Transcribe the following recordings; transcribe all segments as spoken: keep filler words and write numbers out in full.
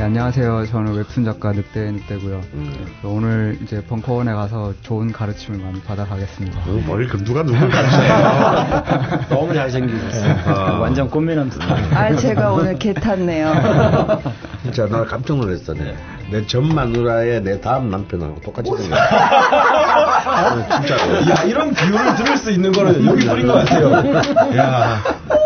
네, 안녕하세요. 저는 웹툰 작가 늑대 늑대고요. 음. 네, 오늘 이제 벙커원에 가서 좋은 가르침을 많이 받아가겠습니다. 어, 뭘 누가 누굴 가르쳐요? 너무 잘생기셨어요. 어. 완전 꽃미남 스타일. 아, 제가 오늘 개 탔네요. 진짜 나 깜짝 놀랐어. 네. 내 전 마누라의 내 다음 남편하고 똑같이 생겼어. 진짜로. 야, 이런 비유를 들을 수 있는 거는 여기 뿌린 것 같아요. 야.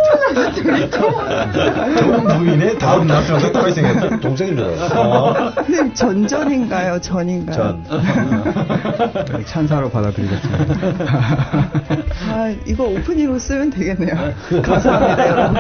전 부인의 다음 남편과 똑같이 생겼어. 동생인 줄 알았어. 선생님, 전전인가요? 전인가요? 전. 찬사로 받아들이겠습니다. 아, 이거 오프닝으로 쓰면 되겠네요. 감사합니다, 여러분.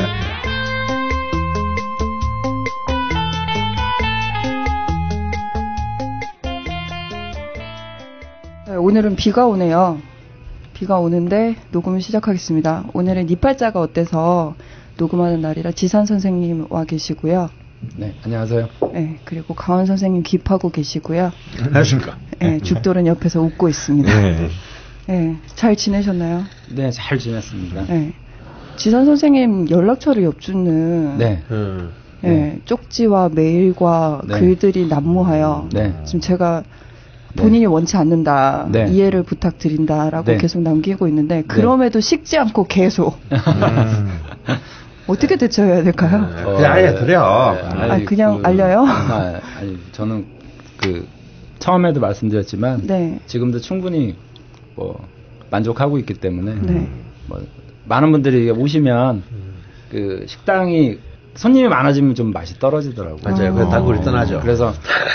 오늘은 비가 오네요. 비가 오는데 녹음을 시작하겠습니다. 오늘은 니팔자가 어때서 녹음하는 날이라 지산 선생님 와 계시고요. 네, 안녕하세요. 네, 그리고 강원 선생님 기입하고 계시고요. 안녕하십니까. 네, 죽돌은 옆에서 웃고 있습니다. 네. 네, 잘 지내셨나요? 네, 잘 지냈습니다. 네. 지산 선생님 연락처를 엿주는 네. 음. 네, 쪽지와 메일과 네. 글들이 난무하여 네. 지금 제가 본인이 네. 원치 않는다, 네. 이해를 부탁드린다라고 네. 계속 남기고 있는데 그럼에도 식지 않고 계속 음. 어떻게 대처해야 될까요? 네. 그냥 알려드려. 네. 아니, 그냥 그, 알려요? 아, 아니 저는 그 처음에도 말씀드렸지만 네. 지금도 충분히 뭐 만족하고 있기 때문에 네. 뭐 많은 분들이 오시면 그 식당이 손님이 많아지면 좀 맛이 떨어지더라고요. 맞아요. 그래서 단골이 떠나죠. 그래서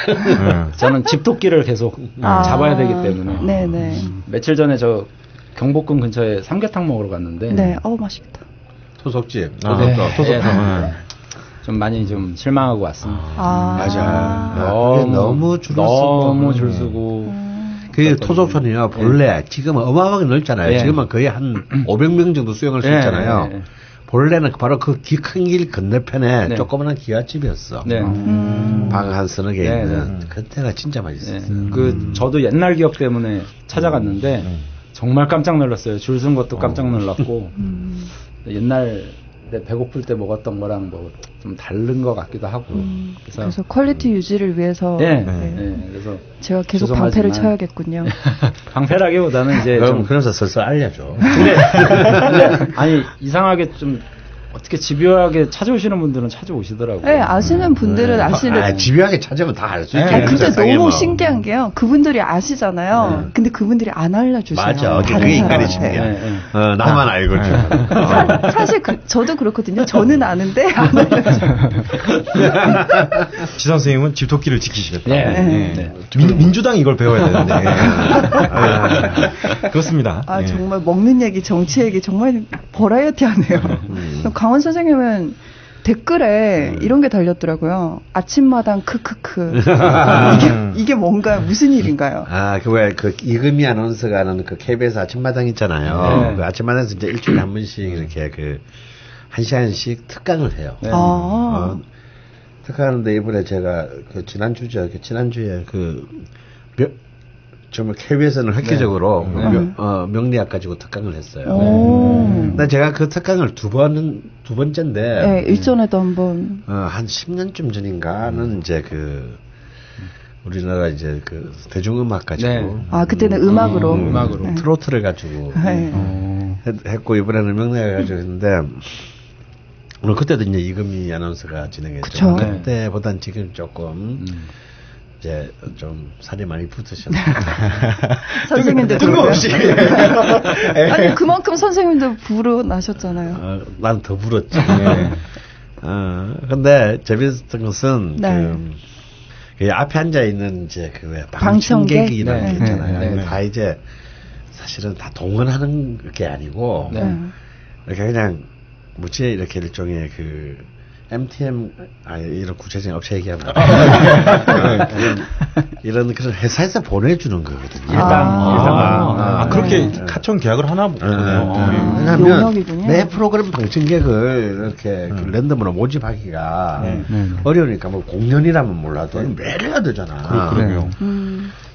저는 집토끼를 계속 아, 잡아야 되기 때문에. 네네. 며칠 전에 저 경복궁 근처에 삼계탕 먹으러 갔는데. 네, 어우 맛있겠다. 토속집. 아, 네. 토속집. 네. 네. 좀 많이 좀 실망하고 왔습니다. 아, 맞아. 너무, 너무 줄 서고. 너무 줄 서고. 음. 그 토속촌이요, 본래 네. 지금은 어마어마하게 넓잖아요. 네. 지금은 거의 한 오백 명 정도 수용할 수 네. 있잖아요. 네. 본래는 바로 그 큰 길 건너편에 네. 조그만한 기와집이었어. 네. 음. 방 한 서너 개 있는. 네. 네. 그때가 진짜 맛있었어요. 네. 음. 그 저도 옛날 기억 때문에 찾아갔는데 음. 정말 깜짝 놀랐어요. 줄 쓴 것도 깜짝 놀랐고 음. 옛날 배고플 때 먹었던 거랑 뭐 좀 다른 것 같기도 하고. 음. 그래서, 그래서 퀄리티 유지를 위해서 네. 네. 네. 그래서 제가 계속 죄송하지만. 방패를 쳐야겠군요. 방패라기보다는 이제 좀 그래서 슬슬 알려줘. 근데, 근데 아니 이상하게 좀 어떻게 집요하게 찾아오시는 분들은 찾아오시더라고요. 네, 아시는 분들은 네. 아시는. 아, 집요하게 찾으면 다 알 수 있지. 네, 근데 너무 뭐. 신기한 게요. 그분들이 아시잖아요. 네. 근데 그분들이 안 알려주세요. 맞아. 그게 인간의 심리야. 네, 네. 어, 나만 아, 알고. 네. 사, 사실 그, 저도 그렇거든요. 저는 아는데 안 알려줘요. 지 선생님은 집토끼를 지키시겠다. 네. 네. 네. 네. 민, 민주당이 이걸 배워야 되는데. 네. 그렇습니다. 아, 네. 정말 먹는 얘기, 정치 얘기 정말 버라이어티하네요. 음. 강원 선생님은 댓글에 음. 이런 게 달렸더라고요. 아침마당 크크크. 이게, 이게 뭔가 무슨 일인가요? 아, 그 왜 그 이금희 아나운서가 하는 그 케이비에스 아침마당 있잖아요. 네. 그 아침마당에서 이제 일주일에 한 번씩 이렇게 그 한 시간씩 특강을 해요. 네. 아. 어, 특강하는데 이번에 제가 그 지난주죠. 그 지난주에 그 몇, 정말 케이비에스는 획기적으로 네. 네. 명, 어, 명리학 가지고 특강을 했어요. 네. 근데 제가 그 특강을 두 번, 두 번째인데. 네, 일전에도 한 번. 어, 한 십 년쯤 전인가는 음. 이제 그, 우리나라 이제 그 대중음악 가지고. 네. 아, 그때는 음, 음악으로. 음, 음악으로. 네. 트로트를 가지고. 네. 음, 했고, 이번에는 명리학을 가지고 했는데, 물론 그때도 이제 이금희 아나운서가 진행했죠. 그쵸. 그때보단 지금 조금, 음. 이제 좀 살이 많이 붙으셨네. 선생님도 뜬금없이. 아니 그만큼 선생님도 불어나셨잖아요. 어, 난 더 불었지. 네. 어, 근데 재밌었던 것은 네. 그, 그 앞에 앉아 있는 이제 그 왜 방청객이라는 네. 게 있잖아요. 네. 네. 다 이제 사실은 다 동원하는 게 아니고 네. 이렇게 그냥 뭐지 이렇게 일종의 그 엠티엠 아 이런 구체적인 업체 얘기하면 이런, 이런 그런 회사에서 보내주는 거거든요. 일방 아, 일방 아, 아, 아 그렇게 네. 카청 계약을 하나 보네요. 네. 왜냐하면 매 프로그램 방청객을 이렇게 음. 그 랜덤으로 모집하기가 네. 네. 어려우니까 뭐 공연이라면 몰라도 매일 해야 되잖아. 그러게요. 음.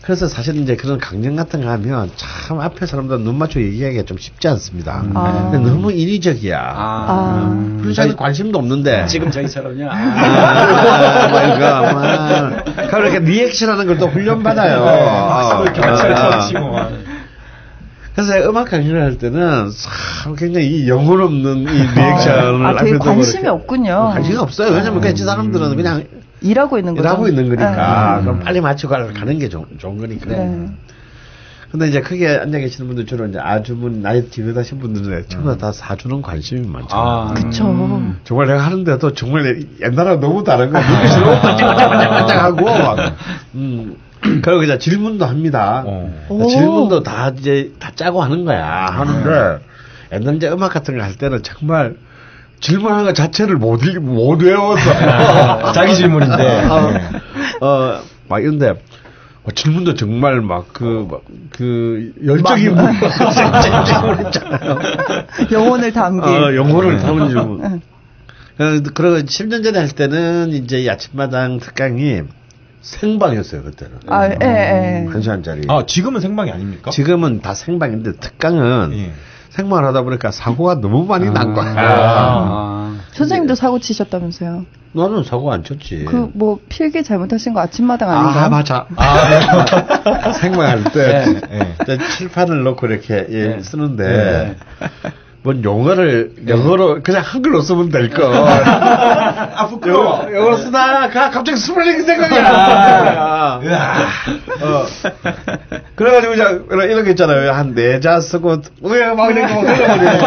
그래서 사실 이제 그런 강연 같은 거 하면 참 앞에 사람들 눈 맞춰 얘기하기가 좀 쉽지 않습니다. 음. 아. 근데 너무 인위적이야. 아. 그런 자기 관심도 없는데. 지금 저희처럼요. 아, 막 이거, 막. 그렇게 리액션 하는 걸 또 훈련받아요. 박수 이렇게 맞춰치고. 그래서 음악 강연을 할 때는 참 굉장히 이 영혼 없는 이 리액션을 아, 되게 앞에도 관심이 그렇게 없군요. 관심이 없어요. 왜냐면 그냥 이 사람들은 그냥 일하고 있는 거죠. 일하고 있는 거니까. 네. 그럼 빨리 맞추고 가는 게 좋, 좋은 거니까. 네. 근데 이제 크게 앉아 계시는 분들 주로 이제 아주분 나이 뒤늦으신 분들은 전부 다 사주는 관심이 많잖아요. 아, 그쵸. 음. 정말 내가 하는데도 정말 옛날하고 너무 다른 거야. 눈빛이 너무 반짝반짝반짝하고 막. 음. 그리고 이제 질문도 합니다. 오. 질문도 다 이제 다 짜고 하는 거야. 하는데 옛날 이제 음악 같은 거 할 때는 정말 질문하는 것 자체를 못, 읽, 못 외워서. 자기 질문인데. 어, 어, 막 이런데, 어, 질문도 정말 막 그, 막, 그, 열정이 물었잖아요. 영혼을 담긴. 어, 영혼을 담은 질문. 어, 그리고 십 년 전에 할 때는 이제 아침마당 특강이 생방이었어요, 그때는. 아, 예, 예. 한 시간짜리. 아, 지금은 생방이 아닙니까? 지금은 다 생방인데 특강은 예. 생방을 하다 보니까 사고가 너무 많이 난 거야. 아. 선생님도 사고 치셨다면서요? 나는 사고 안 쳤지. 그 뭐 필기 잘못하신 거 아침마당 아닌가요? 아, 맞아. 아, 생방할 때, 네. 네. 칠판을 놓고 이렇게 예, 네. 쓰는데, 네. 뭔 용어를, 영어로, 그냥 한글로 쓰면 될 거. 아, 부끄러워. 영어, 영어 쓰다가 갑자기 스펠링 생각이야. 어. 그래가지고 그냥 이런 거 있잖아요. 한 네 자 쓰고, 왜 막 이렇게 막 흘러버리는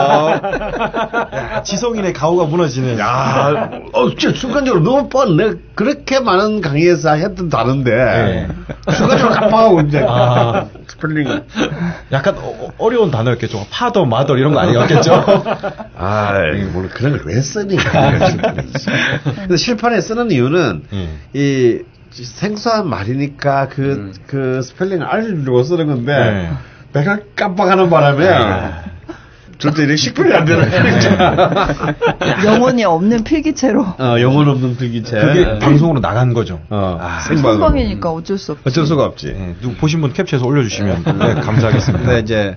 거. 지성인의 가오가 무너지는. 야, 어, 진짜 순간적으로 너무 뻔. 내가 그렇게 많은 강의에서 했던 다른데, 네. 순간적으로 깜빡하고 이제, 아. 스펠링. 약간 어, 어려운 단어였겠죠. 파더, 마더 이런 거 아니었겠죠? 아, 물론 그런 걸 왜 쓰니? 근데 실판에 쓰는 이유는, 예. 이, 생소한 말이니까 그, 음. 그 스펠링을 알려주려고 쓰는 건데, 네. 내가 깜빡하는 바람에, 절대 이렇게 식별이 안 되는 거야. 영혼이 없는 필기체로. 어, 영혼 없는 필기체. 그게 방송으로 나간 거죠. 어, 아, 생방으로. 생방이니까 어쩔 수 없지. 어쩔 수가 없지. 예, 누구 보신 분 캡처해서 올려주시면 네, 감사하겠습니다. 근데 이제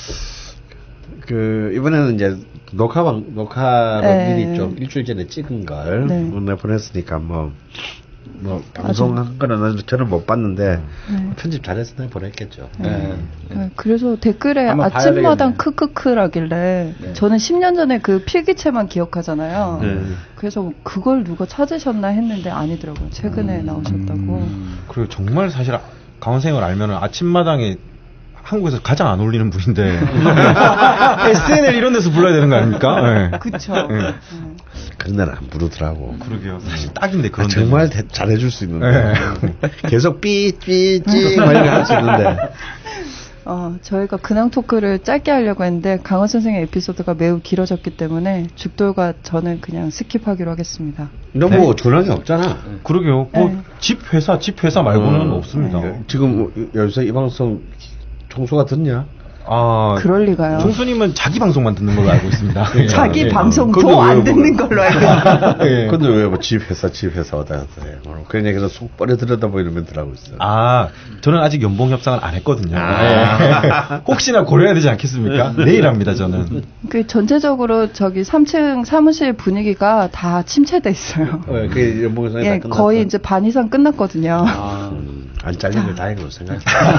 그 이번에는 이제 녹화방 녹화로 네. 미리 좀 일주일 전에 찍은 걸 네. 오늘 보냈으니까 뭐. 뭐 방송한 거는 저는 못 봤는데 네. 편집 잘해서 내가 보냈겠죠. 네. 네, 그래서 댓글에 한번 봐야 아침마당 되겠네. 크크크라길래 네. 저는 십 년 전에 그 필기체만 기억하잖아요. 네. 그래서 그걸 누가 찾으셨나 했는데 아니더라고요. 최근에 나오셨다고. 그리고 정말 사실 강원생을 알면은 아침마당에 한국에서 가장 안 어울리는 분인데 에스엔엘 이런 데서 불러야 되는 거 아닙니까? 네. 그쵸. 네. 음. 그런 데는 안 부르더라고. 그러게요. 사실 딱인데 아, 그런 정말 데는. 대, 잘해줄 수 있는데 네. 계속 삐삐삐 막 이렇게 할 수 있는데 어, 저희가 근황 토크를 짧게 하려고 했는데 강원 선생의 에피소드가 매우 길어졌기 때문에 죽돌과 저는 그냥 스킵하기로 하겠습니다. 너 뭐 근황이 없잖아. 그러게요. 네. 뭐 집 회사 집 회사 말고는 음. 없습니다. 지금 뭐 여기서 이 방송 총수가 듣냐? 아, 그럴 리가요. 총수님은 자기 방송만 듣는 걸로 알고 있습니다. 자기 예. 방송 근데 더 왜 안 뭐- 듣는 걸로 알고 있어요. 예. 근데 왜 뭐 집 회사 집 회사 왔다 갔다 해. 그런 얘기를 속 뻔히 들여다보이는 멘트를 하고 있어. 아, 저는 아직 연봉 협상을 안 했거든요. 아. 예. 혹시나 고려해야 되지 않겠습니까? 내일 합니다, 저는. 그 전체적으로 저기 삼 층 사무실 분위기가 다 침체돼 있어요. 어, 그 연봉에서 예, 거의 이제 반 이상 끝났거든요. 아. 음, 안 잘린 게 다행으로 생각해.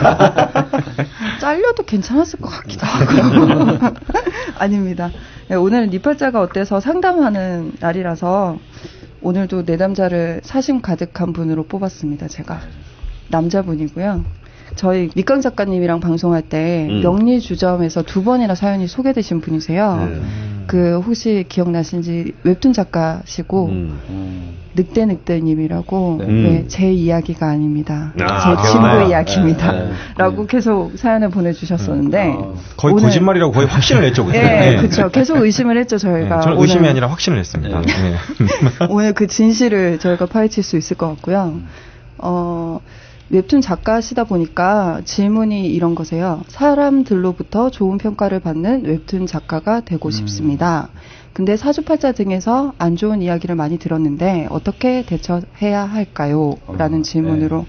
잘려도 괜찮았을 것 같기도 하고요. 아닙니다. 네, 오늘 니팔자가 어때서 상담하는 날이라서 오늘도 내담자를 사심 가득한 분으로 뽑았습니다. 제가 남자분이고요. 저희 밑강 작가님이랑 방송할 때 음. 명리주점에서 두 번이나 사연이 소개되신 분이세요. 네. 그 혹시 기억나신지 웹툰 작가시고 음. 음. 늑대늑대님이라고 네. 네, 음. 제 이야기가 아닙니다. 아, 제 친구 기억나요. 이야기입니다. 네, 네. 라고 계속 사연을 보내주셨었는데 어. 거의 오늘- 거짓말이라고 거의 확신을 했죠, 그때. 예, 예. 그렇죠. 계속 의심을 했죠, 예, 저희가. 저는 오늘, 의심이 아니라 확신을 했습니다. 네. 예. 오늘 그 진실을 저희가 파헤칠 수 있을 것 같고요. 어, 웹툰 작가시다 보니까 질문이 이런 거세요. 사람들로부터 좋은 평가를 받는 웹툰 작가가 되고 음. 싶습니다. 근데 사주팔자 등에서 안 좋은 이야기를 많이 들었는데 어떻게 대처해야 할까요? 라는 어, 질문으로 네.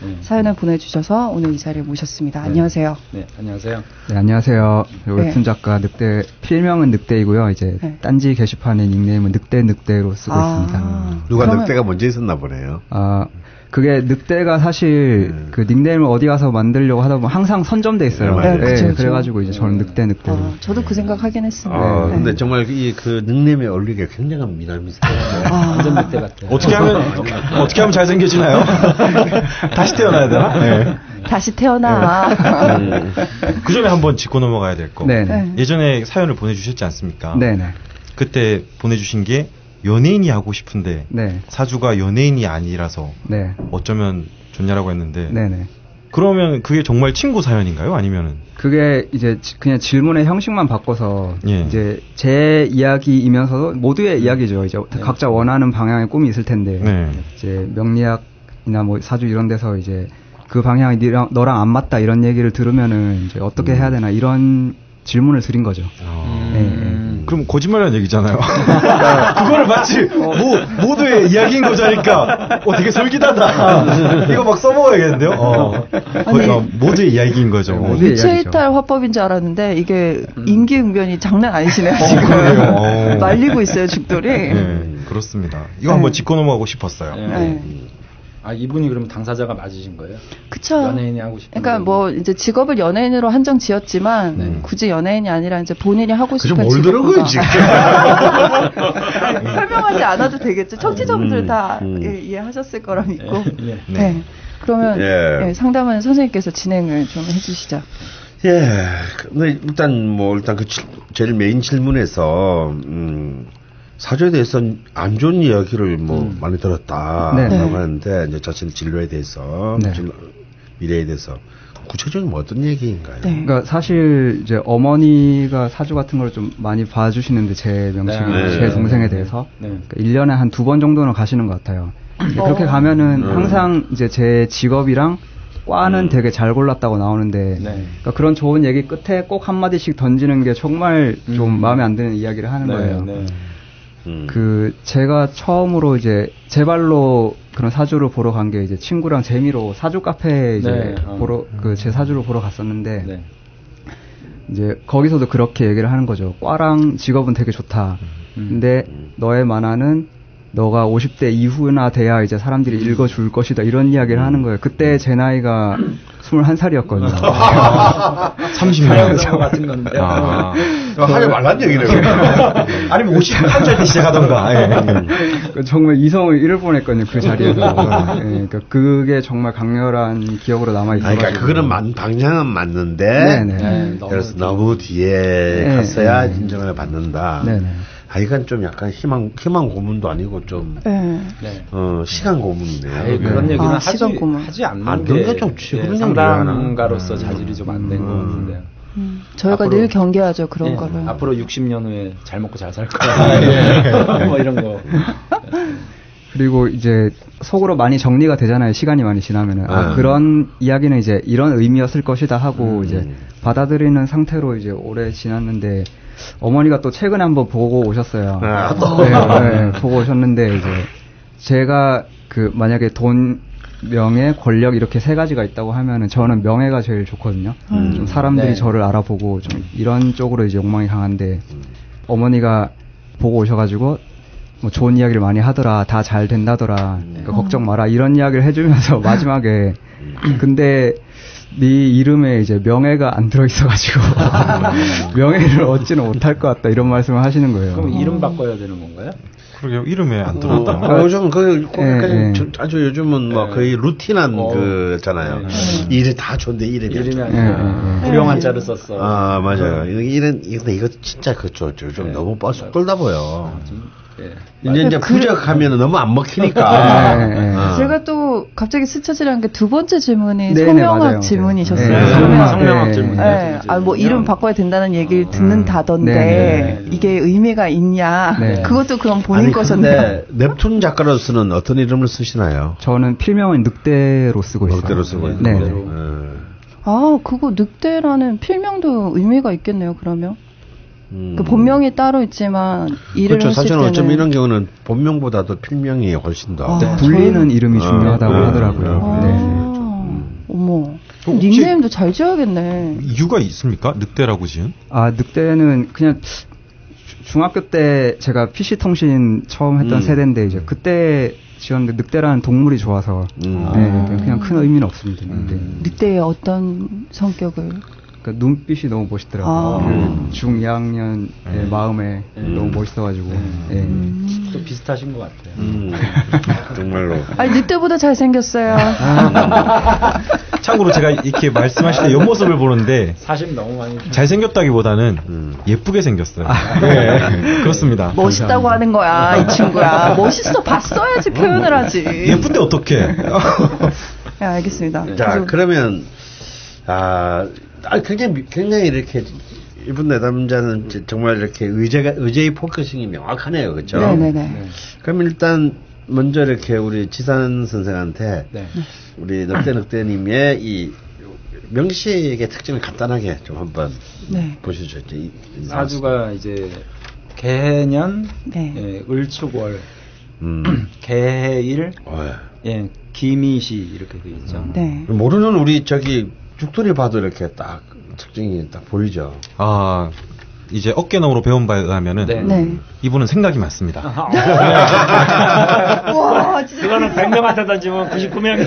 네. 사연을 보내주셔서 오늘 이 자리에 모셨습니다. 네. 안녕하세요. 네, 안녕하세요. 네, 안녕하세요. 웹툰 네. 작가 늑대, 필명은 늑대이고요. 이제 네. 딴지 게시판의 닉네임은 늑대 늑대로 쓰고 아, 있습니다. 누가 그러면... 늑대가 먼저 있었나 보네요. 아, 그게 늑대가 사실 음. 그 닉네임을 어디 가서 만들려고 하다 보면 항상 선점돼 있어요. 네, 네, 그쵸, 그쵸. 그래가지고 이제 저는 늑대 늑대로. 아, 저도 그 생각 하긴 했습니다. 아, 네. 근데 정말 이 그 닉네임에 어울리게 굉장한 미남이세요. 아, 완전 늑대 같아요. 어떻게 하면 어떻게 하면 잘생겨지나요? 다시 태어나야 되나? 네. 다시 태어나. 음. 그 전에 한번 짚고 넘어가야 될 거. 네네. 네. 예전에 사연을 보내주셨지 않습니까? 네네. 그때 보내주신 게 연예인이 하고 싶은데 네. 사주가 연예인이 아니라서 네. 어쩌면 좋냐라고 했는데 네네. 그러면 그게 정말 친구 사연인가요? 아니면은 그게 이제 지- 그냥 질문의 형식만 바꿔서 예. 이제 제 이야기이면서도 모두의 이야기죠. 이제 각자 원하는 방향의 꿈이 있을 텐데 네. 이제 명리학이나 뭐 사주 이런 데서 이제 그 방향이 니랑, 너랑 안 맞다 이런 얘기를 들으면은 이제 어떻게 해야 되나 이런 질문을 드린 거죠. 어. 예, 예. 그럼 거짓말이라는 얘기잖아요. 그거를 마치 모, 모두의 이야기인 거자니까 어 되게 솔깃하다. 이거 막 써먹어야겠는데요. 어. 아니, 어, 모두의 이야기인 거죠. 네, 모두의 이야기죠. 유체이탈 화법인 줄 알았는데 이게 임기응변이 장난 아니시네요. 지금 그래요? 어. 말리고 있어요 죽돌이. 네, 그렇습니다. 이거 네. 한번 짚고 넘어가고 싶었어요. 네. 네. 아, 이분이 그럼 당사자가 맞으신 거예요? 그쵸. 연예인이 하고 싶은 그러니까 뭐 이제 직업을 연예인으로 한정 지었지만 네. 굳이 연예인이 아니라 이제 본인이 하고 그죠, 싶은 뭘 들은 직업보다. 거지? 아니, 설명하지 않아도 되겠죠. 청취자분들 음, 다 음. 예, 이해하셨을 거라 믿고. 네. 네. 네. 그러면 예. 예, 상담은 선생님께서 진행을 좀 해주시죠. 예, 근데 일단 뭐 일단 그 질- 제일 메인 질문에서 음, 사주에 대해서 안 좋은 이야기를 뭐 음. 많이 들었다라고 네. 네. 하는데 이제 자신 진로에 대해서 네. 진- 미래에 대해서 구체적인 뭐 어떤 얘기인가요? 네. 그러니까 사실 이제 어머니가 사주 같은 걸 좀 많이 봐주시는데 제 명칭, 네. 제 동생에 대해서 네. 그러니까 일 년에 한 두 번 정도는 가시는 것 같아요. 근데 그렇게 어. 가면은 음. 항상 이제 제 직업이랑 과는 음. 되게 잘 골랐다고 나오는데 네. 그러니까 그런 좋은 얘기 끝에 꼭 한마디씩 던지는 게 정말 좀 음. 마음에 안 드는 이야기를 하는 네, 거예요. 네. 음. 그 제가 처음으로 이제 제 발로 그런 사주를 보러 간 게 이제 친구랑 재미로 사주 카페에 이제 네, 어. 보러 그 제 사주를 보러 갔었는데 네. 이제 거기서도 그렇게 얘기를 하는 거죠. 과랑 직업은 되게 좋다. 음. 근데 너의 만화는 너가 오십 대 이후나 돼야 이제 사람들이 읽어줄 것이다. 이런 이야기를 하는 거예요. 그때 제 나이가 스물한 살이었거든요. 삼십 년 저 같은 건데. 아. 하지 말란 얘기네요. 아니면 오십한 살 때 시작하던가. 예. 정말 이성을 잃을 뻔했거든요. 그 자리에서. 예, 그러니까 그게 정말 강렬한 기억으로 남아 아니, 있어요. 그러니까 그거는 만, 방향은 맞는데 네네. 네, 그래서 너무 너무 뒤에 네, 갔어야 네. 인정을 받는다. 네네. 아, 이건 좀 약간 희망, 희망 고문도 아니고 좀, 네. 네. 어, 시간 고문이네요. 아예 그런 네. 얘기는 아, 하지, 시간 고문. 하지 않는 안 게 그런 게좀 치- 예, 그런 상담가로서 음. 자질이 좀 안 된 것 음. 같은데요. 음, 저희가 앞으로- 늘 경계하죠 그런 예, 거를. 앞으로 육십 년 후에 잘 먹고 잘 살 거야. 뭐 이런 거. 그리고 이제 속으로 많이 정리가 되잖아요. 시간이 많이 지나면은. 아, 네. 그런 이야기는 이제 이런 의미였을 것이다 하고 음. 이제 받아들이는 상태로 이제 오래 지났는데 어머니가 또 최근에 한번 보고 오셨어요. 아, 또? 네, 네, 보고 오셨는데 이제 제가 그 만약에 돈, 명예, 권력 이렇게 세 가지가 있다고 하면은 저는 명예가 제일 좋거든요. 음. 좀 사람들이 네. 저를 알아보고 좀 이런 쪽으로 이제 욕망이 강한데 어머니가 보고 오셔가지고 뭐 좋은 이야기를 많이 하더라, 다 잘 된다더라, 그러니까 걱정 마라 이런 이야기를 해주면서 마지막에 근데 네 이름에 이제 명예가 안 들어 있어가지고 명예를 얻지는 못할 것 같다 이런 말씀을 하시는 거예요. 그럼 이름 바꿔야 되는 건가요? 그러게요. 이름에 안 들었다. 어, 요즘 그, 그 예, 그냥 예. 저- 아주 요즘은 뭐 네. 거의 루틴한 어. 그잖아요. 네. 일이 다 좋은데 이름이 이름이 안 예, 아니라 예, 예. 불용한 자를 썼어. 아, 맞아요. 이거 이런, 이거, 이거 진짜 그죠. 좀 네. 너무 뻘썩 떨다 보여. 예. 이제 이제 그래- 부적하면 너무 안 먹히니까. 네, 네. 어. 제가 또 갑자기 스쳐지는 게 두 번째 질문이 네네, 성명학 맞아요. 질문이셨어요. 네. 성명, 성명학 네. 질문이요. 네. 아, 뭐 이름 바꿔야 된다는 얘기를 듣는다던데 네, 이게 의미가 있냐? 네. 그것도 그럼 본인 아니, 거셨나요? 근데 넵툰 작가로서는 어떤 이름을 쓰시나요? 저는 필명은 늑대로 쓰고 있어요. 늑대로 쓰고 있는 네. 거죠. 네. 어. 아, 그거 늑대라는 필명도 의미가 있겠네요. 그러면 음. 그 본명이 따로 있지만 일을 그렇죠. 하실 사실은 때는 어쩌면 이런 경우는 본명보다도 필명이 훨씬 더. 아, 불리는 저희- 이름이 중요하다고 어, 하더라고요. 어, 네. 아, 어머. 닉네임도 잘 지어야겠네. 이유가 있습니까? 늑대라고 지은? 아, 늑대는 그냥 중학교 때 제가 피씨 통신 처음 했던 음. 세대인데 이제 그때 지었는데 늑대라는 동물이 좋아서 음. 네, 그냥 큰 의미는 없습니다. 음. 늑대의 어떤 성격을? 그러니까 눈빛이 너무 멋있더라고요. 아. 그 중 이 학년의 음. 마음에 음. 너무 멋있어가지고. 음. 네. 음. 또 비슷하신 것 같아요. 음. 정말로. 아니 늑대보다 잘생겼어요. 참고로 제가 이렇게 말씀하실 때 옆모습을 보는데 사심 너무 많이 잘생겼다기보다는 음. 예쁘게 생겼어요. 아. 네. 그렇습니다. 멋있다고 감사합니다. 하는 거야 이 친구야. 멋있어 봤어야지 표현을 하지. 예쁜데 어떡해. 네, 알겠습니다. 자 그리고. 그러면 아, 아 굉장히 굉장히 이렇게 이분 내담자는 정말 이렇게 의제가 의제의 포커싱이 명확하네요, 그렇죠? 네네네. 네. 그럼 일단 먼저 이렇게 우리 지산 선생한테 네. 우리 늑대늑대님의 이 명시의 특징을 간단하게 좀 한번 네. 보시죠. 이제 이, 사주가 이제 개년, 네. 예, 을축월, 음. 개해일, 어, 예, 기미시 이렇게 돼 있죠. 음. 네. 모르는 우리 저기 죽돌이 봐도 이렇게 딱 특징이 딱 보이죠. 아. 이제 어깨너머로 배운 바에 의하면은 네. 네. 이분은 생각이 많습니다. 와, 진짜 그거는 백 명한테 던지면 구십구 명이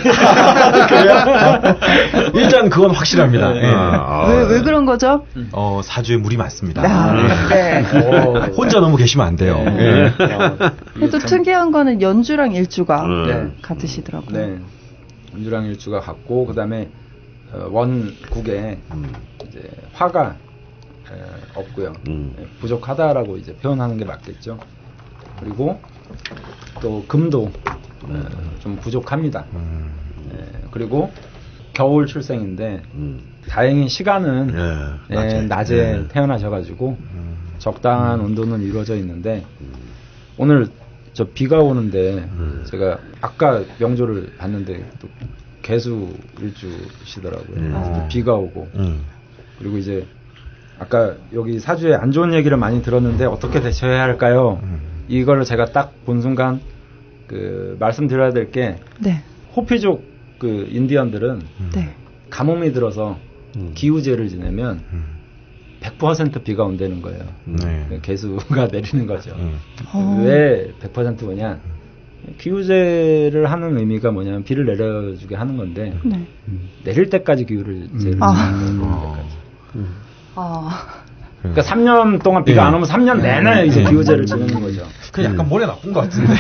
일단 그건 확실합니다. 네. 네. 아, 왜, 왜 그런 거죠? 어, 사주에 물이 많습니다. 아, 네. 네. 혼자 너무 계시면 안 돼요. 네. 네. 또 특이한 거는 연주랑 일주가 네. 같으시더라고요. 네. 연주랑 일주가 같고 그다음에 원국에 음. 이제 화가 에, 없고요. 음. 에, 부족하다라고 이제 표현하는 게 맞겠죠. 그리고 또 금도 음. 에, 좀 부족합니다. 음. 에, 그리고 겨울 출생인데 음. 다행히 시간은 예, 에, 낮에 예. 태어나셔가지고 음. 적당한 음. 온도는 이루어져 있는데 음. 오늘 저 비가 오는데 음. 제가 아까 명조를 봤는데 또 개수 일주시더라고요. 음. 비가 오고 그리고 이제 아까 여기 사주에 안 좋은 얘기를 많이 들었는데 어떻게 대처해야 할까요? 음. 이거를 제가 딱 본 순간 그 말씀드려야 될 게 네. 호피족 그 인디언들은 네. 가뭄이 들어서 음. 기우제를 지내면 음. 백 퍼센트 비가 온다는 거예요. 네. 개수가 내리는 거죠. 음. 왜 백 퍼센트 오냐? 기우제를 하는 의미가 뭐냐면 비를 내려주게 하는 건데 네. 내릴 때까지 기우를 제를 아. 내릴 때까지. 음. 아. 그러니까 삼 년 동안 비가 예. 안 오면 삼 년 내내 이제 기우제를 지내는 거죠. 그 약간 음. 머리 나쁜 것 같은데.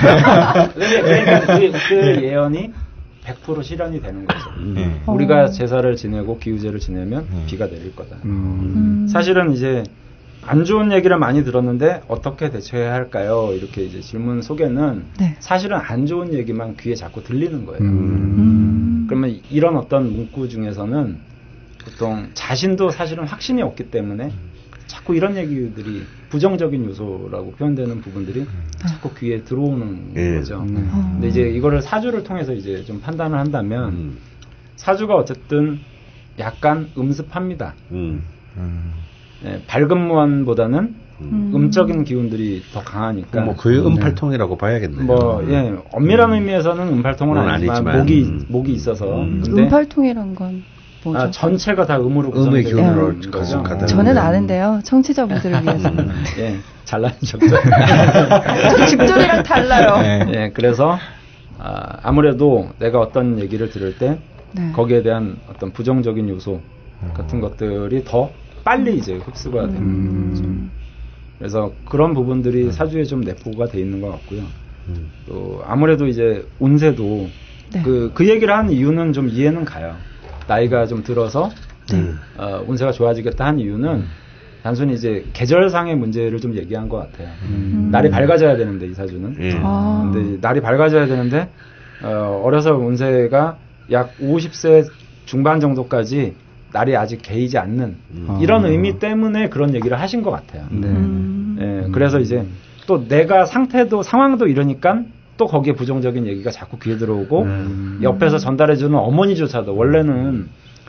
그러니까 그, 그 예언이 백 퍼센트 실현이 되는 거죠. 음. 우리가 제사를 지내고 기우제를 지내면 음. 비가 내릴 거다. 음. 사실은 이제 안 좋은 얘기를 많이 들었는데 어떻게 대처해야 할까요? 이렇게 이제 질문 속에는 네. 사실은 안 좋은 얘기만 귀에 자꾸 들리는 거예요. 음. 그러면 이런 어떤 문구 중에서는 보통 자신도 사실은 확신이 없기 때문에 자꾸 이런 얘기들이 부정적인 요소라고 표현되는 부분들이 자꾸 귀에 들어오는 예. 거죠. 음. 근데 이제 이거를 사주를 통해서 이제 좀 판단을 한다면 음. 사주가 어쨌든 약간 음습합니다. 음. 음. 네, 밝은 무한보다는 음. 음적인 기운들이 더 강하니까. 뭐 거의 음팔통이라고 네. 봐야겠네요. 뭐 예, 엄밀한 음. 의미에서는 음팔통은 아니지만, 아니지만 목이 음. 목이 있어서. 음. 음팔통이란 건 뭐죠? 아, 전체가 다 음으로 구성되어 있는 거죠. 저는 아는데요. 청취자분들을 위해서는. 예, 잘나는 적절. 저 직전이랑 달라요. 예, 예, 그래서 아, 아무래도 내가 어떤 얘기를 들을 때 네. 거기에 대한 어떤 부정적인 요소 같은 것들이 더 빨리 이제 흡수가 되는 음. 거죠. 그래서 그런 부분들이 음. 사주에 좀 내포가 돼 있는 것 같고요. 음. 또 아무래도 이제 운세도 네. 그, 그 얘기를 한 이유는 좀 이해는 가요. 나이가 좀 들어서 네. 어, 운세가 좋아지겠다 한 이유는 음. 단순히 이제 계절상의 문제를 좀 얘기한 것 같아요. 음. 날이 밝아져야 되는데 이 사주는. 음. 아. 근데 날이 밝아져야 되는데 어, 어려서 운세가 약 오십 세 중반 정도까지 날이 아직 개이지 않는 음. 이런 아. 의미 때문에 그런 얘기를 하신 것 같아요. 네. 음. 네, 그래서 이제 또 내가 상태도 상황도 이러니까 또 거기에 부정적인 얘기가 자꾸 귀에 들어오고 음. 옆에서 전달해주는 어머니조차도 원래는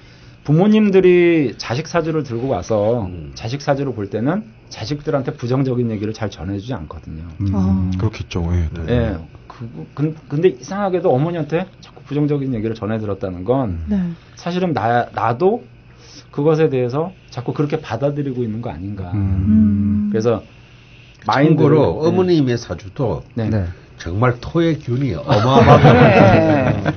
부모님들이 자식 사주를 들고 와서 음. 자식 사주를 볼 때는 자식들한테 부정적인 얘기를 잘 전해주지 않거든요. 음, 아. 그렇겠죠. 예. 예. 네. 그, 근데 이상하게도 어머니한테 자꾸 부정적인 얘기를 전해 들었다는 건 네. 사실은 나, 나도 그것에 대해서 자꾸 그렇게 받아들이고 있는 거 아닌가. 음. 그래서 마인드로 마인드로 어머님의 사주도 네. 네. 정말 토의 균이 어마어마하네.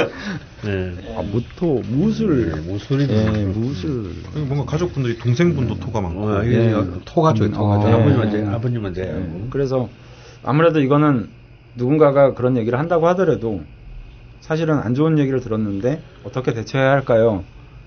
네. 아, 무토, 무술, 네, 무술이 예, 무술. 뭔가 가족분들이 동생분도 토가 많고. 어, 이게 토가죠, 음, 토가죠. 어. 아버님 이제 아버님은 이제 네. 그래서 아무래도 이거는 누군가가 그런 얘기를 한다고 하더라도 사실은 안 좋은 얘기를 들었는데 어떻게 대처해야 할까요?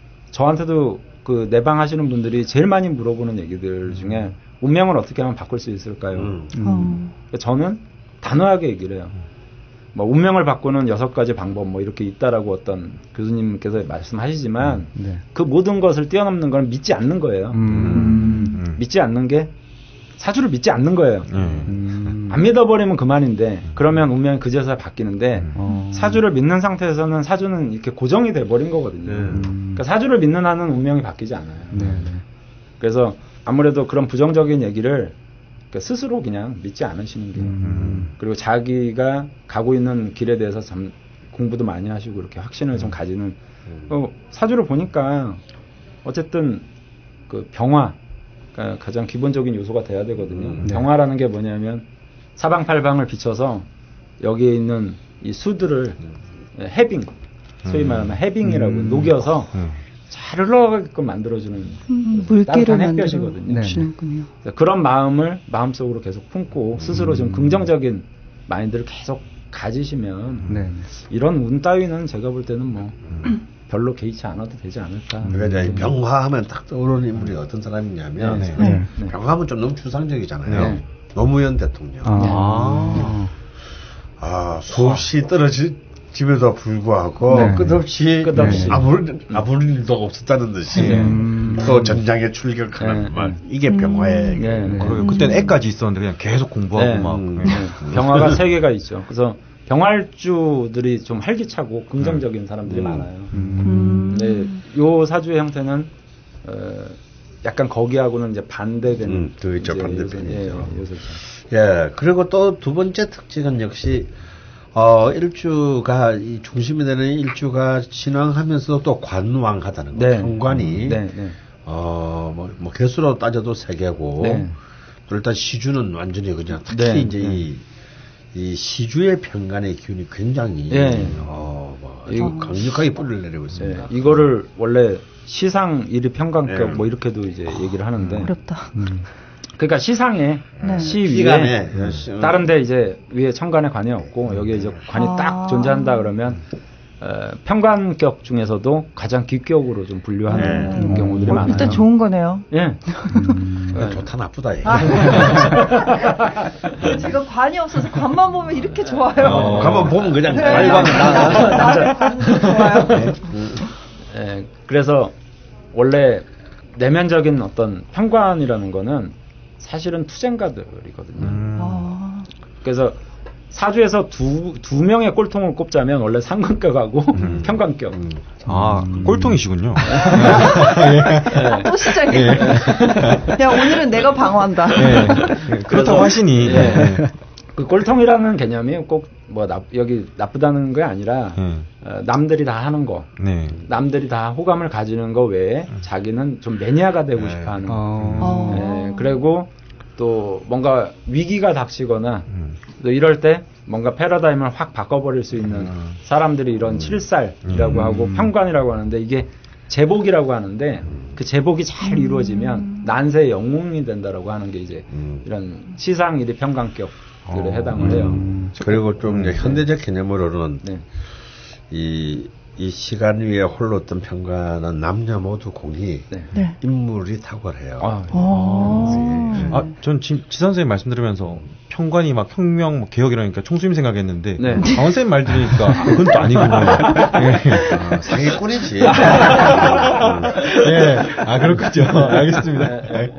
저한테도 그 내방 하시는 분들이 제일 많이 물어보는 얘기들 중에 운명을 어떻게 하면 바꿀 수 있을까요? 음. 어. 저는 단호하게 얘기를 해요. 뭐 운명을 바꾸는 여섯 가지 방법 뭐 이렇게 있다라고 어떤 교수님께서 말씀하시지만 네. 그 모든 것을 뛰어넘는 건 믿지 않는 거예요. 음. 음. 믿지 않는 게 사주를 믿지 않는 거예요. 예. 음. 안 믿어버리면 그만인데 그러면 운명이 그제서야 바뀌는데 어. 사주를 믿는 상태에서는 사주는 이렇게 고정이 돼버린 거거든요. 음. 그러니까 사주를 믿는 한은 운명이 바뀌지 않아요. 네. 네. 그래서 아무래도 그런 부정적인 얘기를 스스로 그냥 믿지 않으시는 게 음. 그리고 자기가 가고 있는 길에 대해서 좀 공부도 많이 하시고 이렇게 확신을 좀 가지는 어, 사주를 보니까 어쨌든 그 병화 그러니까 가장 기본적인 요소가 돼야 되거든요. 음, 네. 병화라는 게 뭐냐면 사방팔방을 비춰서 여기에 있는 이 수들을 해빙 소위 말하면 해빙이라고 음. 녹여서 음. 잘 흘러가게끔 만들어주는 음, 물기를 따뜻한 만들어 햇볕이거든요. 네. 주는군요. 그런 마음을 마음속으로 계속 품고 스스로 좀 긍정적인 마인드를 계속 가지시면 네. 이런 운 따위는 제가 볼 때는 뭐 별로 개의치 않아도 되지 않을까. 그러니까 이제 병화하면 딱 떠오르는 인물이 어떤 사람이냐면 네, 네. 네. 병화하면 좀 너무 추상적이잖아요. 네. 노무현 대통령. 아. 아, 수없이 떨어짐에도 불구하고 네. 끝없이, 끝없이. 아무, 아무 일도 없었다는 듯이 네. 음. 또 전장에 출격하는 네. 막 이게 병화의 네. 네. 그러게요. 그때는 애까지 있었는데 그냥 계속 공부하고 네. 막. 음. 예. 네. 병화가 세 개가 있죠. 그래서 병활주들이 좀 활기차고 긍정적인 사람들이 음. 많아요. 음. 네, 요 사주의 형태는 어, 약간 거기하고는 이제 반대되는 음, 그 있죠, 이제 반대편이죠. 요소, 예, 요소죠. 예, 그리고 또 두 번째 특징은 역시 어, 일주가 이 중심이 되는 일주가 진왕하면서 또 관왕하다는 거. 네. 현관이 네, 네. 어, 뭐, 뭐 개수로 따져도 세 개고 네. 또 일단 시주는 완전히 그냥 특히 네, 이제 네. 이, 이 시주의 평간의 기운이 굉장히 네. 어, 뭐 아주 이거- 강력하게 뿌리를 내리고 네, 있습니다. 이거를 원래 시상 일위 평강격 네. 뭐 이렇게도 이제 얘기를 하는데 어렵다. 그러니까 시상에 네. 시 위에 시간에 다른데 이제 위에 천간에 관이 없고 여기에 이제 관이 아. 딱 존재한다 그러면 어, 평관격 중에서도 가장 기격으로 좀 분류하는 네. 경우들이 어, 많아요. 일단 좋은 거네요. 예. 네, 좋다 나쁘다 얘기. 제가 관이 없어서 관만 보면 이렇게 좋아요. 어, 가만 보면 그냥 네. 말과 나. 나를 보면 좋아요. 예, 그래서 원래 내면적인 어떤 평관이라는 거는 사실은 투쟁가들이거든요. 음. 아, 그래서 사주에서 두, 두 명의 꼴통을 꼽자면 원래 상관격하고 음. 평관격. 음. 아, 꼴통이시군요. 예. 또 시작이에요. 야, 오늘은 내가 방어한다. 예. 그렇다고 하시니. 예. 예. 그 꼴통이라는 개념이 꼭 뭐 여기 나쁘다는 게 아니라 예. 어, 남들이 다 하는 거, 네. 남들이 다 호감을 가지는 거 외에 자기는 좀 매니아가 되고 네. 싶어하는. 어. 예, 그리고 또 뭔가 위기가 닥치거나 음. 또 이럴 때 뭔가 패러다임을 확 바꿔버릴 수 있는 음. 사람들이 이런 칠살이라고 음. 하고 평관이라고 하는데 이게 제복이라고 하는데 그 제복이 잘 이루어지면 난세의 영웅이 된다라고 하는 게 이제 음. 이런 시상일이 평관격들에 어. 해당을 해요. 음. 그리고 좀 이제 현대적 개념으로는 네. 이, 이 시간 위에 홀로 뜬 평가는 남녀 모두 공이 네. 네. 인물이 탁월해요. 아, 어. 아, 전 지, 지 선생님 말씀 들으면서 평관이 막 혁명, 뭐 개혁 이러니까 총수님 생각했는데 네. 강원 선생님 말 들으니까 아, 그건 또 아니군요. 예. 아, 사기꾼이지. 예. 아, 그렇군요. 알겠습니다. 예.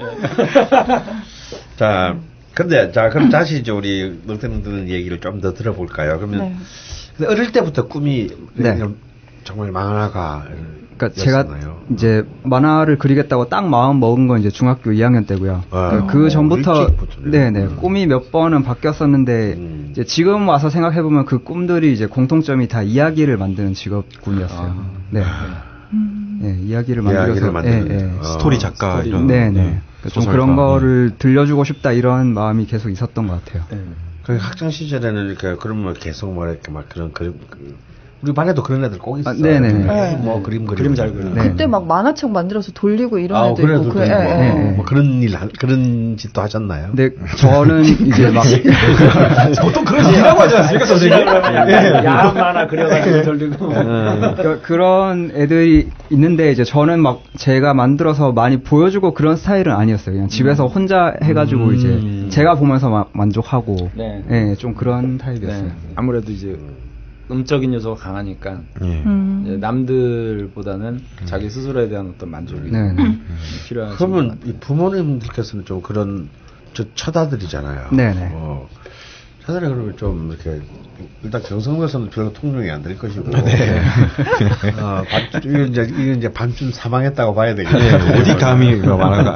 자, 근데, 자, 그럼 다시 이제 우리 멍때는 얘기를 좀 더 들어볼까요? 그러면, 네. 근데 어릴 때부터 꿈이, 네. 그냥 정말 만화가. 그러니까 제가 이제 만화를 그리겠다고 딱 마음 먹은 건 이제 중학교 이 학년 때고요. 아, 그러니까 그 전부터 네네 음. 꿈이 몇 번은 바뀌었었는데 음. 이제 지금 와서 생각해 보면 그 꿈들이 이제 공통점이 다 이야기를 만드는 직업군이었어요. 아. 네. 음. 네, 이야기를 만들어서 만드는 네, 네. 어. 스토리 작가 스토리. 이런 네네 네. 그러니까 좀 그런 거를 들려주고 싶다 이런 마음이 계속 있었던 것 같아요. 네. 그 학창 시절에는 이렇게 그러면 계속 뭐 이렇게 막 그런 그림 그, 우리 반에도 그런 애들 꼭 있어요. 아, 네네. 네. 뭐 네. 그림 그림 잘 그리는. 네. 그때 막 만화책 만들어서 돌리고 이런 아, 애들 있고 그래, 네. 네. 네. 뭐 그런 일 그런 짓도 하셨나요? 근데 저는 이제 막 보통 그런 일이라고 하지 않습니까, 선생님? 야한 만화 그려가지고 돌리고 그, 그런 애들이 있는데 이제 저는 막 제가 만들어서 많이 보여주고 그런 스타일은 아니었어요. 그냥 집에서 혼자 해가지고 음. 이제 제가 보면서 막 만족하고, 네, 네 좀 그런 타입이었어요. 네. 아무래도 이제. 음적인 요소가 강하니까 음. 이제 남들보다는 음. 자기 스스로에 대한 어떤 만족이 네. 필요하죠. 그러면 이 부모님들께서는 좀 그런 저 처다들이잖아요. 네네. 어, 처다들 그러면 좀 이렇게 일단 경성에서는 별로 통용이 안 될 것이고. 네. 어, 반, 이건 이제 이건 이제 반쯤 사망했다고 봐야 되겠네요. 네. 어디 감히 말한가.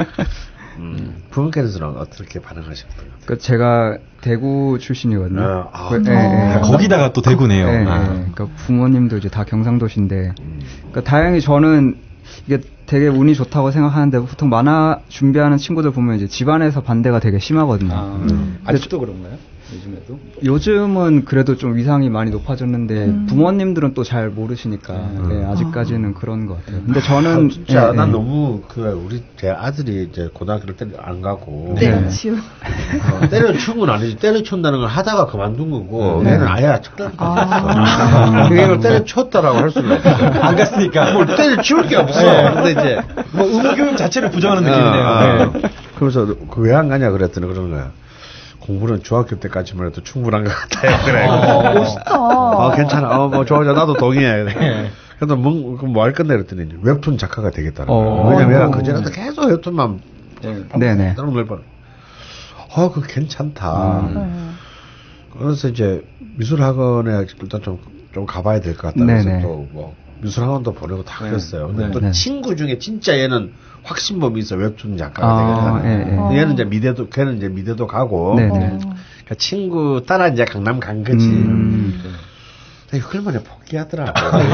음, 부모님께서는 어떻게 반응하셨나요? 그 제가 대구 출신이거든요. 아, 아, 그, 네, 네. 거기다가 또 대구네요. 네, 아. 네. 그러니까 부모님도 이제 다 경상도신데, 음. 그러니까 다행히 저는 이게 되게 운이 좋다고 생각하는데 보통 만화 준비하는 친구들 보면 이제 집안에서 반대가 되게 심하거든요. 아, 음. 아직도 그런가요? 요즘에도? 요즘은 그래도 좀 위상이 많이 높아졌는데 음. 부모님들은 또 잘 모르시니까 음. 네, 아직까지는 아. 그런 것 같아요. 근데 저는 아, 진짜 네, 난 네. 너무 그 우리 제 아들이 이제 고등학교를 때려 안 가고 때려치우 어, 때려치운 건 아니지 때려치운다는 걸 하다가 그만둔 거고 네. 얘는 아예 첫날부터 아. 이걸 때려치웠다라고 할 수는 없어. 안 갔으니까 뭘 때려치울 게 없어. 네. 근데 이제 뭐 의무교육 자체를 부정하는 느낌이네요. 어, 네. 그래서 그 왜 안 가냐 그랬더니 그러는 거야. 공부는 중학교 때까지만 해도 충분한 것 같아요. 그래. 어, 멋있다. 어, 괜찮아. 어, 뭐, 좋아, 나도 동의해. 그래. 그래서 뭐, 뭐 할 건데 그랬더니 웹툰 작가가 되겠다는 거예요. 어, 왜냐면 그전에도 계속 웹툰만. 네네. 다른 걸 봐. 어, 그거 괜찮다. 음. 그래서 이제 미술학원에 일단 좀, 좀 가봐야 될 것 같다. 그래서 또 뭐, 미술학원도 보내고 다 그랬어요. 근데 네. 또 네. 친구 중에 진짜 얘는 확신범이 있어. 웹툰 작가가 아, 되겠다. 네, 얘는 이제 미대도, 걔는 이제 미대도 가고. 네네. 그러니까 친구 따라 이제 강남 간 거지. 음. 그걸만에 포기하더라.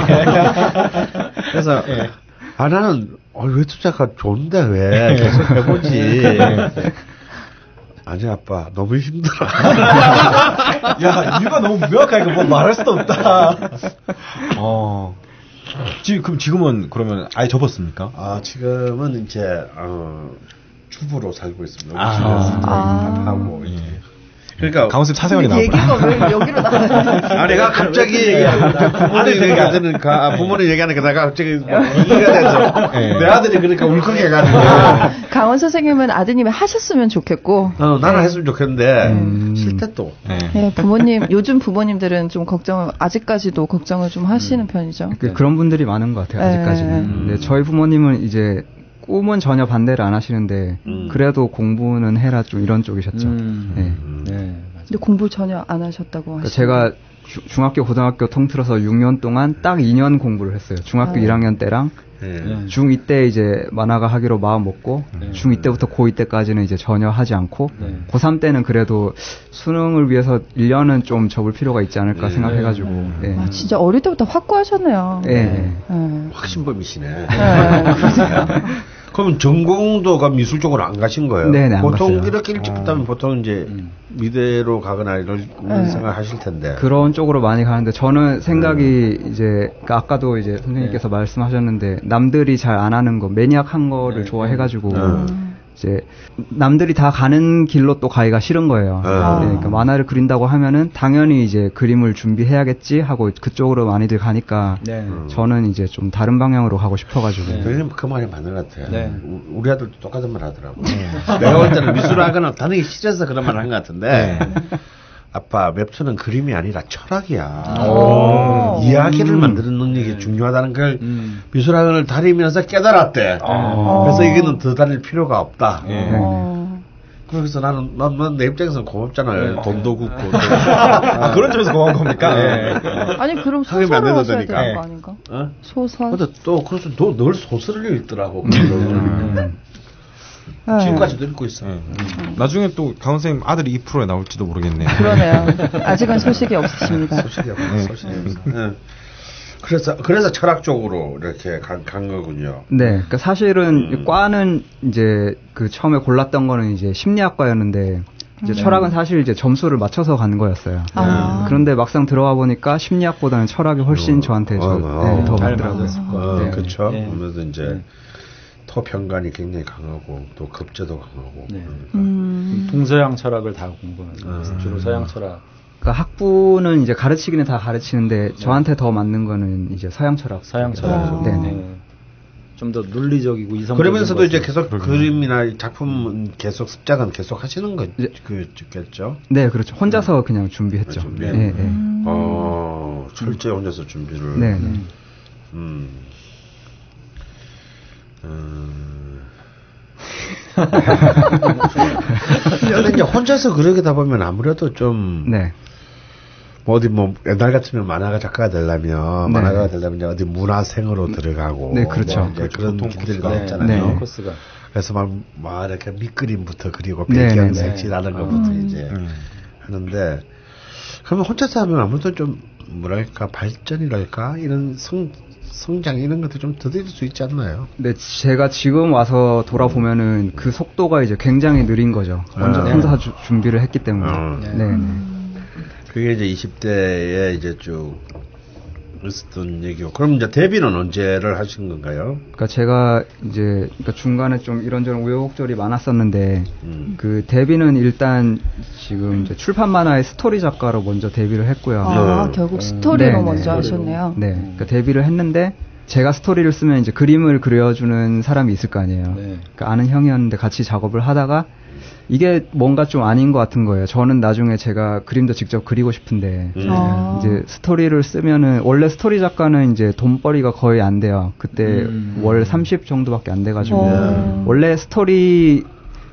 그래서, 네. 아, 나는, 어, 웹툰 작가 좋은데 왜 계속 해보지. 아니, 아빠, 너무 힘들어. 야, 이유가 너무 명확하니까 뭐 말할 수도 없다. 어. 지금, 지금은 그러면 아예 접었습니까? 아, 지금은 이제, 어, 주부로 살고 있습니다. 아, 아. 하고, 예. 그러니까. 강원쌤 사생활이 나와요. 얘기가 왜 여기로 나와요? 아, 내가 갑자기 부모님 얘기하는 가, 부모님 얘기하니까 내가 갑자기 얘기가 돼서. 네. 내 아들이 그러니까 울컥해가지고. 아, 강원 선생님은 아드님이 하셨으면 좋겠고. 어, 나는 네. 했으면 좋겠는데, 음. 싫대 또. 네. 네, 부모님, 요즘 부모님들은 좀 걱정을, 아직까지도 걱정을 좀 하시는 음. 편이죠. 그, 그런 분들이 많은 것 같아요, 아직까지는. 음. 근데 저희 부모님은 이제, 꿈은 전혀 반대를 안 하시는데 음. 그래도 공부는 해라 좀 이런 쪽이셨죠. 음. 네. 네. 근데 공부 전혀 안 하셨다고 하시죠. 그러니까 제가 주, 중학교 고등학교 통틀어서 육 년 동안 딱 이 년 공부를 했어요. 중학교 네. 일 학년 때랑 네. 중이 때 이제 만화가 하기로 마음 먹고 네. 중이 때부터 고이 때까지는 이제 전혀 하지 않고 네. 고삼 때는 그래도 수능을 위해서 일 년은 좀 접을 필요가 있지 않을까 네. 생각해가지고 네. 네. 아, 진짜 어릴 때부터 확고하셨네요. 네. 네. 네. 확신범이시네. 네. 그럼 전공도가 미술 쪽으로 안 가신 거예요? 네네, 보통 안 이렇게 일찍 붙다면 어. 보통 이제 음. 미대로 가거나 이런 네. 생각 하실 텐데. 그런 쪽으로 많이 가는데 저는 생각이 음. 이제 그러니까 아까도 이제 선생님께서 네. 말씀하셨는데 남들이 잘 안 하는 거 매니악한 거를 네. 좋아해가지고 음. 이제 남들이 다 가는 길로 또 가기가 싫은 거예요. 아. 네, 그러니까 만화를 그린다고 하면은 당연히 이제 그림을 준비해야겠지 하고 그쪽으로 많이들 가니까 네. 저는 이제 좀 다른 방향으로 가고 싶어가지고. 네. 그 말이 맞는 것 같아요. 네. 우리 아들도 똑같은 말 하더라고. 네. 내가 볼 때는 미술학원은 다니기 싫어서 그런 말 한 것 같은데. 네. 아빠, 웹툰은 그림이 아니라 철학이야. 오. 이야기를 음. 만드는 능력이 네. 중요하다는 걸 음. 미술학원을 다니면서 깨달았대. 오. 그래서 이거는 더 다닐 필요가 없다. 네. 그래서 나는, 난, 난 내 입장에서는 고맙잖아요. 네. 돈도 굽고. 아, 그런 점에서 고마운 겁니까? 네. 아니, 그럼 소설을 하셔야 되는 거 아닌가? 어? 소설? 근데 또, 그래서 또 늘 소설을 읽더라고. 음. 지금까지도 읽고 있어. 네. 음. 나중에 또 강원 선생님 아들이 이 프로에 나올지도 모르겠네요. 그러네요. 아직은 소식이 없으십니다. 소식이 없어. 네. 소식이 없어. 네. 그래서 그래서 철학 쪽으로 이렇게 간, 간 거군요. 네, 그러니까 사실은 음. 과는 이제 그 처음에 골랐던 거는 이제 심리학과였는데 이제 음. 철학은 사실 이제 점수를 맞춰서 간 거였어요. 아. 그런데 막상 들어가 보니까 심리학보다는 철학이 훨씬 어. 저한테 저, 어, 네, 더 맞더라고요. 어, 네. 그렇죠. 네. 아무래도 이제 네. 토평관이 굉장히 강하고 또 급제도 강하고. 네. 그러니까. 음. 동서양 철학을 다 공부하는 음. 주로 서양 철학. 그러니까 학부는 이제 가르치기는 다 가르치는데 네. 저한테 더 맞는 거는 이제 서양 철학. 서양 철학. 네. 네. 좀 더 논리적이고 이성적인. 그러면서도 이제 계속 그러면. 그림이나 작품 계속 습작은 계속 하시는 거겠죠? 네, 그렇죠. 혼자서 그냥 준비했죠. 아, 준비. 네, 네. 음. 어, 철저히 혼자서 준비를. 네. 네. 음. 음. 근데 이제 혼자서 그러게다 보면 아무래도 좀. 네. 뭐 어디 뭐 옛날 같으면 만화가 작가가 되려면 네. 만화가가 되려면 이제 어디 문화생으로 들어가고. 네, 그렇죠. 뭐 이제 그런 길들이 네. 있잖아요. 네. 코스가. 그래서 막, 막 이렇게 밑그림부터 그리고 배경 네. 색칠하는 네. 것부터 음. 이제 음. 하는데 그러면 혼자서 하면 아무래도 좀 뭐랄까 발전이랄까 이런 성 성장 이런 것도 좀 더딜 수 있지 않나요? 네, 제가 지금 와서 돌아보면은 그 속도가 이제 굉장히 느린 거죠. 먼저 아, 혼자 네. 주, 준비를 했기 때문에. 어. 네. 네. 그게 이제 이십 대에 이제 쭉 있었던 얘기고. 그럼 이제 데뷔는 언제를 하신 건가요? 그러니까 제가 이제 그러니까 중간에 좀 이런저런 우여곡절이 많았었는데 음. 그 데뷔는 일단 지금 이제 출판 만화의 스토리 작가로 먼저 데뷔를 했고요. 아, 네. 결국 스토리로 네, 먼저 네. 하셨네요. 네, 그러니까 데뷔를 했는데 제가 스토리를 쓰면 이제 그림을 그려주는 사람이 있을 거 아니에요. 네. 그러니까 아는 형이었는데 같이 작업을 하다가 이게 뭔가 좀 아닌 것 같은 거예요. 저는 나중에 제가 그림도 직접 그리고 싶은데 음. 아. 이제 스토리를 쓰면은 원래 스토리 작가는 이제 돈벌이가 거의 안 돼요. 그때 음. 월 삼십 정도밖에 안 돼가지고 오. 원래 스토리만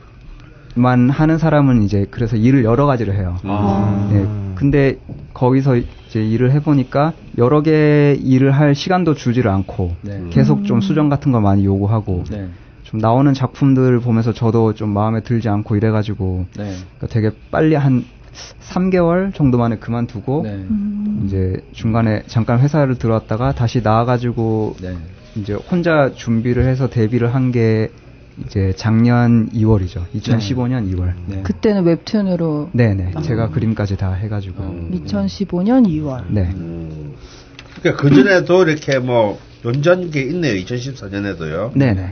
하는 사람은 이제 그래서 일을 여러 가지를 해요. 아. 네. 근데 거기서 이제 일을 해보니까 여러 개 일을 할 시간도 주지를 않고 네. 계속 좀 수정 같은 거 많이 요구하고. 네. 좀 나오는 작품들 보면서 저도 좀 마음에 들지 않고 이래가지고 네. 그러니까 되게 빨리 한 삼 개월 정도 만에 그만두고 네. 음. 이제 중간에 잠깐 회사를 들어왔다가 다시 나와가지고 네. 이제 혼자 준비를 해서 데뷔를 한 게 이제 작년 이월이죠. 이천십오 년 네. 이월. 네. 그때는 웹툰으로. 네네. 아. 제가 그림까지 다 해가지고. 음. 이천십오 년 이월. 네. 음. 그러니까 그 전에도 이렇게 뭐 연전 게 있네요. 이천십사 년에도요. 네네.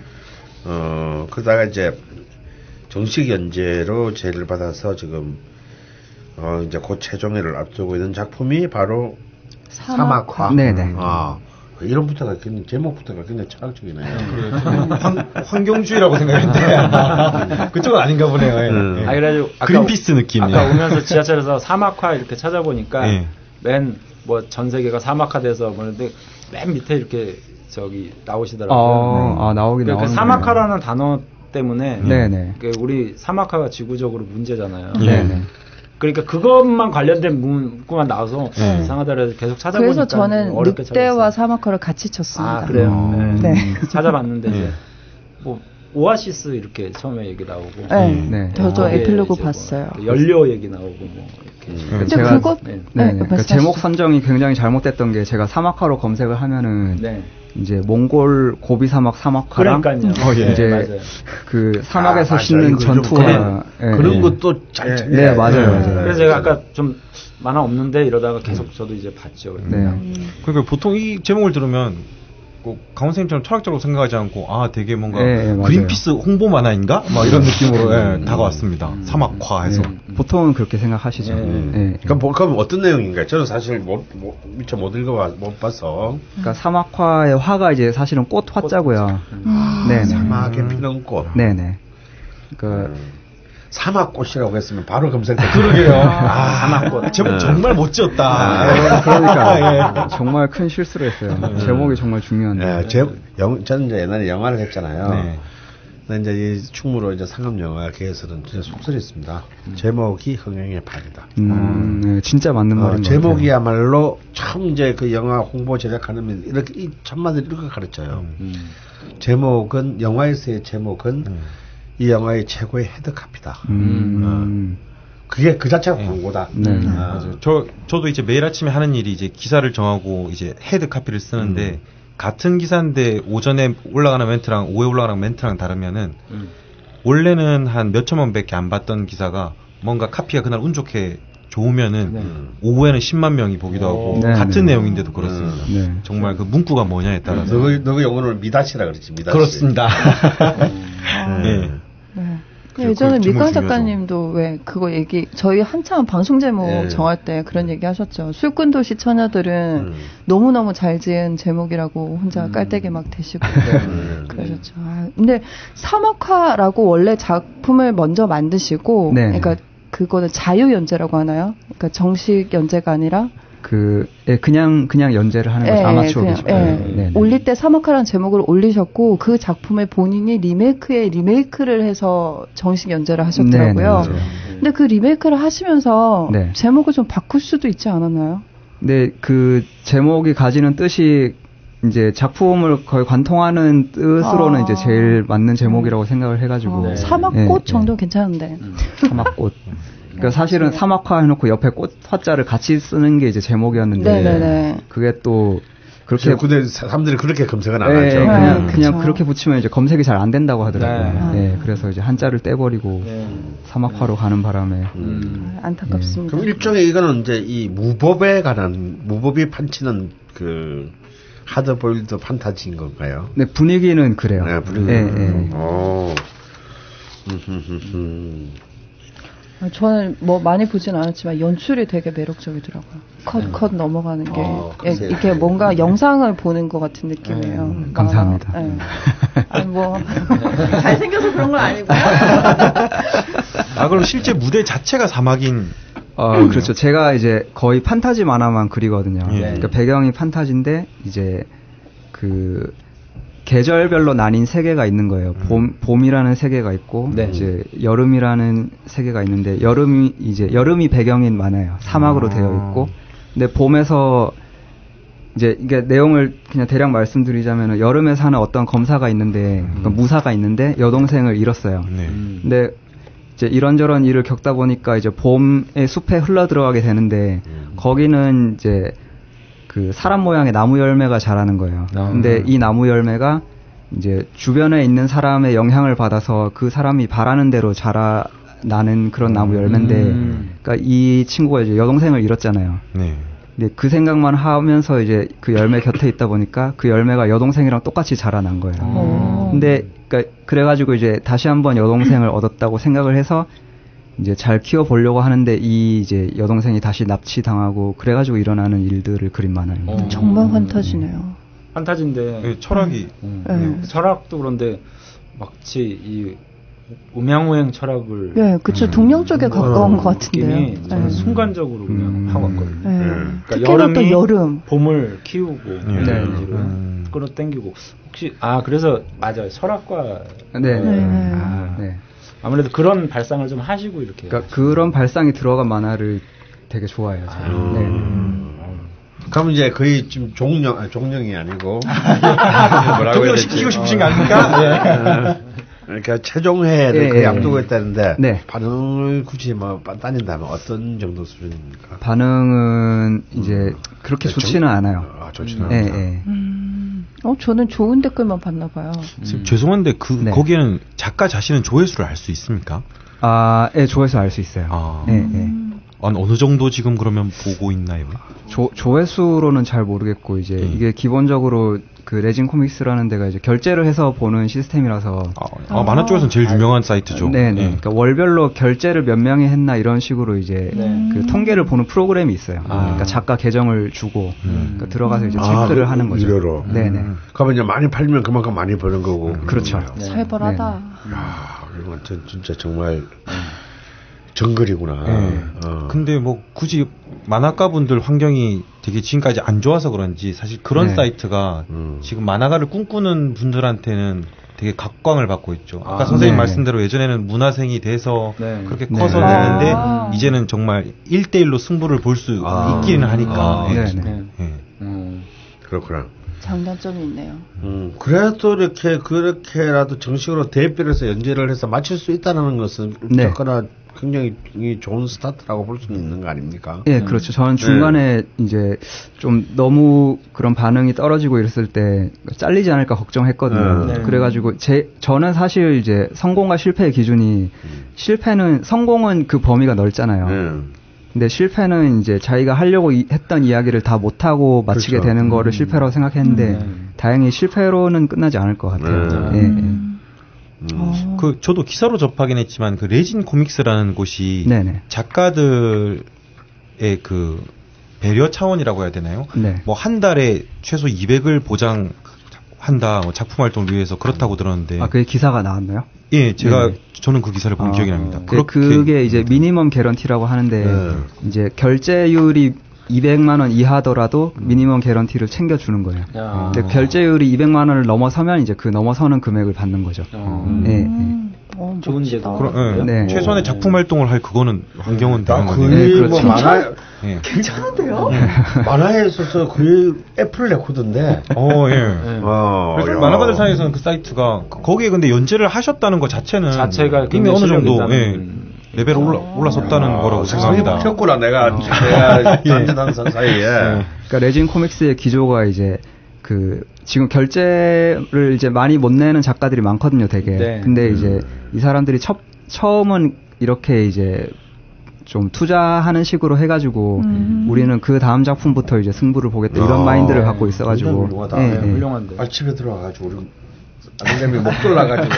어, 그러다가 이제 정식 연재로 제의를 받아서 지금, 어, 이제 곧 최종회를 앞두고 있는 작품이 바로 사막화. 사막화. 네네. 아, 이름부터가 굉장히, 제목부터가 굉장히 철학적이네요. 환, 환경주의라고 생각했는데, 그쪽은 아닌가 보네요. 예. 음. 아, 그래가지고. 그린피스 느낌. 아까 오면서 지하철에서 사막화 이렇게 찾아보니까, 예. 맨, 뭐 전 세계가 사막화돼서 뭐는데, 맨 밑에 이렇게 저기 나오시더라고요. 아, 네. 아 나오긴 나오는. 그 사막화라는 단어 때문에 네네. 그 우리 사막화가 지구적으로 문제잖아요. 네네. 그러니까 그것만 관련된 문구만 나와서 네. 이상하더라도 계속 찾아보니까 그래서 저는 늑대와 사막화를 같이 쳤습니다. 아 그래요. 네. 네. 찾아봤는데 이제 뭐 오아시스 이렇게 처음에 얘기 나오고. 네. 네. 저도 에필로그 봤어요. 뭐 연료 얘기 나오고 뭐 이렇게. 음. 근데 제가 그거 네. 네. 네. 그러니까 제목 선정이 굉장히 잘못됐던 게 제가 사막화로 검색을 하면은. 네. 이제 몽골 고비 사막 사막화랑 그러니까요. 어, 예, 이제 네, 그 사막에서 아, 싣는 전투와 예, 그런 것도 잘 예, 네, 맞아요, 네. 맞아요. 그래서 제가 아까 좀 만화 없는데 이러다가 계속 저도 이제 봤죠. 네. 음. 그러니까 보통 이 제목을 들으면 꼭 강원 선생님처럼 철학적으로 생각하지 않고 아 되게 뭔가 예, 예, 그린피스 홍보 만화인가? 막 이런 느낌으로 예, 다가왔습니다. 음. 사막화해서 예, 보통은 그렇게 생각하시죠. 예, 예. 예. 그럼, 그럼 어떤 내용인가요? 저는 사실 못, 못 미처 못 읽어 못 봐서. 그러니까 사막화의 화가 이제 사실은 꽃 화자고요. 음. 네, 사막에 피는 꽃. 네네. 그러니까. 음. 사막꽃이라고 했으면 바로 검색될 그러게요. 아, 사막꽃. 제목 네. 정말 못 지었다. 아, 그러니까 예. 정말 큰 실수를 했어요. 음. 제목이 정말 중요한데. 네, 제, 영, 저는 이제 옛날에 영화를 했잖아요. 네. 근데 이제 이 충무로 이제 상업 영화계에서는 진짜 속설했습니다. 음. 제목이 흥행의 발이다. 음, 네, 진짜 맞는 어, 말인 것 제목이야말로 참 이제 그 영화 홍보 제작하는 이렇게 이 참마들 이렇게 가르쳐요. 음. 제목은 영화에서의 제목은 음. 이 영화의 최고의 헤드카피다. 음. 어. 그게 그 자체가 네. 광고다. 네. 음. 아. 맞아요. 저 저도 이제 매일 아침에 하는 일이 이제 기사를 정하고 이제 헤드 카피를 쓰는데 음. 같은 기사인데 오전에 올라가는 멘트랑 오후에 올라가는 멘트랑 다르면은 음. 원래는 한 몇천만 밖에 안 봤던 기사가 뭔가 카피가 그날 운 좋게 좋으면은 네. 오후에는 십만 명이 보기도 하고 네. 같은 네. 내용인데도 그렇습니다. 네. 정말 그 문구가 뭐냐에 따라서. 너가 너가 영어를 미다시라 그랬지. 미다시. 그렇습니다. 네. 네. 예전에 미강 작가님도 왜 그거 얘기 저희 한참 방송 제목 네. 정할 때 그런 얘기 하셨죠. 술꾼 도시 처녀들은 음. 너무너무 잘 지은 제목이라고 혼자 음. 깔때기 막 대시고 네. 그러셨죠. 아, 근데 사막화라고 원래 작품을 먼저 만드시고 네. 그러니까 그거는 자유 연재라고 하나요? 그러니까 정식 연재가 아니라 그 예, 그냥 그냥 연재를 하는 거죠. 예, 아마추어 게시판. 예. 네, 올릴 때 사막화라는 제목을 올리셨고 그 작품을 본인이 리메이크에 리메이크를 해서 정식 연재를 하셨더라고요. 네, 네, 근데 그 리메이크를 하시면서 네. 제목을 좀 바꿀 수도 있지 않았나요? 네, 그 제목이 가지는 뜻이 이제 작품을 거의 관통하는 뜻으로는 아. 이제 제일 맞는 제목이라고 생각을 해가지고 아, 네. 사막꽃 네, 정도 네. 괜찮은데. 음, 사막꽃. 그러니까 사실은 사막화 해놓고 옆에 꽃 화자를 같이 쓰는 게 이제 제목이었는데 네네네. 그게 또 그렇게 근데 사람들이 그렇게 검색은 안 네, 하죠. 그냥, 네, 그냥 그렇죠. 그렇게 붙이면 이제 검색이 잘 안 된다고 하더라고요. 네. 네, 그래서 이제 한자를 떼버리고 네. 사막화로 네. 가는 바람에 음. 음. 안타깝습니다. 그럼 일종의 이거는 이제 이 무법에 관한 무법이 판치는 그 하드보일드 판타지인 건가요? 네, 분위기는 그래요. 네, 분위기. 네, 네. 오. 저는 뭐 많이 보진 않았지만 연출이 되게 매력적이더라고요. 컷, 컷 네. 넘어가는 게. 어, 예, 이게 뭔가 네. 영상을 보는 것 같은 느낌이에요. 음, 감사합니다. 네. 아니, 뭐, 잘생겨서 그런 건 아니고요. 아, 그럼 실제 무대 자체가 사막인. 어, 그렇죠. 제가 이제 거의 판타지 만화만 그리거든요. 네. 그러니까 배경이 판타지인데, 이제 그, 계절별로 나뉜 세계가 있는 거예요. 봄, 봄이라는 세계가 있고, 네. 이제 여름이라는 세계가 있는데, 여름이, 이제 여름이 배경인 만화예요. 사막으로 아. 되어 있고, 근데 봄에서, 이제 이게 내용을 그냥 대략 말씀드리자면, 여름에 사는 어떤 검사가 있는데, 음. 그러니까 무사가 있는데, 여동생을 잃었어요. 네. 근데 이제 이런저런 일을 겪다 보니까 이제 봄의 숲에 흘러 들어가게 되는데, 음. 거기는 이제 그 사람 모양의 나무 열매가 자라는 거예요. 아, 근데 음. 이 나무 열매가 이제 주변에 있는 사람의 영향을 받아서 그 사람이 바라는 대로 자라나는 그런 나무 열매인데, 음. 그러니까 이 친구가 이제 여동생을 잃었잖아요. 네. 근데 그 생각만 하면서 이제 그 열매 곁에 있다 보니까 그 열매가 여동생이랑 똑같이 자라난 거예요. 오. 근데 그러니까 그래가지고 이제 다시 한번 여동생을 얻었다고 생각을 해서 이제 잘 키워보려고 하는데 이 이제 여동생이 다시 납치당하고 그래가지고 일어나는 일들을 그린 만화입니다. 어. 정말 판타지네요. 판타지인데 네, 철학이 음, 음. 네. 철학도 그런데 마치 이 음양오행 철학을 네, 그쵸. 음, 동양 쪽에 가까운 음, 것 같은데요. 네. 순간적으로 그냥 음, 하고 왔거든요. 네. 네. 그러니까 여름이 여름. 봄을 키우고 네. 네. 음. 끌어당기고 혹시 아 그래서 맞아요. 철학과 네. 네. 네. 아, 네. 아무래도 그런 발상을 좀 하시고 이렇게. 그러니까 그런 발상이 들어간 만화를 되게 좋아해요. 아, 네. 음. 그럼 이제 거의 지금 종령, 아니, 종령이 아니고 뭐라고 해야 되지? 시키고 싶으신 거 아닙니까? 네. 그러니까 최종회를 네, 거의 네. 앞두고 있다는데 네. 반응을 굳이 뭐 따진다면 어떤 정도 수준입니까? 반응은 이제 음. 그렇게 좋지는 않아요. 아, 좋지는 음. 않아요. 네, 음. 어, 저는 좋은 댓글만 봤나 봐요. 음. 죄송한데 그 네. 거기에는 작가 자신은 조회수를 알 수 있습니까? 아, 예, 네, 조회수 알 수 있어요. 아. 네, 네. 어느 정도 지금 그러면 보고 있나요? 조, 조회수로는 잘 모르겠고 이제 음. 이게 기본적으로 그 레진 코믹스라는 데가 이제 결제를 해서 보는 시스템이라서 아, 아, 만화 쪽에서는 제일 유명한 사이트죠. 네네. 네. 그러니까 월별로 결제를 몇 명이 했나 이런 식으로 이제 네. 그 통계를 보는 프로그램이 있어요. 아. 그러니까 작가 계정을 주고 음. 그러니까 들어가서 이제 아, 체크를 그, 하는 거죠. 유료로. 네네. 음. 그러면 이제 많이 팔면 그만큼 많이 버는 거고. 음. 그렇죠. 네. 살벌하다. 아, 이건 진짜 정말. 정글이구나. 네. 어. 근데 뭐 굳이 만화가분들 환경이 되게 지금까지 안 좋아서 그런지 사실 그런 네. 사이트가 음. 지금 만화가를 꿈꾸는 분들한테는 되게 각광을 받고 있죠. 아까 아, 선생님 네. 말씀대로 예전에는 문화생이 돼서 네. 그렇게 네. 커서 네. 되는데 아. 이제는 정말 일 대일로 승부를 볼 수 아. 있기는 하니까. 아, 예. 네. 네. 예. 음. 그렇구나. 장단점이 있네요. 음, 그래도 이렇게, 그렇게라도 정식으로 대표를 해서 연재를 해서 마칠 수 있다는 것은 네. 어쨌거나 굉장히 좋은 스타트라고 볼 수는 있는 거 아닙니까? 예, 그렇죠. 저는 중간에 이제 좀 너무 그런 반응이 떨어지고 이랬을 때 잘리지 않을까 걱정했거든요. 네. 그래가지고 제 저는 사실 이제 성공과 실패의 기준이 실패는 성공은 그 범위가 넓잖아요. 음. 근데 실패는 이제 자기가 하려고 이, 했던 이야기를 다 못하고 마치게 그렇죠. 되는 거를 실패라고 생각했는데 음. 다행히 실패로는 끝나지 않을 것 같아요. 네. 예, 예. 음. 음. 어. 그 저도 기사로 접하긴 했지만 그 레진 코믹스라는 곳이 네네. 작가들의 그 배려 차원이라고 해야 되나요? 네. 뭐 한 달에 최소 이백을 보장한다. 뭐 작품 활동을 위해서 그렇다고 들었는데. 아, 그게 기사가 나왔나요? 예, 제가 네네. 저는 그 기사를 본 아, 기억이 납니다. 그, 그게 이제 미니멈 개런티라고 하는데 네. 이제 결제율이 이백만 원 이하더라도 미니멈 개런티를 챙겨주는 거예요. 야. 근데 결제율이 이백만 원을 넘어서면 이제 그 넘어서는 금액을 받는 거죠. 어. 예, 예. 음. 어, 좋은 멋지다. 제도. 그럼, 예. 네. 최소한의 작품 활동을 할 그거는 환경은 나 되는 거의 건데. 네, 뭐 그렇죠. 만화, 예. 괜찮은데요? 만화에 있어서 거의 애플 레코드인데. 어, 예. 네. 어, 그래서 야. 만화가들 사이에서는 그 사이트가 그- 거기에 근데 연재를 하셨다는 것 자체는 자체가 이미 굉장히 어느 정도 실력이 예, 있다는. 레벨 올라 올라섰다는 아, 거라고 세상이 생각합니다. 바뀌었구나, 내가, 내가 단전한 사이에. 그러니까 레진 코믹스의 기조가 이제 그 지금 결제를 이제 많이 못 내는 작가들이 많거든요, 되게. 네. 근데 이제 이 사람들이 첫 처음은 이렇게 이제 좀 투자하는 식으로 해가지고 음. 우리는 그 다음 작품부터 이제 승부를 보겠다 이런 아, 마인드를 네. 갖고 있어가지고. 굉장히 훌륭하다. 예, 네, 예. 훌륭한데. 아, 집에 들어와가지고, 우리, 아들내미 목 졸라가지고.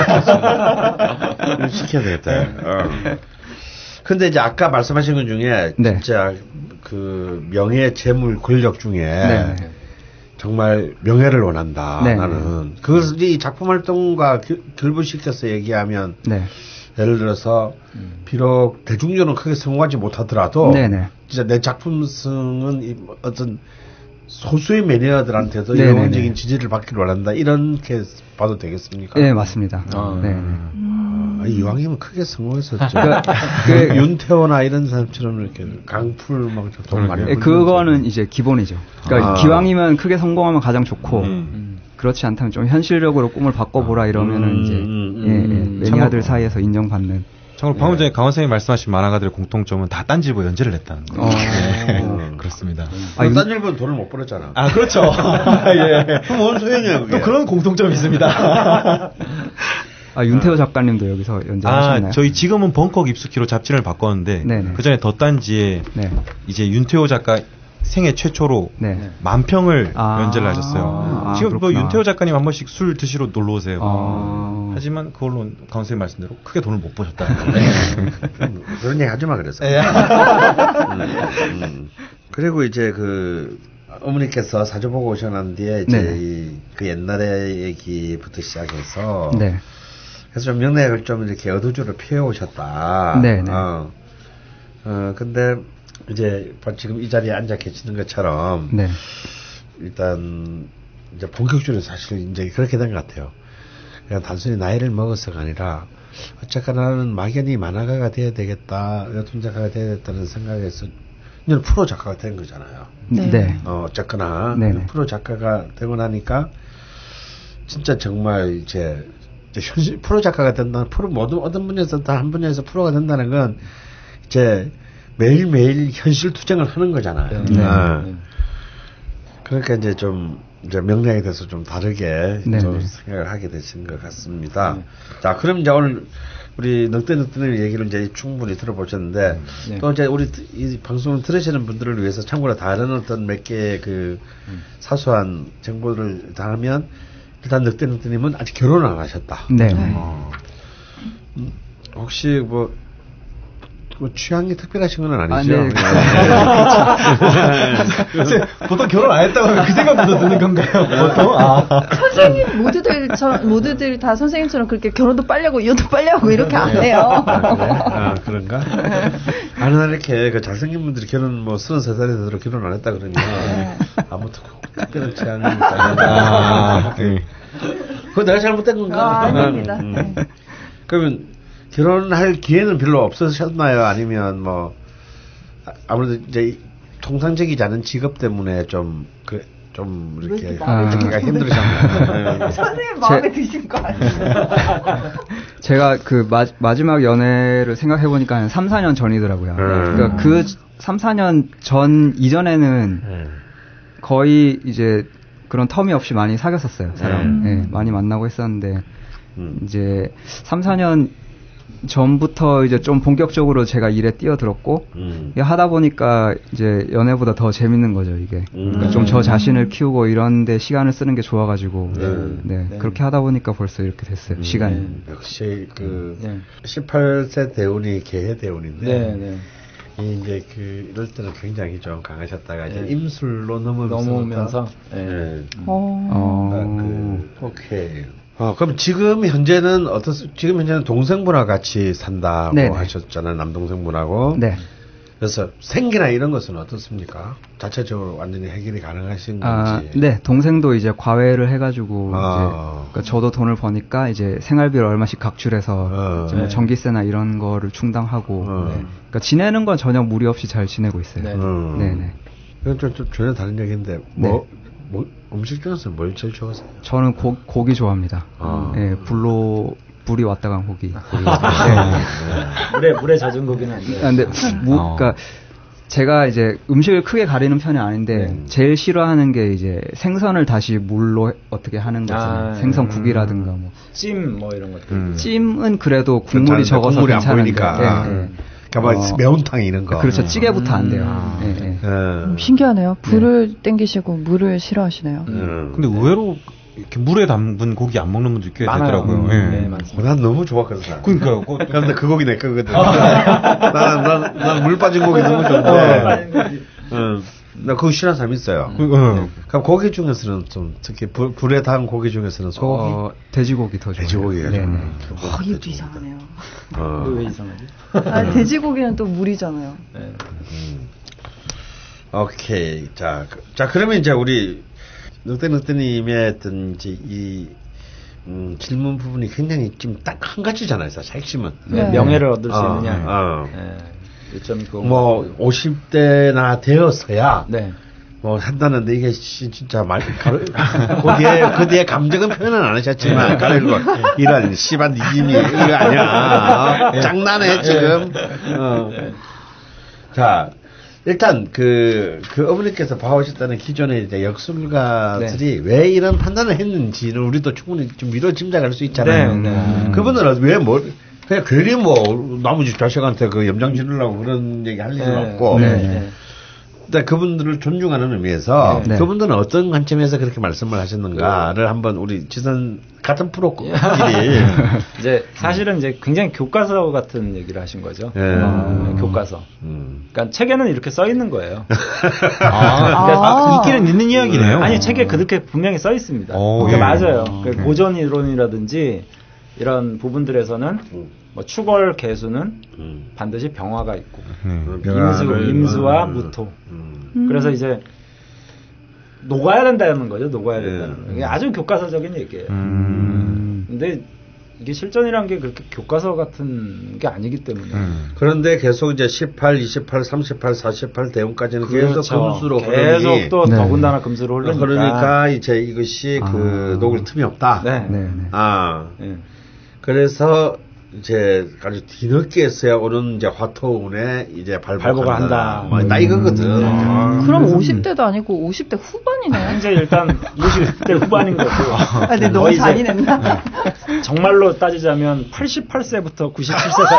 이거 시켜야 되겠다. 어. 근데 이제 아까 말씀하신 것 중에, 네. 진짜, 그, 명예, 재물, 권력 중에, 네. 정말 명예를 원한다. 네. 나는. 그것을 이 작품 활동과 결- 결부시켜서 얘기하면, 네. 예를 들어서, 비록 대중적으로는 크게 성공하지 못하더라도, 네네. 진짜 내 작품성은 이 어떤 소수의 매니아들한테도 네네네. 영원적인 지지를 받기를 원한다. 이렇게 봐도 되겠습니까? 예, 맞습니다. 아. 네. 아, 이왕이면 크게 성공했었죠. 그러니까 그- 윤태호나 이런 사람처럼 이렇게 강풀 막돈 많이 예, 벌면서. 그거는 이제 기본이죠. 그러니까 아. 기왕이면 크게 성공하면 가장 좋고, 음. 그렇지 않다면 좀 현실적으로 꿈을 바꿔보라 이러면은 음, 이제 음, 예, 예, 음. 매니아들 참- 사이에서 인정받는. 참고로 방금 전에 강원 선생님이 말씀하신 만화가들의 공통점은 다 딴지보에 연재를 했다는 거예요. 어. 네, 그렇습니다. 아, 아, 딴 일본 돈을 못 벌었잖아. 아 그렇죠. 예. 그럼 뭔 소용이야, 그게. 또 그런 공통점이 있습니다. 아, 윤태호 작가님도 여기서 연재하셨나요? 아 저희 지금은 벙커 깊숙이로 잡지를 바꿨는데 네네. 그 전에 덧단지에 네. 이제 윤태호 작가 생애 최초로 네. 만 평을 아. 연재를 하셨어요. 아, 지금 뭐 그렇구나. 윤태호 작가님 한 번씩 술 드시러 놀러 오세요. 아. 하지만 그걸로 강원 선생님 말씀대로 크게 돈을 못 버셨다는 거예요. 음, 그런 얘기 하지 마, 그래서. 예. 음, 음. 그리고 이제 그 어머니께서 사주 보고 오셔난 뒤에 이제 네. 이, 그 옛날의 얘기부터 시작해서 네. 그래서 좀 명맥을 좀 이렇게 어두주로 피해 오셨다. 네, 네. 어. 어, 근데 이제 지금 이 자리에 앉아 계시는 것처럼 네. 일단 이제 본격적으로 사실 이제 그렇게 된 것 같아요. 그냥 단순히 나이를 먹어서가 아니라 어쨌거나 나는 막연히 만화가가 돼야 되겠다, 웹툰 작가가 돼야 되겠다는 생각에서 이제 프로 작가가 된 거잖아요. 네. 네. 네. 어, 어쨌거나 네네. 프로 작가가 되고 나니까 진짜 정말 이제, 이제 현실 프로 작가가 된다. 프로 모든 어떤 분야에서 다 한 분야에서 프로가 된다는 건 이제 매일매일 현실 투쟁을 하는 거잖아요. 네. 어. 네. 그러니까 이제 좀 이제 명량에 대해서 좀 다르게 네네. 좀 생각을 하게 되신 것 같습니다. 네. 자, 그럼 이제 오늘 우리 넉대넉대의 얘기를 이제 충분히 들어보셨는데 네. 또 이제 우리 이 방송을 들으시는 분들을 위해서 참고로 다른 어떤 몇 개의 그 음. 사소한 정보를 다 하면 일단 넉대넉대님은 아직 결혼을 안 하셨다. 네. 어. 음, 혹시 뭐 뭐 취향이 특별하신 건 아니죠. 아, 네. 보통 결혼 안 했다고 하면 그 생각부터 드는 건가요? 보통? 아. 선생님 모두들 저 모두들 다 선생님처럼 그렇게 결혼도 빨리 하고 이혼도 빨리 하고 이렇게 안 해요. 아, 그래? 아 그런가? 아니 나 이렇게 그 잘생긴 분들이 결혼 뭐 서른세 살에 들어 결혼 안 했다 그러니 아무튼 특별한 취향이 있다. 네. 그거 내가 잘못된 건가? 아, 아닙니다. 음. 네. 그러면 결혼할 기회는 별로 없으셨나요? 아니면 뭐 아무래도 이제 통상적이지 않은 직업 때문에 좀 그 좀 이렇게 하기가 힘들으셨나요? 선생님 마음에 드신 거 아니에요? 제가 그 마, 마지막 연애를 생각해 보니까 한 삼, 사 년 전이더라고요. 음. 그러니까 그 삼, 사 년 전 이전에는 음. 거의 이제 그런 텀이 없이 많이 사귀었었어요. 사람. 음. 네, 많이 만나고 했었는데 음. 이제 삼, 사 년 전부터 이제 좀 본격적으로 제가 일에 뛰어들었고 음. 하다 보니까 이제 연애보다 더 재밌는 거죠 이게. 음. 그러니까 좀 저 자신을 키우고 이런데 시간을 쓰는 게 좋아가지고 네, 네. 네. 그렇게 하다 보니까 벌써 이렇게 됐어요. 음. 시간이. 네. 역시 그 네. 십팔 세 대운이 개해 대운인데. 네, 네. 이제 그 이럴 때는 굉장히 좀 강하셨다가 이제 네. 임술로 넘으면서. 넘으면서. 네. 네. 어. 아, 그 오케이. 어, 그럼 지금 현재는 어떻, 지금 현재는 동생분하고 같이 산다고 네네. 하셨잖아요. 남동생분하고. 네. 그래서 생계나 이런 것은 어떻습니까? 자체적으로 완전히 해결이 가능하신 건지. 아, 네. 동생도 이제 과외를 해가지고, 아. 이제, 그러니까 저도 돈을 버니까 이제 생활비를 얼마씩 각출해서, 어. 이제 뭐 네. 전기세나 이런 거를 충당하고, 어. 네. 그러니까 지내는 건 전혀 무리 없이 잘 지내고 있어요. 네. 음. 네네. 이건 좀, 좀 전혀 다른 얘기인데, 뭐, 네. 뭐, 음식 중에서 뭘 제일 좋아하세요? 저는 고, 고기 좋아합니다. 아. 예, 불로, 불이 왔다 간 고기. 네. 물에, 물에 젖은 고기는 안 돼요. 아, 근데, 무, 그니까, 제가 이제 음식을 크게 가리는 편이 아닌데, 네. 제일 싫어하는 게 이제 생선을 다시 물로 어떻게 하는 거죠. 아, 생선국이라든가 뭐. 찜, 뭐 이런 것들. 음. 찜은 그래도 국물이 적어서 국물이 괜찮으니까. 안 보이니까. 네, 네. 그러니까 어, 매운탕 이런 거. 그렇죠. 찌개부터 안 돼요. 음. 네, 네. 음, 신기하네요. 불을 네. 땡기시고 물을 싫어하시네요. 음. 근데 의외로 이렇게 물에 담근 고기 안 먹는 분들 꽤 되더라고요. 음. 네. 네, 맞습니다. 난 너무 좋아하거든. 그러니까요. 근데 그 고기 내 거거든. 나는 난, 난 물 빠진 고기 너무 좋은데. 응. 나 그거 싫어하는 사람 있어요. 음. 음. 그럼 고기 중에서는 좀 특히 불, 불에 닿은 고기 중에서는 소고기? 어, 돼지고기 더 좋아요. 돼지고기가 네네. 음. 어, 이것도 이상하네요. 어. 왜 이상하지? 아, 돼지고기는 또 물이잖아요. 네. 음. 오케이. 자, 그, 자 그러면 이제 우리 늑대늑대님의 어떤 이제 이 음, 질문 부분이 굉장히 지금 딱 한 가지잖아요. 사실 핵심은 네. 명예를 얻을 수 어, 있느냐. 어. 네. 뭐 오십 대나 되어서야 네. 뭐 한다는데 이게 진짜 말 가르 그 뒤에 그 뒤에 감정은 표현은 안 하셨지만 가르고 이런 씨발 니짐이 이거 아니야. 어? 장난해 지금. 어. 자 일단 그, 그 어머니께서 봐오셨다는 기존의 이제 역술가들이 네. 왜 이런 판단을 했는지는 우리도 충분히 좀 미뤄 짐작할 수 있잖아요. 네, 네. 그분들은 왜 뭐 그냥 괜히 뭐 나머지 자식한테 그 염장 지르려고 그런 얘기 할 일은 네, 없고. 네, 네. 근데 그분들을 존중하는 의미에서 네. 그분들은 어떤 관점에서 그렇게 말씀을 하셨는가를 네. 한번 우리 지선 같은 프로끼리 이제 사실은 이제 굉장히 교과서 같은 얘기를 하신 거죠. 네. 어, 교과서. 음. 그러니까 책에는 이렇게 써 있는 거예요. 아, 그러니까 아~ 인기는 있는 이야기네요. 아니 책에 그렇게 분명히 써 있습니다. 오, 그러니까 예. 맞아요. 그러니까 고전 이론이라든지 이런 부분들에서는 뭐 추걸 개수는 음. 반드시 병화가 있고 음. 임수, 임수와 음. 무토 음. 그래서 이제 녹아야 된다는 거죠. 녹아야 된다는 음. 게 아주 교과서적인 얘기예요. 음. 근데 이게 실전이란 게 그렇게 교과서 같은 게 아니기 때문에 음. 그런데 계속 이제 십팔, 이십팔, 삼십팔, 사십팔 대운까지는 그렇죠. 계속 금수로 계속 흐르니, 또 네. 더군다나 금수로 흐르니까 그러니까 이제 이것이 아. 그 녹을 틈이 없다. 네. 네. 네. 아 네. 그래서 이제 아주 뒤늦게서야 오는 이제 화토운에 이제 발복을 한다. 뭐, 나 이거거든. 음. 아, 그럼 오십 대도 아니고 오십 대 후반이네요. 이제 일단 오십 대 후반인 거고. 아, 근데 너무 잔인했나? 정말로 따지자면 팔십팔 세부터 구십칠 세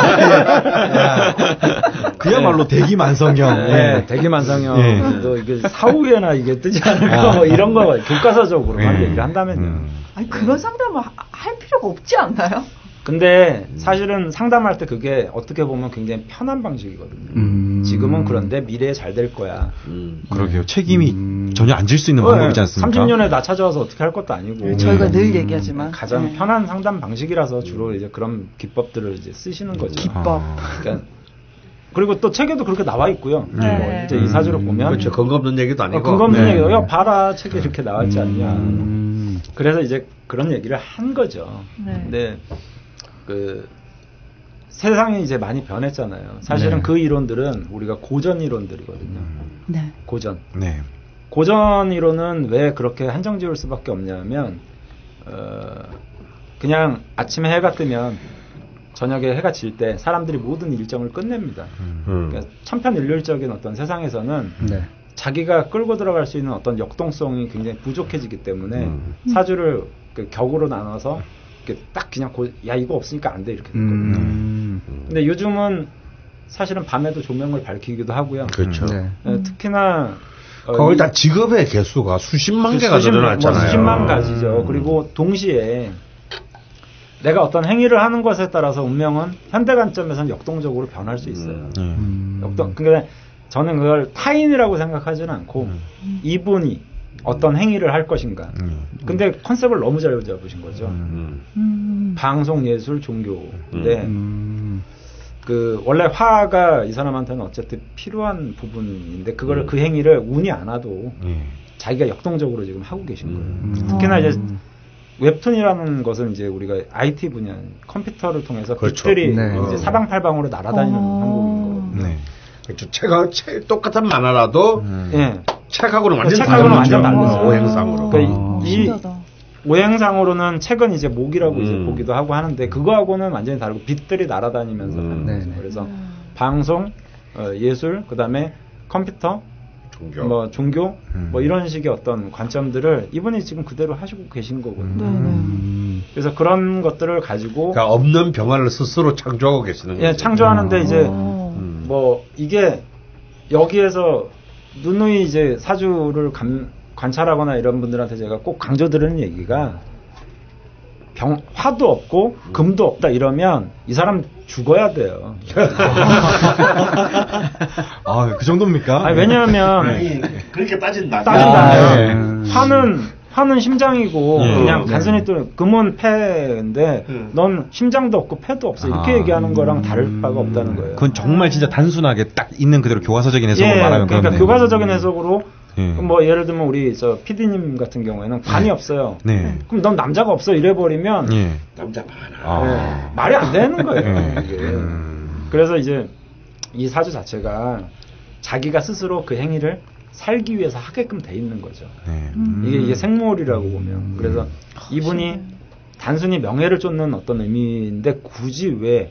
사이. 그야말로 대기만성형. 네, 네. 대기만성형. 네. 또 이게 사후에나 이게 뜨지 않을까 뭐 이런 거 교과서적으로 만 네. 얘기를 한다면요. 음. 아니 그런 상담을 할 필요가 없지 않나요? 근데 사실은 상담할 때 그게 어떻게 보면 굉장히 편한 방식이거든요. 음. 지금은 그런데 미래에 잘 될 거야. 음. 그러게요. 책임이 음. 전혀 안 질 수 있는 어, 방법이지 않습니까? 삼십 년에 나 찾아와서 어떻게 할 것도 아니고. 네, 저희가 음. 늘 얘기하지만 가장 네. 편한 상담 방식이라서 주로 이제 그런 기법들을 이제 쓰시는 거죠. 기법. 아. 그러니까 그리고 또 책에도 그렇게 나와 있고요. 네. 뭐 이제 이 사주를 보면 그렇죠. 근거 없는 얘기도 아니고. 어, 근거 없는 네. 얘기도 야 봐라 책에 이렇게 나왔지 않냐. 음. 그래서 이제 그런 얘기를 한 거죠. 네. 근데 그 세상이 이제 많이 변했잖아요. 사실은 네. 그 이론들은 우리가 고전 이론들이거든요. 네. 고전. 네. 고전 이론은 왜 그렇게 한정 지을 수밖에 없냐면 어, 그냥 아침에 해가 뜨면 저녁에 해가 질 때 사람들이 모든 일정을 끝냅니다. 음. 그러니까 천편일률적인 어떤 세상에서는 네. 자기가 끌고 들어갈 수 있는 어떤 역동성이 굉장히 부족해지기 때문에 음. 사주를 그 격으로 나눠서 이렇게 딱 그냥 고, 야 이거 없으니까 안 돼 이렇게 됐거든요. 음. 근데 요즘은 사실은 밤에도 조명을 밝히기도 하고요. 그렇죠. 네. 어, 특히나 어, 거기 다 직업의 개수가 수십만 개가 늘어났잖아요. 뭐 수십만 가지죠. 그리고 동시에 내가 어떤 행위를 하는 것에 따라서 운명은 현대 관점에서는 역동적으로 변할 수 있어요. 음. 역동. 그러니까 저는 그걸 타인이라고 생각하지는 않고 음. 이분이 어떤 행위를 할 것인가. 음. 근데 컨셉을 너무 잘 잡으신 거죠. 음. 음. 방송, 예술, 종교인데 음. 그 원래 화가 이 사람한테는 어쨌든 필요한 부분인데 그거를 음. 그 행위를 운이 안 와도 예. 자기가 역동적으로 지금 하고 계신 거예요. 음. 특히나 이제 웹툰이라는 것은 이제 우리가 아이티 분야 컴퓨터를 통해서 그렇죠. 빛들이 네. 이제 사방팔방으로 날아다니는 어. 한국인 거거든요. 네. 그렇죠. 책하, 책, 똑같은 만화라도 음. 예. 책하고는 완전 책하고는 다르죠. 완전 다르죠. 어, 오행상으로. 그러니까 어, 이, 신기하다. 오행상으로는 책은 이제 목이라고 이제 음. 보기도 하고 하는데 그거하고는 완전히 다르고 빛들이 날아다니면서 음. 하는 거죠. 네네. 그래서 방송, 어, 예술, 그다음에 컴퓨터, 종교. 뭐 종교, 음. 뭐 이런 식의 어떤 관점들을 이분이 지금 그대로 하시고 계신 거거든요. 네, 네. 음. 그래서 그런 것들을 가지고 그러니까 없는 병화를 스스로 창조하고 계시는 거죠. 예, 창조하는데 이제 어. 음. 뭐 이게 여기에서 누누이 이제 사주를 감, 관찰하거나 이런 분들한테 제가 꼭 강조드리는 얘기가 병, 화도 없고 금도 없다 이러면 이 사람 죽어야 돼요. 아, 그 정도입니까? 아니, 왜냐하면 아니, 그렇게 따진다. 따진다면 네. 화는 화는 심장이고 예. 그냥 네. 단순히 또 금은 폐인데 음. 넌 심장도 없고 폐도 없어 이렇게 아. 얘기하는 거랑 다를 바가 없다는 거예요. 그건 정말 진짜 단순하게 딱 있는 그대로 교과서적인 해석으로 예, 말하면 그러니까 그렇네요. 교과서적인 해석으로 예. 뭐 예를 들면 우리 저 피디님 같은 경우에는 관이 없어요. 네. 그럼 넌 남자가 없어 이래버리면 예. 남자 많아. 아. 예, 말이 안 되는 거예요. 예. 이게. 음. 그래서 이제 이 사주 자체가 자기가 스스로 그 행위를 살기 위해서 하게끔 돼 있는 거죠. 네. 음. 이게 이게 생물이라고 보면 그래서 이분이 단순히 명예를 쫓는 어떤 의미인데 굳이 왜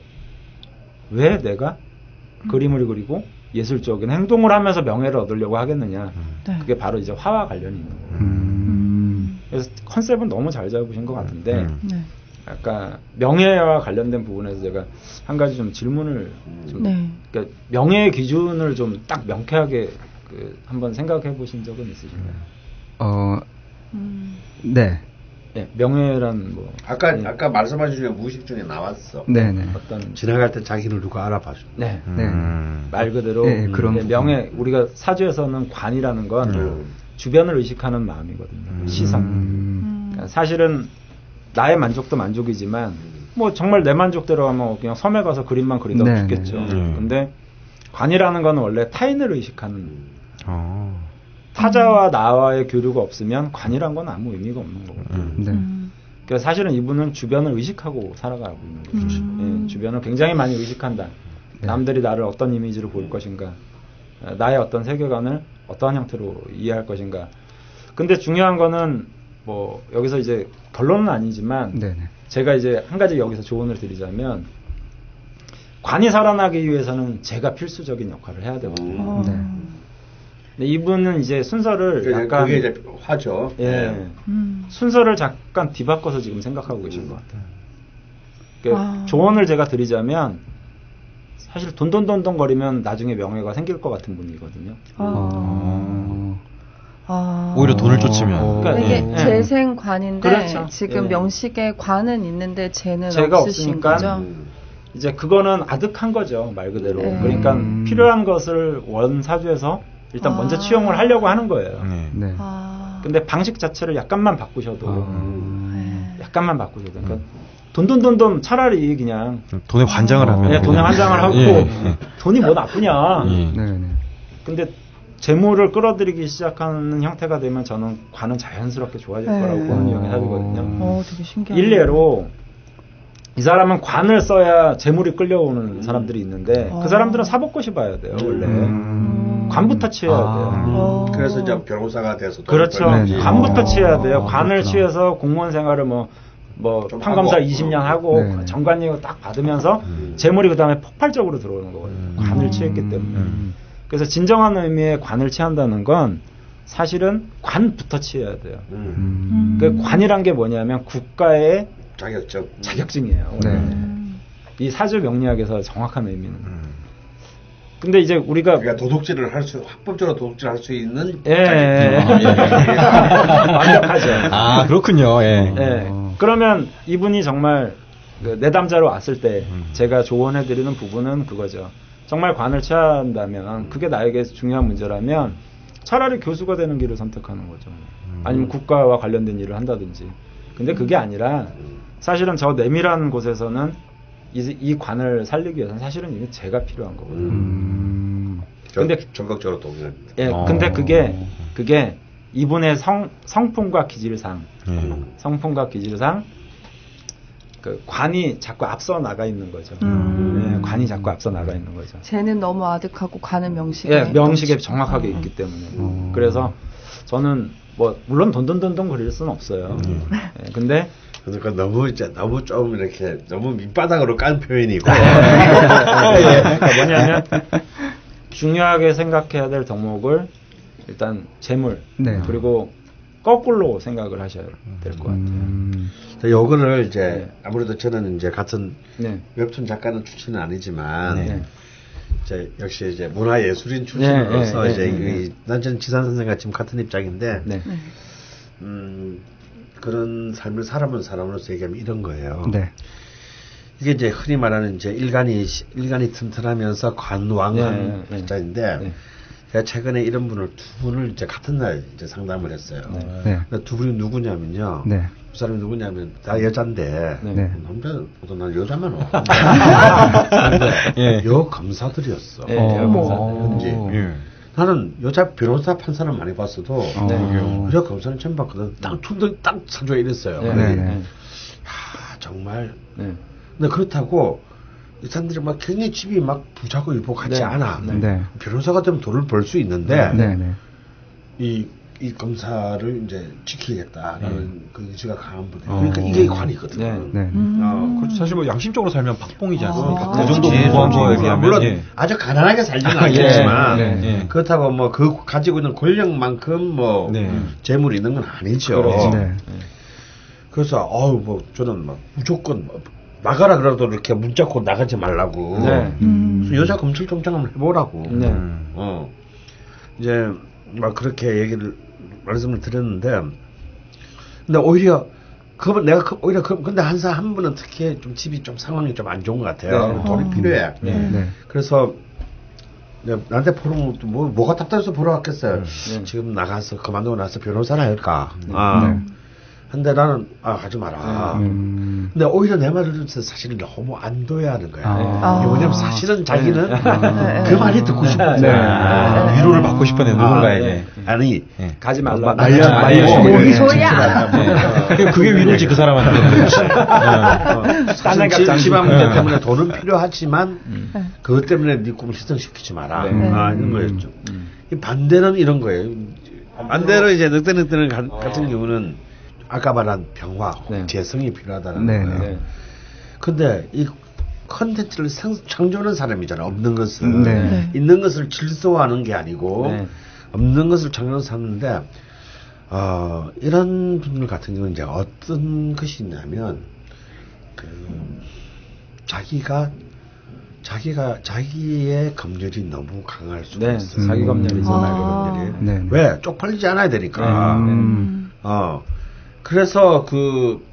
왜 내가 그림을 그리고 예술적인 행동을 하면서 명예를 얻으려고 하겠느냐. 네. 그게 바로 이제 화와 관련이 있는 거예요. 음. 그래서 컨셉은 너무 잘 잡으신 것 같은데 음. 네. 아까 명예와 관련된 부분에서 제가 한 가지 좀 질문을 좀 네. 그러니까 명예의 기준을 좀 딱 명쾌하게 그 한번 생각해 보신 적은 있으신가요? 어, 음. 네. 네, 명예란 뭐 아까 네, 아까 말씀하신 중에 무의식 중에 나왔어. 네네. 어떤 지나갈 때 자기를 누가 알아봐줘. 네. 네. 음. 말 그대로 네, 그런 네, 부분. 명예 우리가 사주에서는 관이라는 건 음. 주변을 의식하는 마음이거든요. 음. 시선. 음. 그러니까 사실은 나의 만족도 만족이지만 뭐 정말 내 만족대로 하면 그냥 섬에 가서 그림만 그리다 네, 죽겠죠. 네. 근데 관이라는 건 원래 타인을 의식하는 어. 타자와 나와의 교류가 없으면 관이란 건 아무 의미가 없는 거거든요. 음. 네. 음. 그래서 사실은 이분은 주변을 의식하고 살아가고 있는 거죠. 음. 예, 주변을 굉장히 많이 의식한다. 네. 남들이 나를 어떤 이미지로 볼 것인가, 어, 나의 어떤 세계관을 어떠한 형태로 이해할 것인가. 근데 중요한 거는 뭐 여기서 이제 결론은 아니지만 네네. 제가 이제 한 가지 여기서 조언을 드리자면 관이 살아나기 위해서는 제가 필수적인 역할을 해야 되거든요. 어. 네. 근데 이분은 이제 순서를 그게, 약간 그게 이제 화죠. 예. 네. 음. 순서를 잠깐 뒤바꿔서 지금 생각하고 계신 것 같아요. 그러니까 아. 조언을 제가 드리자면 사실 돈돈돈돈 거리면 나중에 명예가 생길 것 같은 분이거든요. 아. 어. 아. 오히려 돈을 쫓으면. 그러니까 이게 네. 재생관인데 그렇죠. 지금 네. 명식에 관은 있는데 재는 재가 없으신 없으니까 거죠? 이제 그거는 아득한 거죠, 말 그대로. 네. 그러니까 음. 필요한 것을 원사주에서 일단 아. 먼저 채용을 하려고 하는 거예요. 네. 네. 아. 근데 방식 자체를 약간만 바꾸셔도 아. 네. 약간만 바꾸셔도 그러니까 돈돈돈돈 차라리 그냥 돈에 환장을 어. 하면. 네, 돈에 환장을 하고 예. 돈이 뭐 나쁘냐. 예. 네, 네. 근데 재물을 끌어들이기 시작하는 형태가 되면 저는 관은 자연스럽게 좋아질 네. 거라고 보는 영역이거든요. 어, 되게 신기하네. 일례로 이 사람은 관을 써야 재물이 끌려오는 사람들이 있는데 어. 그 사람들은 사법고시 봐야 돼요 원래. 음. 관부터 치어야 아. 돼요. 어. 그래서 이제 변호사가 돼서 그렇죠. 네, 네. 관부터 어. 치어야 돼요. 아, 관을 그렇구나. 취해서 공무원 생활을 뭐, 뭐, 좀 판검사 하고. 이십 년 하고, 네, 네. 정관이고 딱 받으면서, 음. 재물이 그 다음에 폭발적으로 들어오는 거거든요. 음. 관을 취했기 때문에. 음. 그래서 진정한 의미의 관을 취한다는 건, 사실은 관부터 취해야 돼요. 음. 음. 그 관이란 게 뭐냐면, 국가의 자격증. 자격증이에요. 네. 음. 이 사주 명리학에서 정확한 의미는. 음. 근데 이제 우리가 그러니까 도둑질을 할 수, 합법적으로 도둑질을 할 수 있는 예, 예, 자격증. 예. 완벽하죠. 아, 그렇군요. 예. 예. 어. 그러면 이분이 정말 그 내담자로 왔을 때 음. 제가 조언해드리는 부분은 그거죠. 정말 관을 취한다면 그게 나에게 중요한 문제라면 차라리 교수가 되는 길을 선택하는 거죠. 아니면 국가와 관련된 일을 한다든지. 근데 그게 아니라 사실은 저 내밀한 곳에서는 이, 이 관을 살리기 위해서는 사실은 이게 제가 필요한 거거든요. 음. 근데 근데 적극적으로 동의합니다. 예, 어. 근데 그게 그게 이분의 성 성품과 기질상 예. 성품과 기질상 그 관이 자꾸 앞서 나가 있는 거죠. 음. 예, 관이 자꾸 앞서 나가 있는 거죠. 쟤는 너무 아득하고 관은 명식에. 예, 명식에 넘치고. 정확하게 음. 있기 때문에. 음. 그래서 저는 뭐 물론 돈돈돈돈 거릴 수는 없어요. 음. 예, 근데 그러니까 너무 이제 너무 좀 이렇게 너무 밑바닥으로 깐 표현이고. 어, 예. 그러니까 뭐냐면 중요하게 생각해야 될 덕목을 일단 재물 네. 그리고 거꾸로 생각을 하셔야 될 것 같아요. 음. 요거를 이제 네. 아무래도 저는 이제 같은 네. 웹툰 작가는 출신은 아니지만 네. 이제 역시 이제 문화예술인 출신으로서 네, 네, 이제 네, 네. 이, 난 저는 지산 선생과 지금 같은 입장인데 네. 음, 그런 삶을 살아본 사람으로서 얘기하면 이런 거예요. 네. 이게 이제 흔히 말하는 이제 일간이 일간이 튼튼하면서 관왕한 네, 네, 자인데 네. 제가 최근에 이런 분을 두 분을 이제 같은 날 이제 상담을 했어요. 네. 근데 두 분이 누구냐면요. 네. 두 사람이 누구냐면 다 여잔데 네. 네. 남자보다 난 여자만 와. 예. 여 검사들이었어. 예, 어. 검사들이었지. 예. 나는 여자 변호사 판사는 많이 봤어도 어. 네. 여자 검사는 처음 봤거든. 딱 툭, 딱 사줘야 이랬어요. 네. 네. 네. 네. 야, 정말. 네. 근데 그렇다고 이 사람들이 막 굉장히 집이 막 부자고 유복하지 네. 않아. 네. 네. 변호사가 되면 돈을 벌 수 있는데 네. 네. 이, 이 검사를 이제 지키겠다라는 그 의지가 강한 분이. 어. 그러니까 이게 관이거든. 네. 네. 음. 어, 그렇죠. 사실 뭐 양심적으로 살면 박봉이지 않습니까? 아. 그 정도 그렇지. 공부한 그렇지. 거에 비하면 물론 예. 아주 가난하게 살지는 아, 예. 않겠지만 네, 네. 그렇다고 뭐 그 가지고 있는 권력만큼 뭐 네. 재물이 있는 건 아니죠. 그렇죠. 네. 그래서 어우 뭐 저는 막 무조건 뭐 나가라 그래도 이렇게 문자고 나가지 말라고. 네. 음. 그래서 여자 검찰총장 한번 해보라고. 네. 음. 어 이제 막 그렇게 얘기를 말씀을 드렸는데, 근데 오히려 그 내가 그, 오히려 그, 근데 한 사람 한 분은 특히 좀 집이 좀 상황이 좀 안 좋은 것 같아요. 네. 돈이 어. 필요해. 네. 네. 그래서 내가 나한테 보러 뭐 뭐가 답답해서 보러 왔겠어요. 네. 지금 나가서 그만두고 나서 변호사를 할까? 네. 아. 네. 근데 나는 아 하지 마라. 음. 근데 오히려 내 말을 듣면서 사실 너무 안 둬야하는 거야. 아. 이게 뭐냐면 사실은 자기는 네. 그 말이 듣고 싶은 네. 거야. 아, 위로를 받고 싶어는 누군가에게. 아니 예. 가지 말라. 말려 아, 말려 예. 주기를. 뭔 소리야? 예. 그게 위로지 그 사람한테. 어, 사실 집- 딴 집안 생각 문제 때문에 돈은 필요하지만 네. 그것 때문에 네 꿈을 희생시키지 마라. 네. 아, 이런 음. 거였죠. 음. 이 반대는 이런 거예요. 반대로 이제 늑대늑대는 가- 같은 경우는 아까 말한 병화, 네. 재성이 필요하다는 네, 거예요. 네. 근데 이 컨텐츠를 생- 창조하는 사람이잖아. 없는 것을. 네. 네. 있는 것을 질서화하는 게 아니고 네. 없는 것을 창조해서 사는데 어, 이런 분들 같은 경우는 이제 어떤 것이 있냐면 그 자기가 자기가 자기의 검열이 너무 강할 수가 네, 있어요. 자기 검열이죠. 자기 아. 검열이. 네. 왜? 쪽팔리지 않아야 되니까. 네. 음. 어. 그래서 그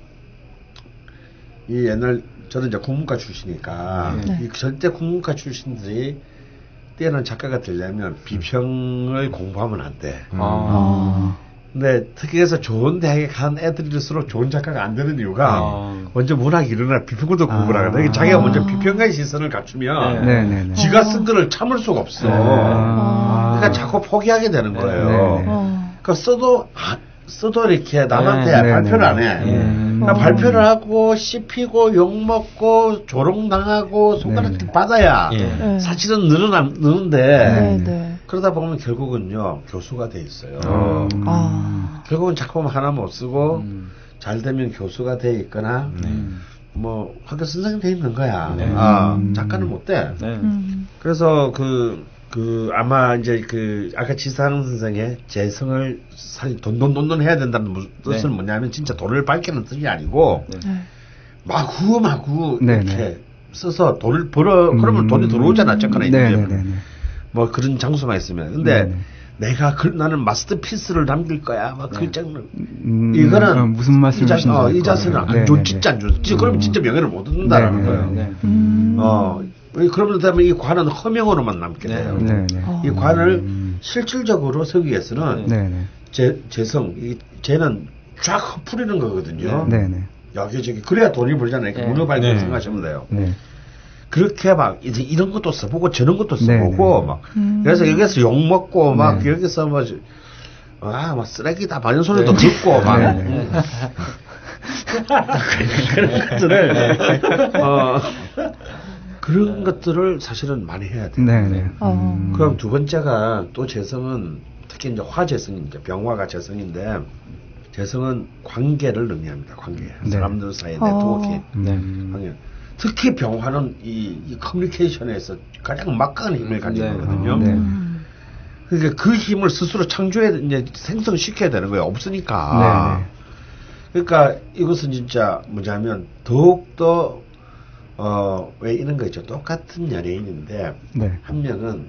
이 옛날 저는 이제 국문과 출신이니까 네. 이 절대 국문과 출신들이 뛰어난 작가가 되려면 비평을 공부하면 안 돼. 아. 아. 근데 특히해서 좋은 대학에 간 애들일수록 좋은 작가가 안 되는 이유가 아. 먼저 문학 이론이나 비평부터 공부를 아. 하거든. 자기가 먼저 비평가의 시선을 갖추면 네, 네, 네. 지가 쓴 거를 참을 수가 없어. 아. 그러니까 자꾸 포기하게 되는 거예요. 네, 네. 어. 그러니까 써도 아, 써도 이렇게 남한테 네, 네, 발표를 네. 안 해. 네. 그러니까 어. 발표를 하고 씹히고 욕먹고 조롱당하고 손가락 네. 받아야 예. 네. 사실은 늘어남, 느는데 네, 네. 그러다 보면 결국은요 교수가 돼 있어요. 음. 아. 결국은 작품 하나 못 쓰고 음. 잘 되면 교수가 돼 있거나 음. 뭐 학교 선생님 돼 있는 거야. 네. 아, 음. 작가는 못 돼. 네. 음. 그래서 그, 그, 아마 이제 그, 아까 지상 선생의 재성을 사실 돈돈돈돈 해야 된다는 무- 뜻은 네. 뭐냐면 진짜 돈을 밝히는 뜻이 아니고 네. 네. 마구 마구 네, 이렇게 네. 써서 돈을 벌어, 그러면 음. 돈이 들어오잖아, 어쨌거나. 네, 이제 네, 네, 네. 뭐 그런 장소만 있으면. 근데 네, 네. 내가 그, 나는 마스터피스를 남길 거야. 막 네. 그 장르. 음, 이거는 어, 무슨 말씀이신지 이, 자, 어, 알 이 것 자세는 같아요. 안 네, 좋, 네, 진짜 네. 안 좋지. 그러면 진짜 명예를 못 얻는다는 네, 네, 거예요. 네. 음. 어, 그러면 다음에 이 관은 허명으로만 남게 네. 돼요. 네, 네. 어. 이 관을 음. 실질적으로 서기 위해서는 네, 네. 제, 재성, 이, 쟤는 쫙 흩뿌리는 거거든요. 네, 네. 여기저기. 그래야 돈이 벌잖아요. 네. 문어발견 네. 생각하시면 돼요. 네. 그렇게 막, 이제 이런 것도 써보고 저런 것도 네, 써보고, 네. 막. 음. 그래서 여기서 욕먹고, 막, 네. 여기서 뭐, 아, 막 쓰레기다, 막 이런 소리도 네. 듣고, 막. 네, 네. 음. 그런 것들을, 어, 그런 것들을 사실은 많이 해야 돼요. 네, 네. 어. 음. 그럼 두 번째가 또 재성은 특히 이제 화재성인데 병화가 재성인데 재성은 관계를 의미합니다. 관계. 네. 사람들 사이의 어. 네트워킹. 네. 관계. 특히 병화는 이, 이 커뮤니케이션에서 가장 막강한 힘을 가지고 네. 있거든요. 네. 음. 그러니까 그 힘을 스스로 창조해 이제 생성시켜야 되는 거예요. 없으니까. 네, 네. 그러니까 이것은 진짜 뭐냐면 더욱더 어, 왜 이런 거 있죠. 똑같은 연예인인데 네. 한 명은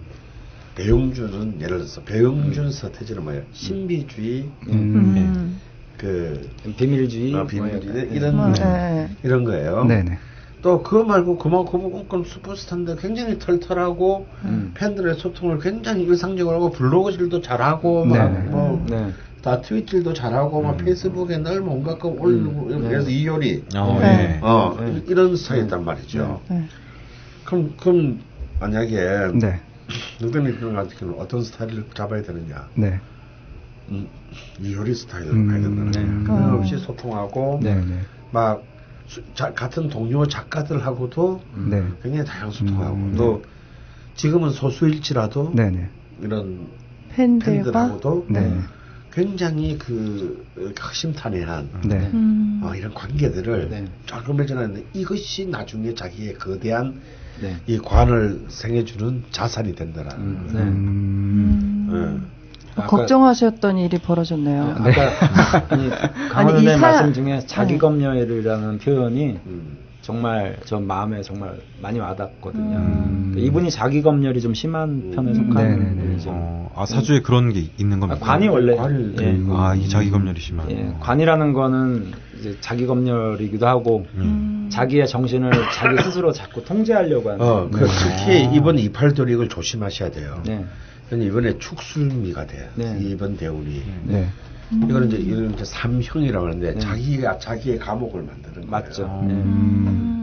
배용준은 예를 들어서 배용준 서태지는 뭐예요? 신비주의 음. 음. 그 비밀주의, 어, 비밀주의 뭐 약간, 이런 음. 네. 네. 이런 거예요. 네, 네. 또 그거 말고 그만큼 그건 슈퍼스타인데 굉장히 털털하고 음. 팬들의 소통을 굉장히 일상적으로 하고 블로그질도 잘하고 네, 막 네. 뭐 네. 다 트윗질도 잘하고 막 페이스북에 늘 뭔가 그 올리고 음. 그래서 이효리 어, 네. 네. 어 네. 이런 스타일이단 말이죠. 네. 그럼 그럼 만약에 네. 누구는 같은 경우는 어떤 스타일을 잡아야 되느냐? 네. 음, 이효리 스타일을 음, 가야 된다는 네. 거예요. 어. 끊임없이 소통하고 네, 네. 막 수- 자, 같은 동료 작가들하고도 네. 굉장히 다양한 소통하고 음, 또 지금은 소수일지라도 네, 네. 이런 팬들과 팬들하고도 네. 굉장히 그 허심탄회한 네. 음. 어, 이런 관계들을 네. 조금 전에 이것이 나중에 자기의 거대한 네. 이 관을 생해주는 자산이 된다라는 음, 거예요. 네. 음. 예. 어, 아까- 걱정하셨던 일이 벌어졌네요. 아까 아니, 아니, 강원의 이 사연- 말씀 중에 자기 네. 검열이라는 표현이 음. 정말 전 마음에 정말 많이 와닿거든요. 음. 그러니까 이분이 자기 검열이 좀 심한 편에 음. 속하는 네네네. 분이죠. 어, 아 사주에 그런 게 있는 아, 겁니다. 관이 원래 관을 예. 들고. 아, 이 자기 검열이시면. 예, 관이라는 거는 이제 자기 검열이기도 하고 음. 자기의 정신을 자기 스스로 자꾸 통제하려고 하는. 어, 그 특히 이번 이팔 도릭을 조심하셔야 돼요. 네. 왜냐면 이번에 축술미가 돼요. 네. 이번 대운이. 네. 이거는 이제 이런 이제 삼형이라고 하는데 네. 자기가 자기의 감옥을 만드는 거예요. 맞죠. 음.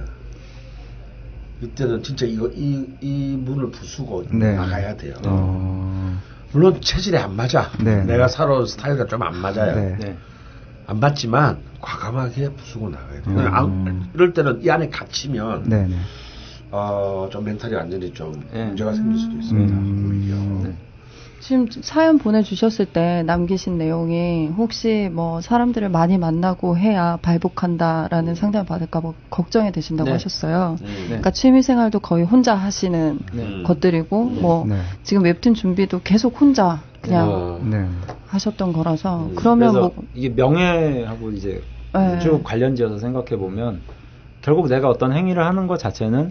예. 이때는 진짜 이거 이, 이 문을 부수고 네. 나가야 돼요. 어. 물론 체질에 안 맞아. 네. 내가 살아온 스타일과 좀 안 맞아요. 네. 네. 안 맞지만 과감하게 부수고 나가야 돼요. 음. 안- 이럴 때는 이 안에 갇히면 네, 네. 어, 좀 멘탈이 완전히 좀 네. 문제가 생길 수도 있습니다. 음. 오히려. 네. 지금 사연 보내주셨을 때 남기신 내용이 혹시 뭐 사람들을 많이 만나고 해야 발복한다라는 상담을 받을까 봐 걱정이 되신다고 네. 하셨어요. 음. 네. 그러니까 취미생활도 거의 혼자 하시는 네. 음. 것들이고 뭐 네. 지금 웹툰 준비도 계속 혼자 그냥 어. 네. 하셨던 거라서 음. 그러면 그래서 뭐 이게 명예하고 이제 네. 쭉 관련지어서 생각해 보면 결국 내가 어떤 행위를 하는 것 자체는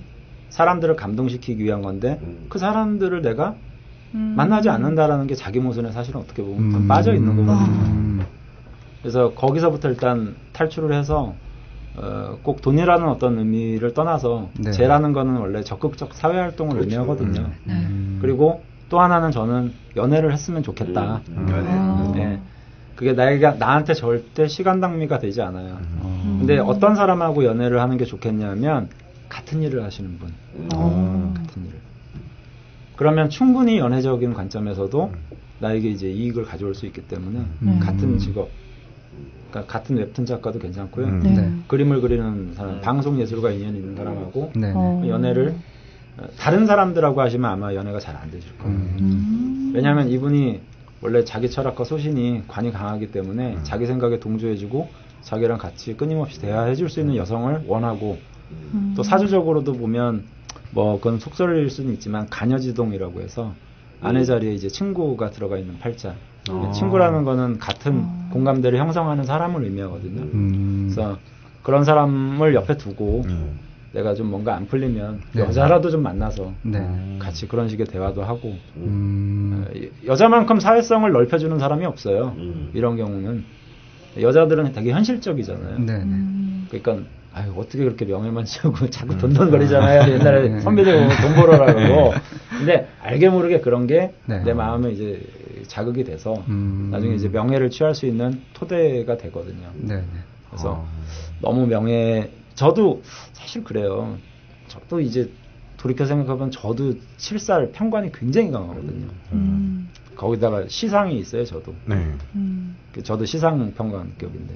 사람들을 감동시키기 위한 건데 음. 그 사람들을 내가 음. 만나지 않는다라는 게 자기 모순에 사실은 어떻게 보면 음. 빠져 있는 거거든요. 음. 그래서 거기서부터 일단 탈출을 해서 어, 꼭 돈이라는 어떤 의미를 떠나서 네. 재라는 거는 원래 적극적 사회활동을 그렇죠. 의미하거든요. 음. 그리고 또 하나는 저는 연애를 했으면 좋겠다. 음. 연애. 아. 네. 그게 나에게, 나한테 절대 시간 낭비가 되지 않아요. 어. 근데 어떤 사람하고 연애를 하는 게 좋겠냐면 같은 일을 하시는 분. 어. 같은 일을. 그러면 충분히 연애적인 관점에서도 나에게 이제 이익을 가져올 수 있기 때문에 음. 같은 직업, 그러니까 같은 웹툰 작가도 괜찮고요. 음. 네. 네. 그림을 그리는 사람, 방송 예술가 인연이 있는 사람하고 네. 어. 연애를 다른 사람들하고 하시면 아마 연애가 잘 안 되실 거예요. 음. 왜냐하면 이분이 원래 자기 철학과 소신이 관이 강하기 때문에 자기 생각에 동조해주고 자기랑 같이 끊임없이 대화해줄 수 있는 여성을 원하고 음. 또 사주적으로도 보면 뭐 그건 속설일 수는 있지만 간여지동이라고 해서 아내 자리에 이제 친구가 들어가 있는 팔자. 어. 친구라는 거는 같은 어. 공감대를 형성하는 사람을 의미하거든요. 음. 그래서 그런 사람을 옆에 두고 음. 내가 좀 뭔가 안 풀리면 네. 여자라도 좀 만나서 네. 같이 그런 식의 대화도 하고 음. 어, 여자만큼 사회성을 넓혀주는 사람이 없어요. 음. 이런 경우는 여자들은 되게 현실적이잖아요. 네. 네. 음. 그러니까 아유 어떻게 그렇게 명예만 지우고 자꾸 돈돈거리잖아요. 옛날에 네. 선배들 보면 돈 벌어라 그러고. 근데 알게 모르게 그런 게 내 네. 마음에 이제 자극이 돼서 음. 나중에 이제 명예를 취할 수 있는 토대가 되거든요. 네. 네. 그래서 어. 너무 명예 저도 사실 그래요. 저도 이제 돌이켜 생각하면 저도 칠살 편관이 굉장히 강하거든요. 음. 거기다가 시상이 있어요. 저도. 네. 음. 저도 시상 평가급인데.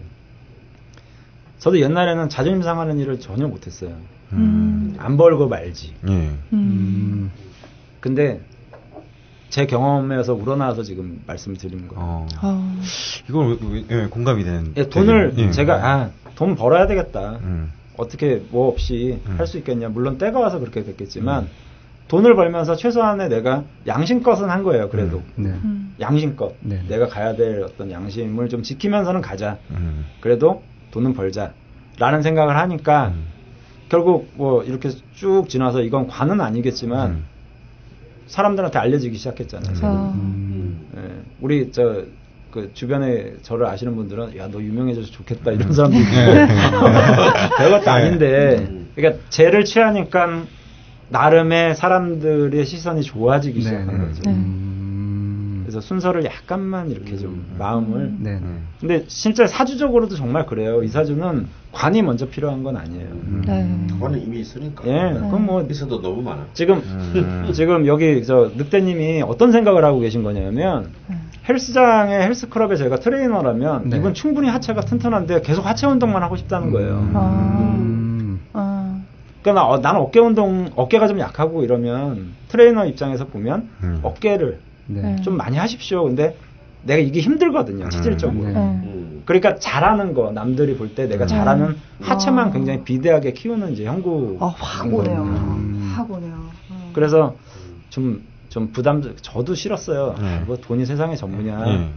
저도 옛날에는 자존심 상하는 일을 전혀 못했어요. 음. 안 벌고 말지. 예. 음. 음. 근데 제 경험에서 우러나와서 지금 말씀드린 거예요. 어. 아. 이건 왜- 왜- 예, 공감이 되는. 예, 돈을 되게, 예. 제가 아, 돈 벌어야 되겠다. 음. 어떻게 뭐 없이 음. 할 수 있겠냐. 물론 때가 와서 그렇게 됐겠지만 돈을 벌면서 최소한의 내가 양심껏은 한 거예요. 그래도 네. 음. 양심껏 네. 내가 가야 될 어떤 양심을 좀 지키면서는 가자. 음. 그래도 돈은 벌자라는 생각을 하니까 음. 결국 뭐 이렇게 쭉 지나서 이건 관은 아니겠지만 음. 사람들한테 알려지기 시작했잖아요. 아. 음. 예, 우리 저 그 주변에 저를 아시는 분들은 야 너 유명해져서 좋겠다 이런 사람도 있고 별것도 아닌데 그러니까 죄를 취하니까 나름의 사람들의 시선이 좋아지기 시작한 네. 거죠. 네. 음. 그래서 순서를 약간만 이렇게 좀 마음을 네. 네. 근데 실제 사주적으로도 정말 그래요. 이 사주는 관이 먼저 필요한 건 아니에요. 네. 그거는 이미 있으니까. 예, 그건 뭐 있어도 너무 많아. 지금 음. 지금 여기 저 늑대님이 어떤 생각을 하고 계신 거냐면 헬스장의 헬스클럽에 제가 트레이너라면 네. 이분 충분히 하체가 튼튼한데 계속 하체 운동만 하고 싶다는 거예요. 아. 음. 아. 그러니까 나, 어, 나는 어깨 운동 어깨가 좀 약하고 이러면 트레이너 입장에서 보면 음. 어깨를 네. 좀 많이 하십시오. 근데 내가 이게 힘들거든요, 체질적으로. 네. 네. 음. 그러니까 잘하는 거 남들이 볼 때 내가 음. 잘하는 하체만 아. 굉장히 비대하게 키우는 이제 형국. 아, 확 오네요. 음. 확 오네요. 어. 그래서 좀, 좀 부담, 저도 싫었어요. 네. 아, 뭐 돈이 세상의 전부냐. 예.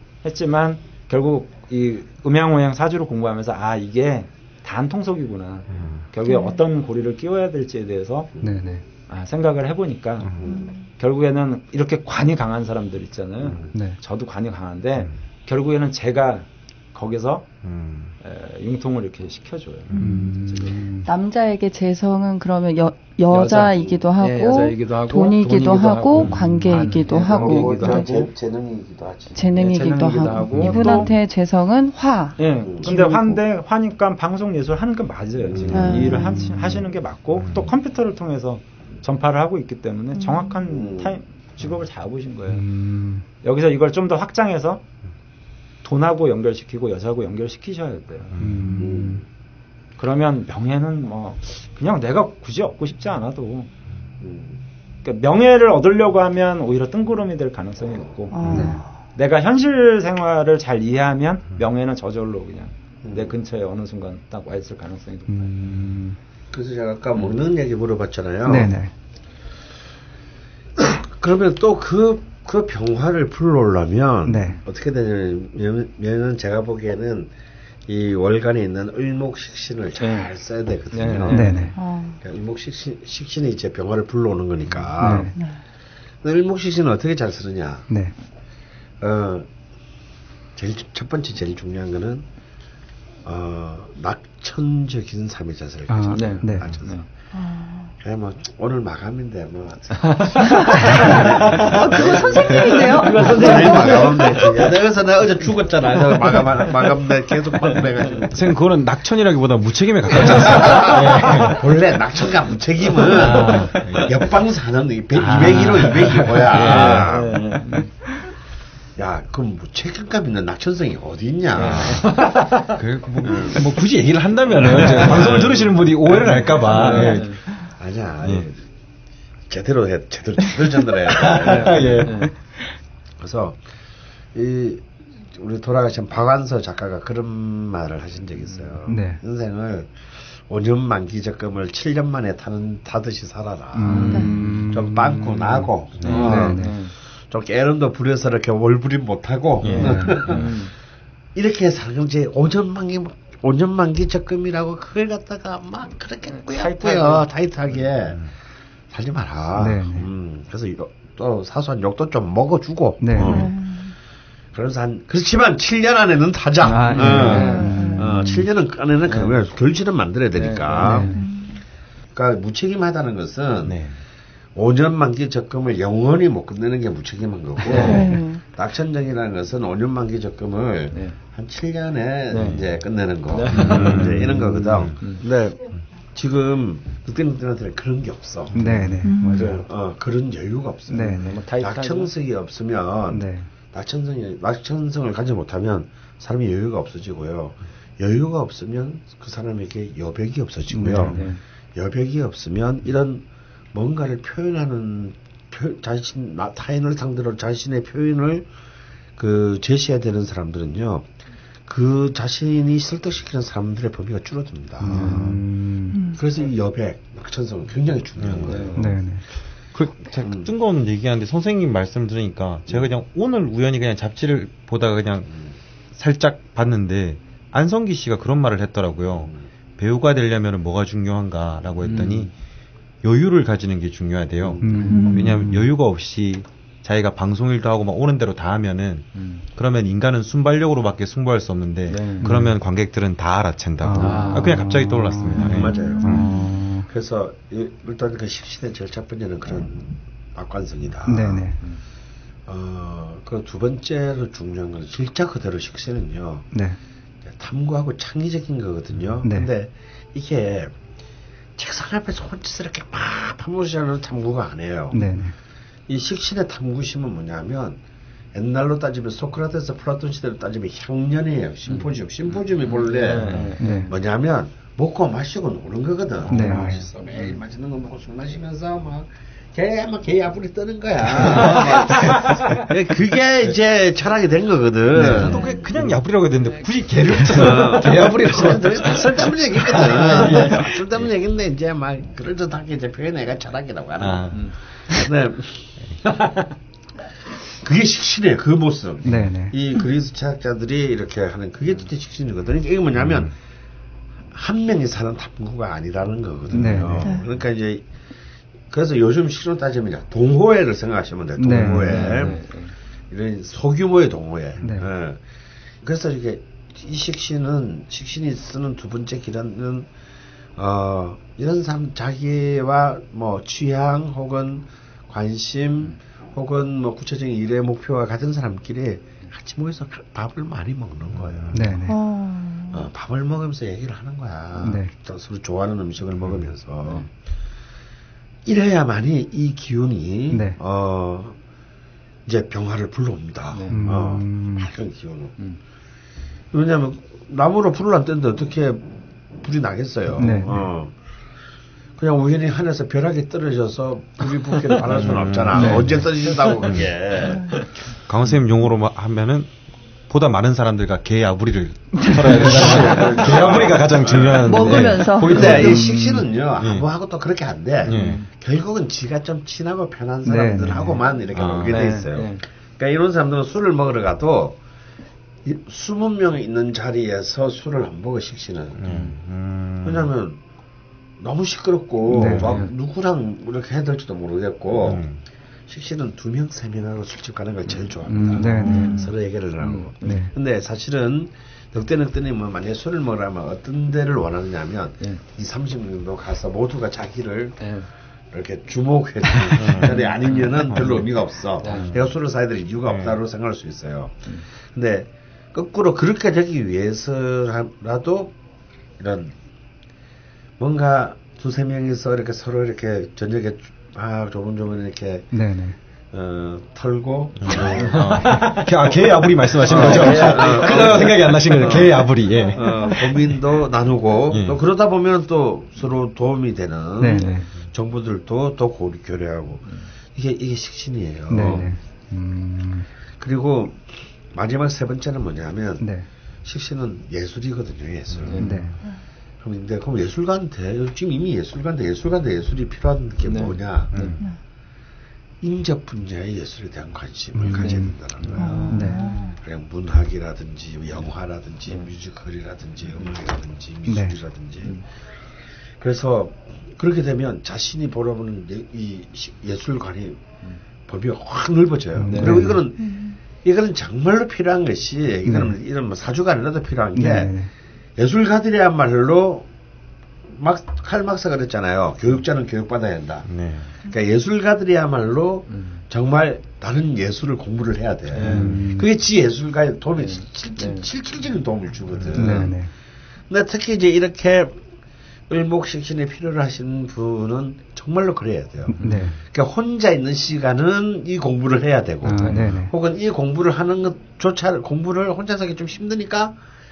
했지만 결국 이 음양오양 사주를 공부하면서 아, 이게 단통속이구나. 음. 결국에 네. 어떤 고리를 끼워야 될지에 대해서 네. 네. 아, 생각을 해보니까 음. 결국에는 이렇게 관이 강한 사람들 있잖아요. 네. 저도 관이 강한데 음. 결국에는 제가 거기서 음. 에, 융통을 이렇게 시켜줘요. 음. 남자에게 재성은 그러면 여, 여자이기도 하고, 예, 여자이기도 하고, 돈이기도, 돈이기도 하고, 하고, 관계이기도 관- 예, 하고, 관계이기도 그래. 하고. 재, 재능이기도 하지. 재능이기도, 예, 재능이기도 하고. 하고, 이분한테 재성은 화. 예. 근데 기울고. 환대 화니까 방송 예술 하는 게 맞아요. 지금 음. 이 일을 하시, 하시는 게 맞고 또 컴퓨터를 통해서 전파를 하고 있기 때문에 정확한 음. 타임 직업을 잡으신 거예요. 음. 여기서 이걸 좀 더 확장해서 돈하고 연결시키고 여자하고 연결시키셔야 돼요. 음. 그러면 명예는 뭐 그냥 내가 굳이 얻고 싶지 않아도 음. 그러니까 명예를 얻으려고 하면 오히려 뜬구름이 될 가능성이 있고 아. 내가 현실 생활을 잘 이해하면 명예는 저절로 그냥 내 근처에 어느 순간 딱 와 있을 가능성이 높아요. 음. 그래서 제가 아까 먹는 얘기 물어봤잖아요. 네네. 그러면 또 그, 그 병화를 풀어오려면 네. 어떻게 되냐면 제가 보기에는 이 월간에 있는 을목식신을 잘 네. 써야 되거든요. 네. 네. 그러니까 을목식신, 식신이 이제 병화를 불러오는 거니까. 네. 네. 을목식신은 어떻게 잘 쓰느냐. 네. 어, 제일, 첫 번째 제일 중요한 거는, 어, 낙천적인 삶의 자세를 가지고. 아, 네. 네. 낙천성. 아. 그냥 뭐, 오늘 마감인데, 뭐. 아, 그거 선생님이네요? 그거 선생님 마감인데. 내가서 내가 어제 죽었잖아. 마감, 마감인데 계속 방문해가지고. 선생님, 그거는 낙천이라기보다 무책임에 가깝지 않습니까? 네. 원래 낙천과 무책임은 아. 옆방사는 이백 일 호 이백이 뭐야. 네. 야, 그럼 뭐 책임감 있는 낙천성이 어디 있냐? 그, 뭐, 뭐 굳이 얘기를 한다면은 방송을 들으시는 분이 오해를 할까봐. 네. 네. 아니야, 네. 제대로 해, 제대로 제대로 전달해야 돼. 예. 그래서 이 우리 돌아가신 박완서 작가가 그런 말을 하신 적이 있어요. 네. 인생을 오 년 만기 적금을 칠 년 만에 타는 타듯이 살아라. 음. 좀 빵꾸 나고. 네. 어. 네. 네. 좀 게으름도 부려서 이렇게 월부림 못하고 예. 음. 이렇게 살지 오 년 만기 오 년 만기 적금이라고 그걸 갖다가 막 그렇게 꾸역꾸역 타이트하게 음. 살지 마라. 네. 음. 그래서 또 사소한 욕도 좀 먹어주고. 네. 어. 그래서 한 그렇지만 칠 년 안에는 타자. 아, 네. 어. 어, 칠 년은 안에는 그러면 네. 결실은 만들어야 되니까. 네. 네. 그러니까 무책임하다는 것은. 네. 오 년 만기 적금을 영원히 못 끝내는 게 무책임한 거고 네. 낙천정이라는 것은 오 년 만기 적금을 네. 한 칠 년에 네. 이제 끝내는 거 네. 음, 이제 이런 거거든. 음. 근데 지금 늑대님들한테는 그런 게 없어. 네네 음. 맞아요. 어, 그런 여유가 없어. 낙천성이 없으면 네. 낙천성이 낙천성을 가지 못하면 사람이 여유가 없어지고요. 여유가 없으면 그 사람에게 여백이 없어지고요. 네. 여백이 없으면 이런 뭔가를 표현하는 표, 자신 나, 타인을 상대로 자신의 표현을 그 제시해야 되는 사람들은요 그 자신이 설득시키는 사람들의 범위가 줄어듭니다. 음. 그래서 이 여백, 낙천성은 굉장히 중요한 음. 거예요. 네. 네. 그 제가 음. 뜬금없는 얘기하는데 선생님 말씀 들으니까 제가 그냥 오늘 우연히 그냥 잡지를 보다가 그냥 음. 살짝 봤는데 안성기 씨가 그런 말을 했더라고요. 음. 배우가 되려면 뭐가 중요한가라고 했더니. 음. 여유를 가지는 게 중요하대요. 음. 왜냐하면 여유가 없이 자기가 방송일도 하고 막 오는 대로 다 하면은 음. 그러면 인간은 순발력으로밖에 승부할 수 없는데 네. 그러면 관객들은 다 알아챈다고. 아. 그냥 갑자기 떠올랐습니다. 음. 네. 맞아요. 음. 그래서 일단 그 식신의 제일 첫 번째는 그런 악관성이다. 네네. 어, 그 두 번째로 중요한 건 실제 그대로 식신은요. 네. 탐구하고 창의적인 거거든요. 네. 근데 이게 책상 앞에서 혼자서 이렇게 막 탐구시하는 탐구가 아니에요. 네네. 이 식신의 탐구심은 뭐냐면 옛날로 따지면 소크라테스 플라톤 시대로 따지면 향연이에요. 심포지움. 심포지움이 본래 네. 뭐냐면 먹고 마시고 노는 거거든. 네. 맛있어. 매일 맛있는 거 먹고 술 마시면서 막 걔 막 걔 앞으로 뜨는 거야. 그게 이제 철학이 된 거거든. 네. 네. 그냥 야불이라고 했는데 굳이 개를 개 야불이라고 쓸데없는 얘기거든. 쓸데없는 얘기인데 이제 막 그럴듯하게 이제 표현해가 철학이라고 하는 아. 네. 그게 식신이에요. 그 모습. 네네. 이 그리스 철학자들이 이렇게 하는 그게 진짜 식신이거든요. 이게 뭐냐면 음. 한 명이 사는 탐구가 아니라는 거거든요. 네네. 그러니까 이제 그래서 요즘 식으로 따지면 동호회를 생각하시면 돼요. 동호회. 네, 네, 네. 이런 소규모의 동호회. 네. 네. 그래서 이게 이 식신은 식신이 쓰는 두 번째 길은 어 이런 사람 자기와 뭐 취향 혹은 관심 혹은 뭐 구체적인 일의 목표와 같은 사람끼리 같이 모여서 밥을 많이 먹는 거예요. 네. 네. 어. 어, 밥을 먹으면서 얘기를 하는 거야. 네. 서로 좋아하는 음식을 먹으면서. 네. 이래야만이 이 기운이 네. 어 이제 병화를 불러옵니다. 네. 어, 밝은 기운으로. 음. 왜냐하면 나무로 불을 안 떼는데 어떻게 불이 나겠어요. 네. 어. 그냥 우연히 하늘에서 벼락이 떨어져서 불이 붙기를 바랄 수는 없잖아. 네. 언제 떨어진다고 그게. 강 선생님 용어로 하면은 보다 많은 사람들과 개야부리를 털어야 된다. 개야부리가 가장 중요한. 먹으면서. 근데 네. 이 식신은요, 아무하고 또 그렇게 안 돼. 네. 결국은 지가 좀 친하고 편한 사람들하고만 네. 이렇게 아, 먹게 돼 있어요. 네. 그러니까 이런 사람들은 술을 먹으러 가도 스무 명 있는 자리에서 술을 안 먹어 식신은. 음. 음. 왜냐하면 너무 시끄럽고 네. 막 누구랑 이렇게 해야 될지도 모르겠고 음. 식신은 두 명, 세 명하고 술집 가는 걸 제일 좋아합니다. 음. 네. 서로 얘기를 하고. 음. 네. 근데 사실은 넉대넉대님은 만약에 술을 먹으려면 어떤 데를 원하느냐면 네. 이삼십 명도 가서 모두가 자기를 네. 이렇게 주목해 주는 자리 아니면은 별로 의미가 없어. 네. 내가 술을 사야 될 이유가 네. 없다고 생각할 수 있어요. 음. 근데 거꾸로 그렇게 되기 위해서라도 이런 뭔가 두세 명이서 이렇게 서로 이렇게 저녁에 아 조곤조곤 이렇게 네네. 어, 털고 어, 아, 개 아부리 말씀하시는 거죠? 그거 생각이 안 나시는 거죠? 개 아부리. 예. 어, 고민도 나누고 예. 또 그러다 보면 또 서로 도움이 되는 네네. 정보들도 또 고리 교류하고 이게 이게 식신이에요. 네네. 음. 그리고 마지막 세 번째는 뭐냐면 네. 식신은 예술이거든요. 예술. 네. 그럼 근데 그럼 예술가한테 지금 이미 예술가인데 예술가인데 예술이 필요한 게 네. 뭐냐? 네. 인접 분야의 예술에 대한 관심을 음, 가져야 된다는 거예요. 네. 그냥 문학이라든지 영화라든지 음. 뮤지컬이라든지 음악이라든지 미술이라든지. 네. 그래서 그렇게 되면 자신이 보러보는 이 예술관이 음. 범위가 확 넓어져요. 네. 그리고 이거는 음. 이거는 정말로 필요한 것이 이거는 네. 이런 뭐 사주가 아니라도 필요한 게 네. 예술가들이야말로 막 칼 막사가 됐잖아요. 교육자는 교육받아야 한다. 네. 그러니까 예술가들이야말로 음. 정말 다른 예술을 공부를 해야 돼. 음. 그게 지 예술가에 도움이 네. 실질, 네. 실질적인 도움을 주거든. 네. 네. 근데 특히 이제 이렇게 을목식신이 필요로 하시는 분은 정말로 그래야 돼요. 네. 그러니까 혼자 있는 시간은 이 공부를 해야 되고, 아, 혹은 이 공부를 하는 것조차 공부를 혼자서 하기 좀 힘드니까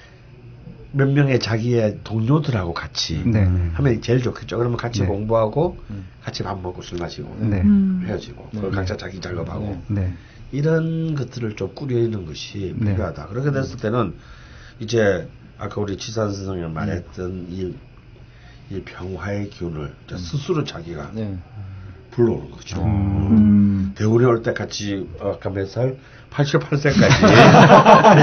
몇 명의 자기의 동료들하고 같이 네. 하면 제일 좋겠죠. 그러면 같이 네. 공부하고 같이 밥 먹고 술 마시고 네. 헤어지고 네. 각자 자기 작업하고 네. 이런 것들을 좀 꾸려있는 것이 네. 필요하다. 그렇게 됐을 때는 이제 아까 우리 지산 선생님 말했던 이, 이 병화의 기운을 스스로 자기가 네. 불러오는 거죠. 음. 대운이 올 때 같이 아까 몇 살? 팔십팔 세까지. 네.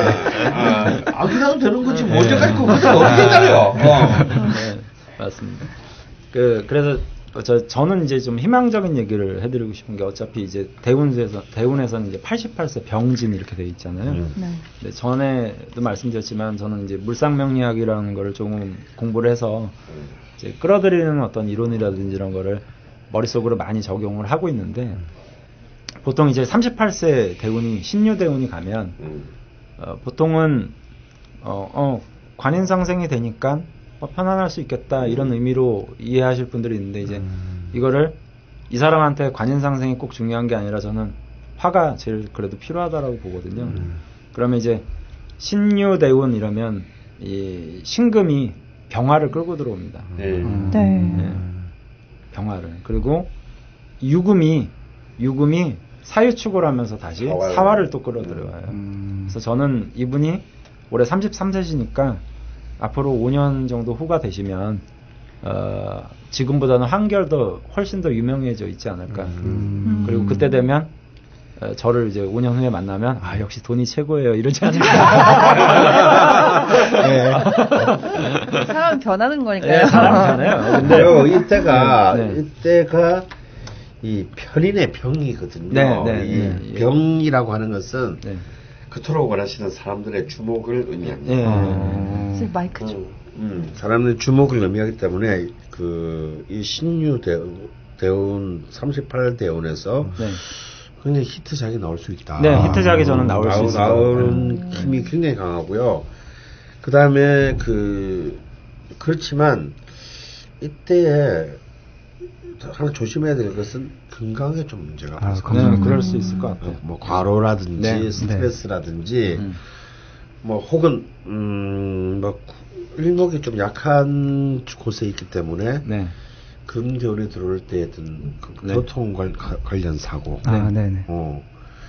아, 아, 그래도 되는 거지. 뭐 언제까지 그거 어떻게 기다려? 어. 네, 맞습니다. 그, 그래서 저, 저는 이제 좀 희망적인 얘기를 해드리고 싶은 게 어차피 이제 대운에서, 대운에서는 이제 팔십팔 세 병진 이렇게 돼 있잖아요. 음. 네. 근데 전에도 말씀드렸지만 저는 이제 물상명리학이라는 거를 조금 공부를 해서 이제 끌어들이는 어떤 이론이라든지 이런 거를 머릿속으로 많이 적용을 하고 있는데 보통 이제 삼십팔 세 대운이 신유 대운이 가면 음. 어, 보통은 어, 어, 관인상생이 되니까 어, 편안할 수 있겠다 이런 의미로 이해하실 분들이 있는데 이제 음. 이거를 이 사람한테 관인상생이 꼭 중요한 게 아니라 저는 화가 제일 그래도 필요하다라고 보거든요. 음. 그러면 이제 신유 대운 이러면 이 신금이 병화를 끌고 들어옵니다. 음. 네. 네. 병화를. 그리고 유금이 유금이 사유축을 하면서 다시 사화를, 사화를 또 끌어들여와요. 음. 그래서 저는 이분이 올해 삼십삼 세시니까 앞으로 오 년 정도 후가 되시면 어, 지금보다는 한결 더 훨씬 더 유명해져 있지 않을까. 음. 그리고 그때 되면 어, 저를 이제 오 년 후에 만나면 아 역시 돈이 최고예요 이러지 않을까. 네. 사람 변하는 거니까요. 네, 사람 변해요. 근데 이때가 네. 이때가 이 편인의 병이거든요. 네, 네, 이 네, 병이라고 하는 것은 네. 그토록 원하시는 사람들의 주목을 의미합니다. 네. 음. 마이크 좀. 음, 음, 사람들의 주목을 의미하기 때문에 그 이 신유 대운, 대운 삼십팔 대운에서 네. 굉장히 히트작이 나올 수 있다. 네, 히트작이 저는 나올 나오, 수 있어요. 나오는 음. 힘이 굉장히 강하고요. 그 다음에 그 그렇지만 이때에 하나 조심해야 될 것은 건강에 좀 문제가 아, 네, 그럴 수 있을 것 같아요. 뭐 과로라든지 네, 스트레스라든지 네. 뭐 혹은 음뭐 일목이 좀 약한 곳에 있기 때문에 네. 금대운에 들어올 때 어떤 네. 교통 관련 사고, 아, 네네. 어,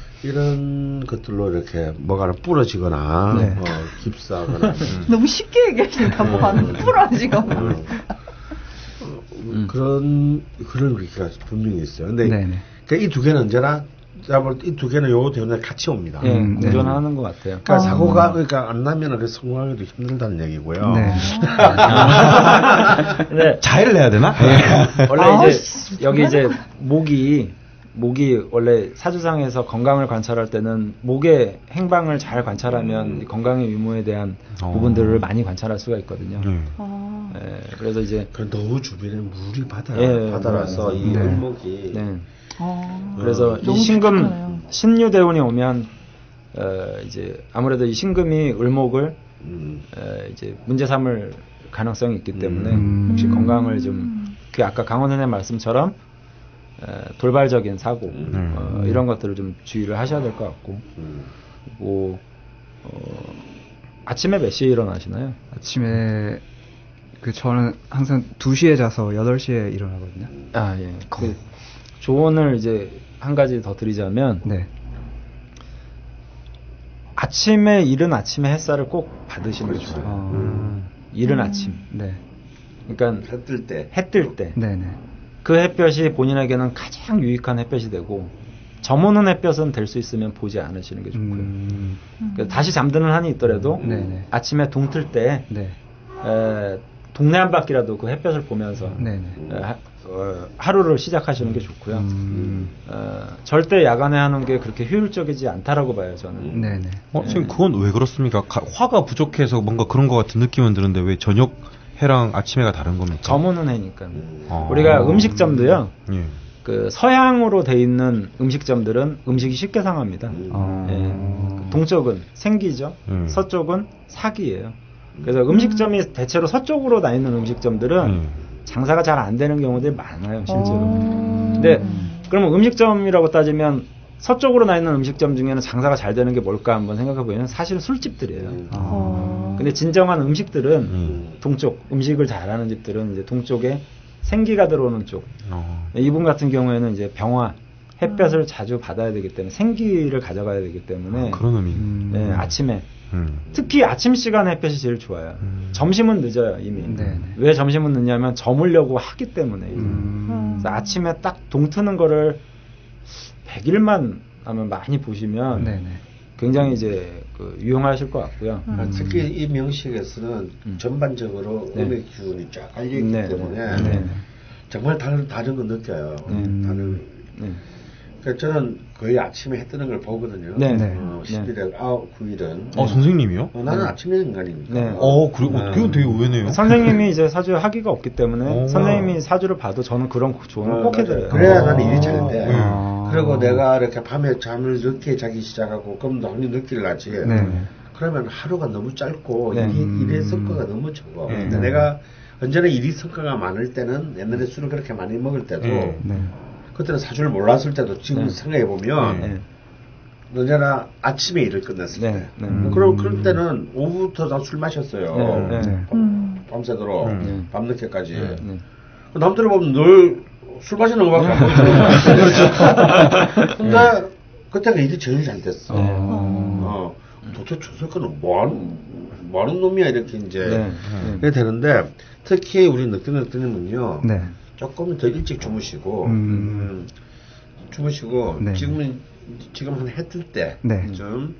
이런 것들로 이렇게 뭐가 하나 부러지거나 네. 어, 깁스하거나 너무 쉽게 얘기하신다. 뭐 하나 부러지거나. 음. 그런 그런 얘기가 분명히 있어요. 근데 그러니까 이 두 개는 언제나 이 두 개는 요 때문에 같이 옵니다. 예, 음, 공존하는 네. 것 같아요. 그러니까 아. 사고가 그러니까 안 나면은 그 성공하기도 힘들다는 얘기고요. 네. 네. 자해를 해야 되나? 네. 원래 이제 여기 이제 목이 목이 원래 사주상에서 건강을 관찰할 때는 목의 행방을 잘 관찰하면 음. 건강의 유무에 대한 어. 부분들을 많이 관찰할 수가 있거든요. 음. 어. 네, 그래서 이제 그 너무 주변에 물이 바다 예, 바다라서 네. 이 을목이 네. 어. 그래서 이 신금 신유대운이 오면 어, 이제 아무래도 이 신금이 을목을 음. 어, 이제 문제 삼을 가능성이 있기 때문에 음. 혹시 건강을 좀 그 아까 강원 선생님 말씀처럼 돌발적인 사고 음. 어, 이런 것들을 좀 주의를 하셔야 될 것 같고 음. 그리고 어, 아침에 몇 시에 일어나시나요? 아침에 그 저는 항상 두 시에 자서 여덟 시에 일어나거든요. 아 예. 그 조언을 이제 한 가지 더 드리자면 네. 아침에 이른 아침에 햇살을 꼭 받으시는 게 좋아요. 어. 음. 이른 음. 아침. 네. 그러니까 해 뜰 때. 해 뜰 때. 네네. 그 햇볕이 본인에게는 가장 유익한 햇볕이 되고 저무는 햇볕은 될 수 있으면 보지 않으시는 게 좋고요. 음. 그러니까 다시 잠드는 한이 있더라도 음. 아침에 동틀 때 네. 에, 동네 한 바퀴라도 그 햇볕을 보면서 에, 하, 어, 하루를 시작하시는 게 좋고요. 음. 어, 절대 야간에 하는 게 그렇게 효율적이지 않다라고 봐요, 저는. 네네. 어, 지금 그건 왜 그렇습니까? 가, 화가 부족해서 뭔가 그런 것 같은 느낌은 드는데 왜 저녁 해랑 아침해가 다른 겁니까? 저무는 해니까. 아. 우리가 음식점도요. 예. 그 서양으로 돼 있는 음식점들은 음식이 쉽게 상합니다. 아. 예. 동쪽은 생기죠. 음. 서쪽은 사기예요. 그래서 음식점이 대체로 서쪽으로 나 있는 음식점들은 음. 장사가 잘 안 되는 경우들이 많아요, 실제로. 음. 근데 그러면 음식점이라고 따지면 서쪽으로 나 있는 음식점 중에는 장사가 잘 되는 게 뭘까 한번 생각해 보면 사실은 술집들이에요. 아. 근데 진정한 음식들은 음. 동쪽, 음식을 잘하는 집들은 이제 동쪽에 생기가 들어오는 쪽. 어. 이분 같은 경우에는 이제 병화, 햇볕을 음. 자주 받아야 되기 때문에 생기를 가져가야 되기 때문에 아, 그런 의미. 음. 네, 아침에 음. 특히 아침 시간에 햇볕이 제일 좋아요. 음. 점심은 늦어요 이미. 네. 왜 점심은 늦냐면 저물려고 하기 때문에. 음. 그래서 아침에 딱 동트는 거를 백 일만 하면 많이 보시면 네네. 굉장히 이제 그 유용하실 것 같고요. 음. 특히 이 명식에서는 음. 전반적으로 네. 음의 기운이 쫙 깔려있기 네. 때문에 네. 정말 다른, 다른 거 느껴요. 음. 다른. 네. 그러니까 저는 거의 아침에 해 뜨는 걸 보거든요. 네. 어, 십일 일, 아홉, 구 일은. 어, 선생님이요? 어, 나는 네. 아침 인간이니까. 네. 어, 그리고 네. 그건 되게 의외네요. 선생님이 이제 사주에 학위가 없기 때문에 오. 선생님이 사주를 봐도 저는 그런 조언을 어, 꼭 해드려요. 그래야 나는 일이 잘 돼. 아. 그리고 내가 이렇게 밤에 잠을 늦게 자기 시작하고 그럼 당연히 늦게 일어나지. 네. 그러면 하루가 너무 짧고 네. 일이, 일의 성과가 너무 적어. 네. 근데 내가 언제나 일이 성과가 많을 때는 옛날에 술을 그렇게 많이 먹을 때도 네. 그때는 사주를 몰랐을 때도 지금 네. 생각해보면 네. 언제나 아침에 일을 끝냈을 네. 때 네. 음. 그럼 그럴 때는 오후부터 다 술 마셨어요. 네. 네. 밤, 밤새도록 네. 밤늦게까지. 네. 네. 남들을 보면 늘 술 마시는 거밖에 안 보이잖아요. 그렇죠. 근데 그때가 일이 제일 잘 됐어. 네. 어. 도대체 저 새끼는 뭐하는, 뭐하는 놈이야 이렇게 이제 네. 그게 되는데 특히 우리 늑대늑대님은요. 네. 조금 더 일찍 주무시고 음. 음, 주무시고 네. 지금은 지금 한 해 뜰 때 좀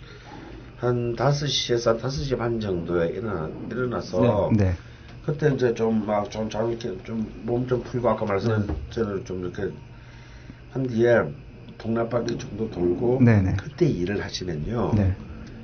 한 다섯 시에서 다섯 시 반 정도에 일어나 일어나서 네. 네. 그때 이제 좀 막 좀 잘 이렇게 좀 몸 좀 풀고 아까 말씀한 대로 좀 이렇게 한 뒤에 동네 바퀴 정도 돌고 네네. 그때 일을 하시면요. 네.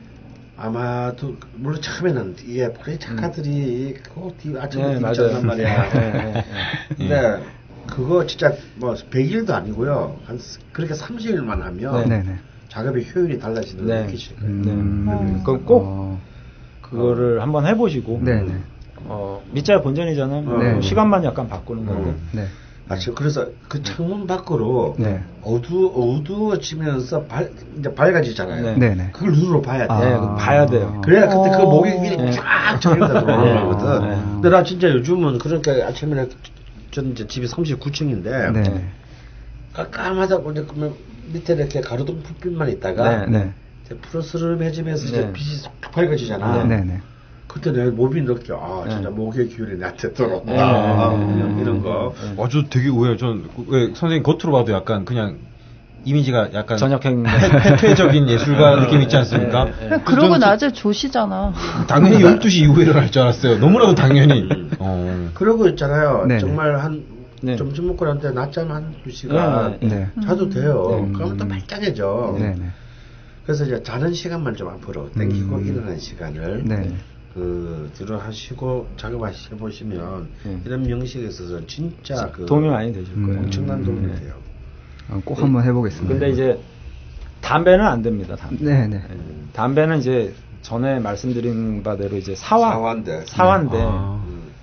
아마도 물론 처음에는 이게 보리 작가들이 음. 그 아침에 뒤졌단 네, 말이야. 네, 네, 네. 근데 그거 진짜 뭐 백 일도 아니고요. 한 그렇게 삼십 일만 하면 네, 네. 작업의 효율이 달라지는 걸 네. 느끼실 거예요. 네. 음. 그럼 꼭 어. 그거를 어. 한번 해보시고 네, 네. 어, 밑자 본전이잖아요. 뭐 네, 시간만 약간 바꾸는 건데. 음. 네. 아, 저 그래서 그 창문 밖으로 네. 어두 어두워지면서 발 이제 밝아지잖아요. 네. 네. 그걸 눈으로 봐야 돼. 아, 네, 봐야 돼요. 그래야 그때 그 목이 네. 쫙 저기다 들어오는 거거든. 네. 근데 나 진짜 요즘은 그러니까 아침에 저는 이제 집이 삼십구 층인데 네. 깜깜하다고 이제 그러면 밑에 이렇게 가로등 불빛만 있다가 네. 네. 푸르스름해지면서 네. 이제 빛이 쏙 밝아지잖아. 네. 네. 그때 내 몸이 느껴. 아, 진짜 네. 목의 기운이 나한테 들어온다. 네. 아, 이런 거. 네. 아주 되게 의외요. 전, 왜, 선생님 겉으로 봐도 약간 그냥 이미지가 약간 전역행 폐쇄적인 예술가 느낌 있지 않습니까? 네, 네. 그러고 낮에 조시잖아. 당연히 열두 시 이후에 일어날 줄 알았어요. 너무나도 당연히. 어. 그러고 있잖아요. 네. 정말 한 네. 점심 먹고 난 때 낮잠 한 두 시간 네. 네. 자도 돼요. 네. 그러면 또 말짱해져. 네, 네. 그래서 이제 자는 시간만 좀 앞으로 당기고 음. 일어나는 시간을 네. 그 들어하시고 작업하시 보시면 네. 이런 명식에 있어서 진짜 그 도움이 많이 되실 음. 거예요. 엄청난 도움이 네. 돼요. 어, 꼭 한번 해보겠습니다. 근데 이제 담배는 안 됩니다. 담배. 네, 네. 음. 담배는 이제 전에 말씀드린 바대로 이제 사화 사화인데. 사화인데 아.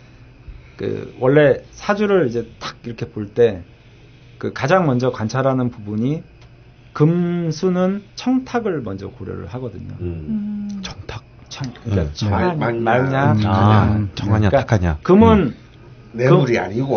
그 원래 사주를 이제 탁 이렇게 볼 때 그 가장 먼저 관찰하는 부분이 금수는 청탁을 먼저 고려를 하거든요. 음. 음. 청탁. 청, 그러니까 음. 청하냐, 말- 말냐, 음. 아, 탁하냐. 청하냐, 그러니까 탁하냐. 금은 뇌물이 아니고.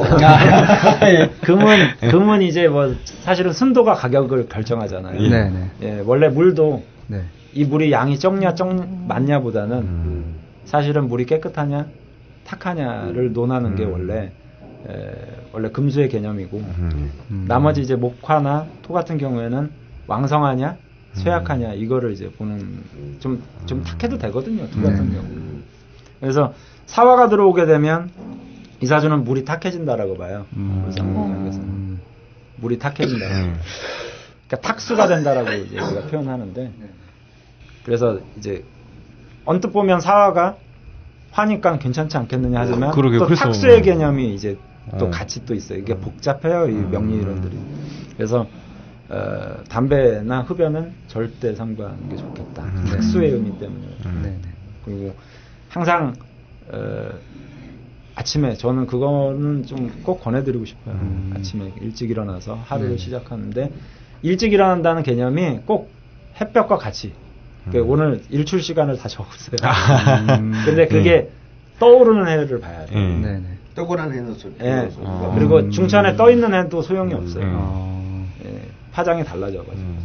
금은 금은 이제 뭐 사실은 순도가 가격을 결정하잖아요. 예. 네, 네. 예, 원래 물도 네. 이 물이 양이 적냐 적 많냐보다는 음. 사실은 물이 깨끗하냐 탁하냐를 논하는 게 음. 원래 에, 원래 금수의 개념이고 음. 음. 나머지 이제 목화나 토 같은 경우에는 왕성하냐 쇠약하냐 이거를 이제 보는 좀 좀 탁해도 되거든요. 토 같은 네. 경우. 그래서 사화가 들어오게 되면 이 사주는 물이 탁해진다라고 봐요. 음. 물상공학에서는 음. 물이 탁해진다. 음. 그러니까 탁수가 된다라고 이제 우리가 표현하는데 그래서 이제 언뜻 보면 사화가 화니까 괜찮지 않겠느냐 하지만 그러게요. 또 그래서- 탁수의 개념이 이제 또 어. 같이 또 있어요. 이게 복잡해요. 이 음. 명리 이론들이. 그래서 어, 담배나 흡연은 절대 삼가하는 게 좋겠다. 음. 탁수의 의미 때문에. 음. 네, 네. 그리고 항상 어, 아침에 저는 그거는 좀 꼭 권해드리고 싶어요. 음. 아침에 일찍 일어나서 하루를 네. 시작하는데 일찍 일어난다는 개념이 꼭 햇볕과 같이. 그러니까 음. 오늘 일출 시간을 다 적으세요. 음. 근데 그게 떠오르는 해를 봐야 돼요. 음. 네, 네. 떠고란 해는 소리. 예. 아. 그리고 음. 중천에 떠 있는 해도 소용이 음. 없어요. 음. 어. 예. 파장이 달라져가지고. 음.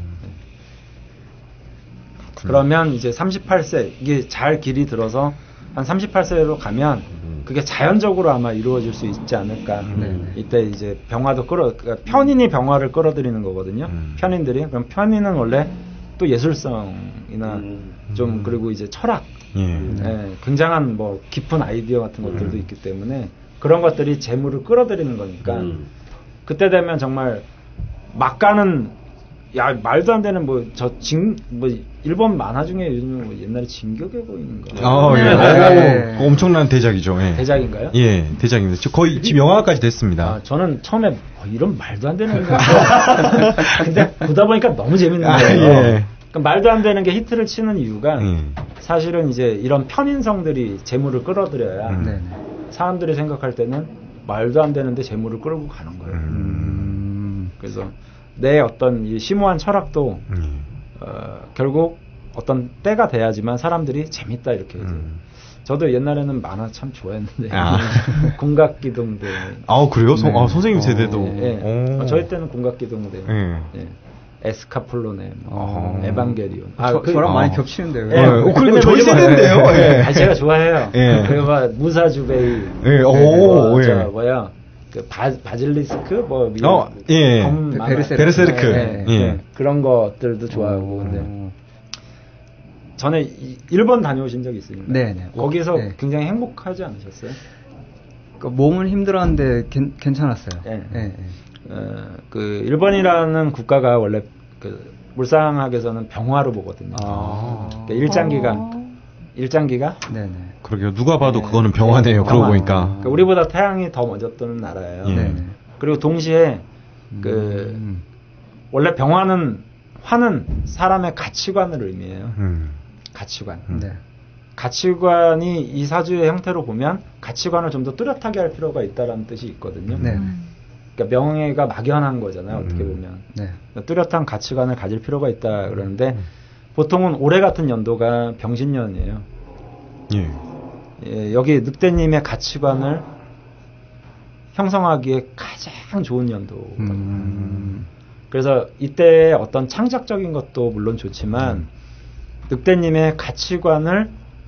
그러면 이제 삼십팔 세 이게 잘 길이 들어서 한 삼십팔 세로 가면 음. 그게 자연적으로 아마 이루어질 수 있지 않을까. 네. 이때 이제 병화도 끌어 그러니까 편인이 병화를 끌어들이는 거거든요. 음. 편인들이 그럼 편인은 원래 또 예술성이나 음. 좀 그리고 이제 철학, 예. 예, 굉장한 뭐 깊은 아이디어 같은 것들도 음. 있기 때문에 그런 것들이 재물을 끌어들이는 거니까 음. 그때 되면 정말 막 가는 야 말도 안 되는 뭐 저 진 뭐 일본 만화 중에 요즘 뭐 옛날에 진격의 거인인가 아, 예. 네. 오, 엄청난 대작이죠. 예. 대작인가요? 예, 대작입니다. 저 거의 지금 영화까지 됐습니다. 아, 저는 처음에 어, 이런 말도 안 되는 거 근데 보다 보니까 너무 재밌는 아, 거예요. 예. 그러니까 말도 안 되는 게 히트를 치는 이유가 예. 사실은 이제 이런 편인성들이 재물을 끌어들여야 음. 네, 네. 사람들이 생각할 때는 말도 안 되는데 재물을 끌고 가는 거예요. 음. 그래서 내 어떤 이 심오한 철학도 음. 어, 결국 어떤 때가 돼야지만 사람들이 재밌다 이렇게 해서 음. 저도 옛날에는 만화 참 좋아했는데 아. 궁각기동대 아, 그래요? 서, 네. 아, 선생님 세대도. 예. 오. 어, 저희 때는 궁각기동대 예. 예. 에스카폴로네 뭐, 어. 에반게리온 저, 그- 저랑 어. 많이 겹치는데요. 예. 어, 그리고 근데 저희 뭐 이거- 세대인데요. 예. 아, 제가 좋아해요. 예. 그리고 막 무사주베이 예, 오, 뭐, 예. 저 뭐야 그 바, 바질리스크 뭐 미- 어, 예. 검 베- 만화. 베르세르크. 베르세르크. 예, 예. 예. 그런 것들도 좋아하고 근데 어. 전에 이- 일본 다녀오신 적이 있습니다. 네, 네. 거기서 네. 굉장히 행복하지 않으셨어요? 그 몸은 힘들었는데 괜, 괜찮았어요. 예. 예, 예. 어, 그 일본이라는 국가가 원래 그 물상학에서는 병화로 보거든요. 아. 그러니까 일장기가 어. 일장기가 네, 네. 그러게요. 누가 봐도 네. 그거는 병화네요. 네, 그러고 병화. 보니까. 그러니까 우리보다 태양이 더 먼저 뜨는 나라예요. 예. 네, 네. 그리고 동시에 그 음. 원래 병화는 화는 사람의 가치관을 의미해요. 음. 가치관. 네. 가치관이 이 사주의 형태로 보면 가치관을 좀 더 뚜렷하게 할 필요가 있다라는 뜻이 있거든요. 네. 그러니까 명예가 막연한 거잖아요. 어떻게 음. 보면 네. 그러니까 뚜렷한 가치관을 가질 필요가 있다 그러는데 보통은 올해 같은 연도가 병신년이에요. 예. 예, 여기 늑대님의 가치관을 형성하기에 가장 좋은 연도거든요. 음. 그래서 이때 어떤 창작적인 것도 물론 좋지만 늑대님의 가치관을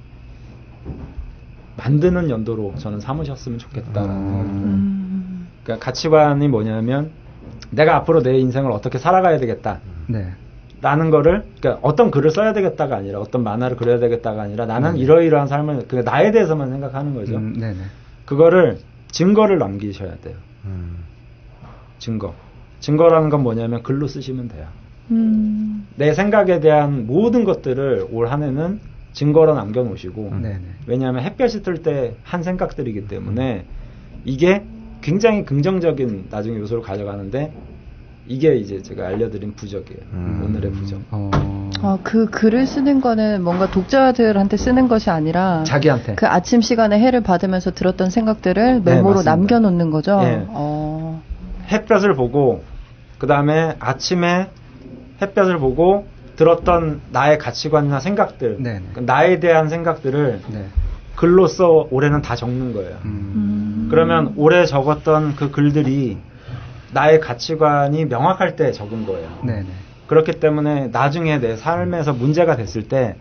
만드는 연도로 저는 삼으셨으면 좋겠다라는 생각이 들어요. 음. 그러니까 가치관이 뭐냐면 내가 앞으로 내 인생을 어떻게 살아가야 되겠다. 네. 라는 거를, 그러니까 어떤 글을 써야 되겠다가 아니라 어떤 만화를 그려야 되겠다가 아니라 나는 네. 이러이러한 삶을, 그 나에 대해서만 생각하는 거죠. 음, 네네. 그거를 증거를 남기셔야 돼요. 음. 증거. 증거라는 건 뭐냐면 글로 쓰시면 돼요. 음. 내 생각에 대한 모든 것들을 올 한 해는 증거로 남겨놓으시고 네네. 왜냐하면 햇볕이 뜰 때 한 생각들이기 때문에 이게 굉장히 긍정적인 나중에 요소를 가져가는데 이게 이제 제가 알려드린 부적이에요. 음. 오늘의 부적. 어... 아, 그 글을 쓰는 거는 뭔가 독자들한테 쓰는 것이 아니라 자기한테. 그 아침 시간에 해를 받으면서 들었던 생각들을 메모로 네, 남겨놓는 거죠. 네. 어... 햇볕을 보고 그 다음에 아침에 햇볕을 보고 들었던 나의 가치관이나 생각들, 네네. 나에 대한 생각들을 네. 글로써 올해는 다 적는 거예요. 음... 그러면 올해 적었던 그 글들이 나의 가치관이 명확할 때 적은 거예요. 네네. 그렇기 때문에 나중에 내 삶에서 문제가 됐을 때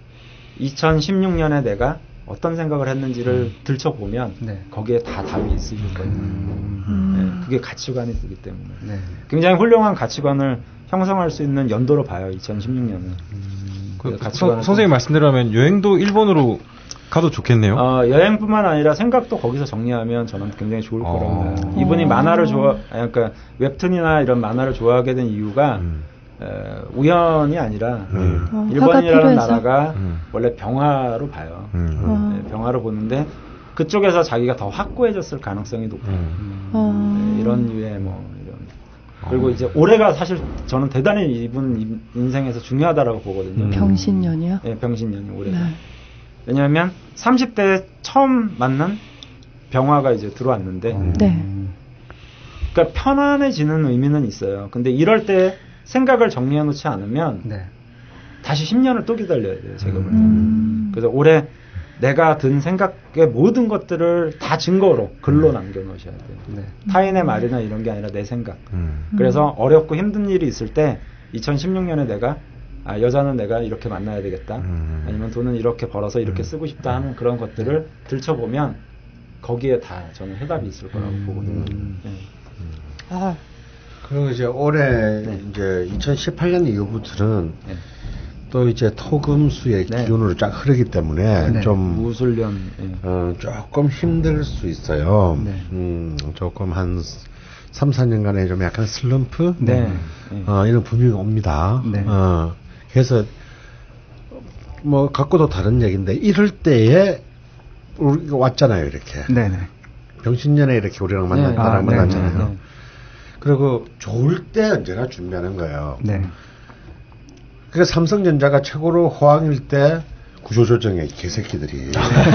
이천십육 년에 내가 어떤 생각을 했는지를 들춰보면 네. 거기에 다 답이 있을 거예요. 음... 네, 그게 가치관이 되기 때문에 네. 굉장히 훌륭한 가치관을 형성할 수 있는 연도로 봐요. 이천십육 년은. 음... 그, 서, 선생님 말씀대로 하면 여행도 일본으로 가도 좋겠네요. 어, 여행뿐만 아니라 생각도 거기서 정리하면 저는 굉장히 좋을 거라고 봐요. 어... 이분이 만화를 좋아, 그러니까 웹툰이나 이런 만화를 좋아하게 된 이유가 음. 에, 우연이 아니라 음. 어, 일본이라는 나라가 음. 원래 병화로 봐요. 음. 어. 네, 병화로 보는데 그쪽에서 자기가 더 확고해졌을 가능성이 높아요. 음. 어... 네, 이런 류의 뭐 이런. 그리고 이제 올해가 사실 저는 대단히 이분 인생에서 중요하다라고 보거든요. 음. 병신년이요? 네, 병신년이 올해가. 네. 왜냐하면 삼십 대에 처음 만난 병화가 이제 들어왔는데 음... 네. 그러니까 편안해지는 의미는 있어요. 근데 이럴 때 생각을 정리해 놓지 않으면 네. 다시 십 년을 또 기다려야 돼요. 제가 볼 때는. 음... 그래서 올해 내가 든 생각의 모든 것들을 다 증거로 글로 남겨 놓으셔야 돼요. 네. 타인의 말이나 이런 게 아니라 내 생각. 음. 그래서 어렵고 힘든 일이 있을 때 이천십육 년에 내가 아, 여자는 내가 이렇게 만나야 되겠다. 음. 아니면 돈은 이렇게 벌어서 이렇게 쓰고 싶다 하는 그런 것들을 들춰보면 거기에 다 저는 해답이 있을 거라고 음. 보거든요. 네. 아, 그리고 이제 올해 네. 이제 이천십팔 년 이후부터는 네. 또 이제 토금수의 네. 기운으로 쫙 흐르기 때문에 네. 좀 무술년. 네. 어, 조금 힘들 수 있어요. 네. 음, 조금 한 삼, 사 년간의 좀 약간 슬럼프? 네. 네. 어, 이런 분위기가 옵니다. 네. 어, 그래서 뭐 갖고도 다른 얘기인데 이럴 때에 우리가 왔잖아요, 이렇게. 네네. 병신년에 이렇게 우리랑 만났, 네. 나랑 아, 만났잖아요. 네. 네. 그리고 좋을 때 언제나 준비하는 거예요. 네. 그러니까 삼성전자가 최고로 호황일 때 구조조정에 개새끼들이.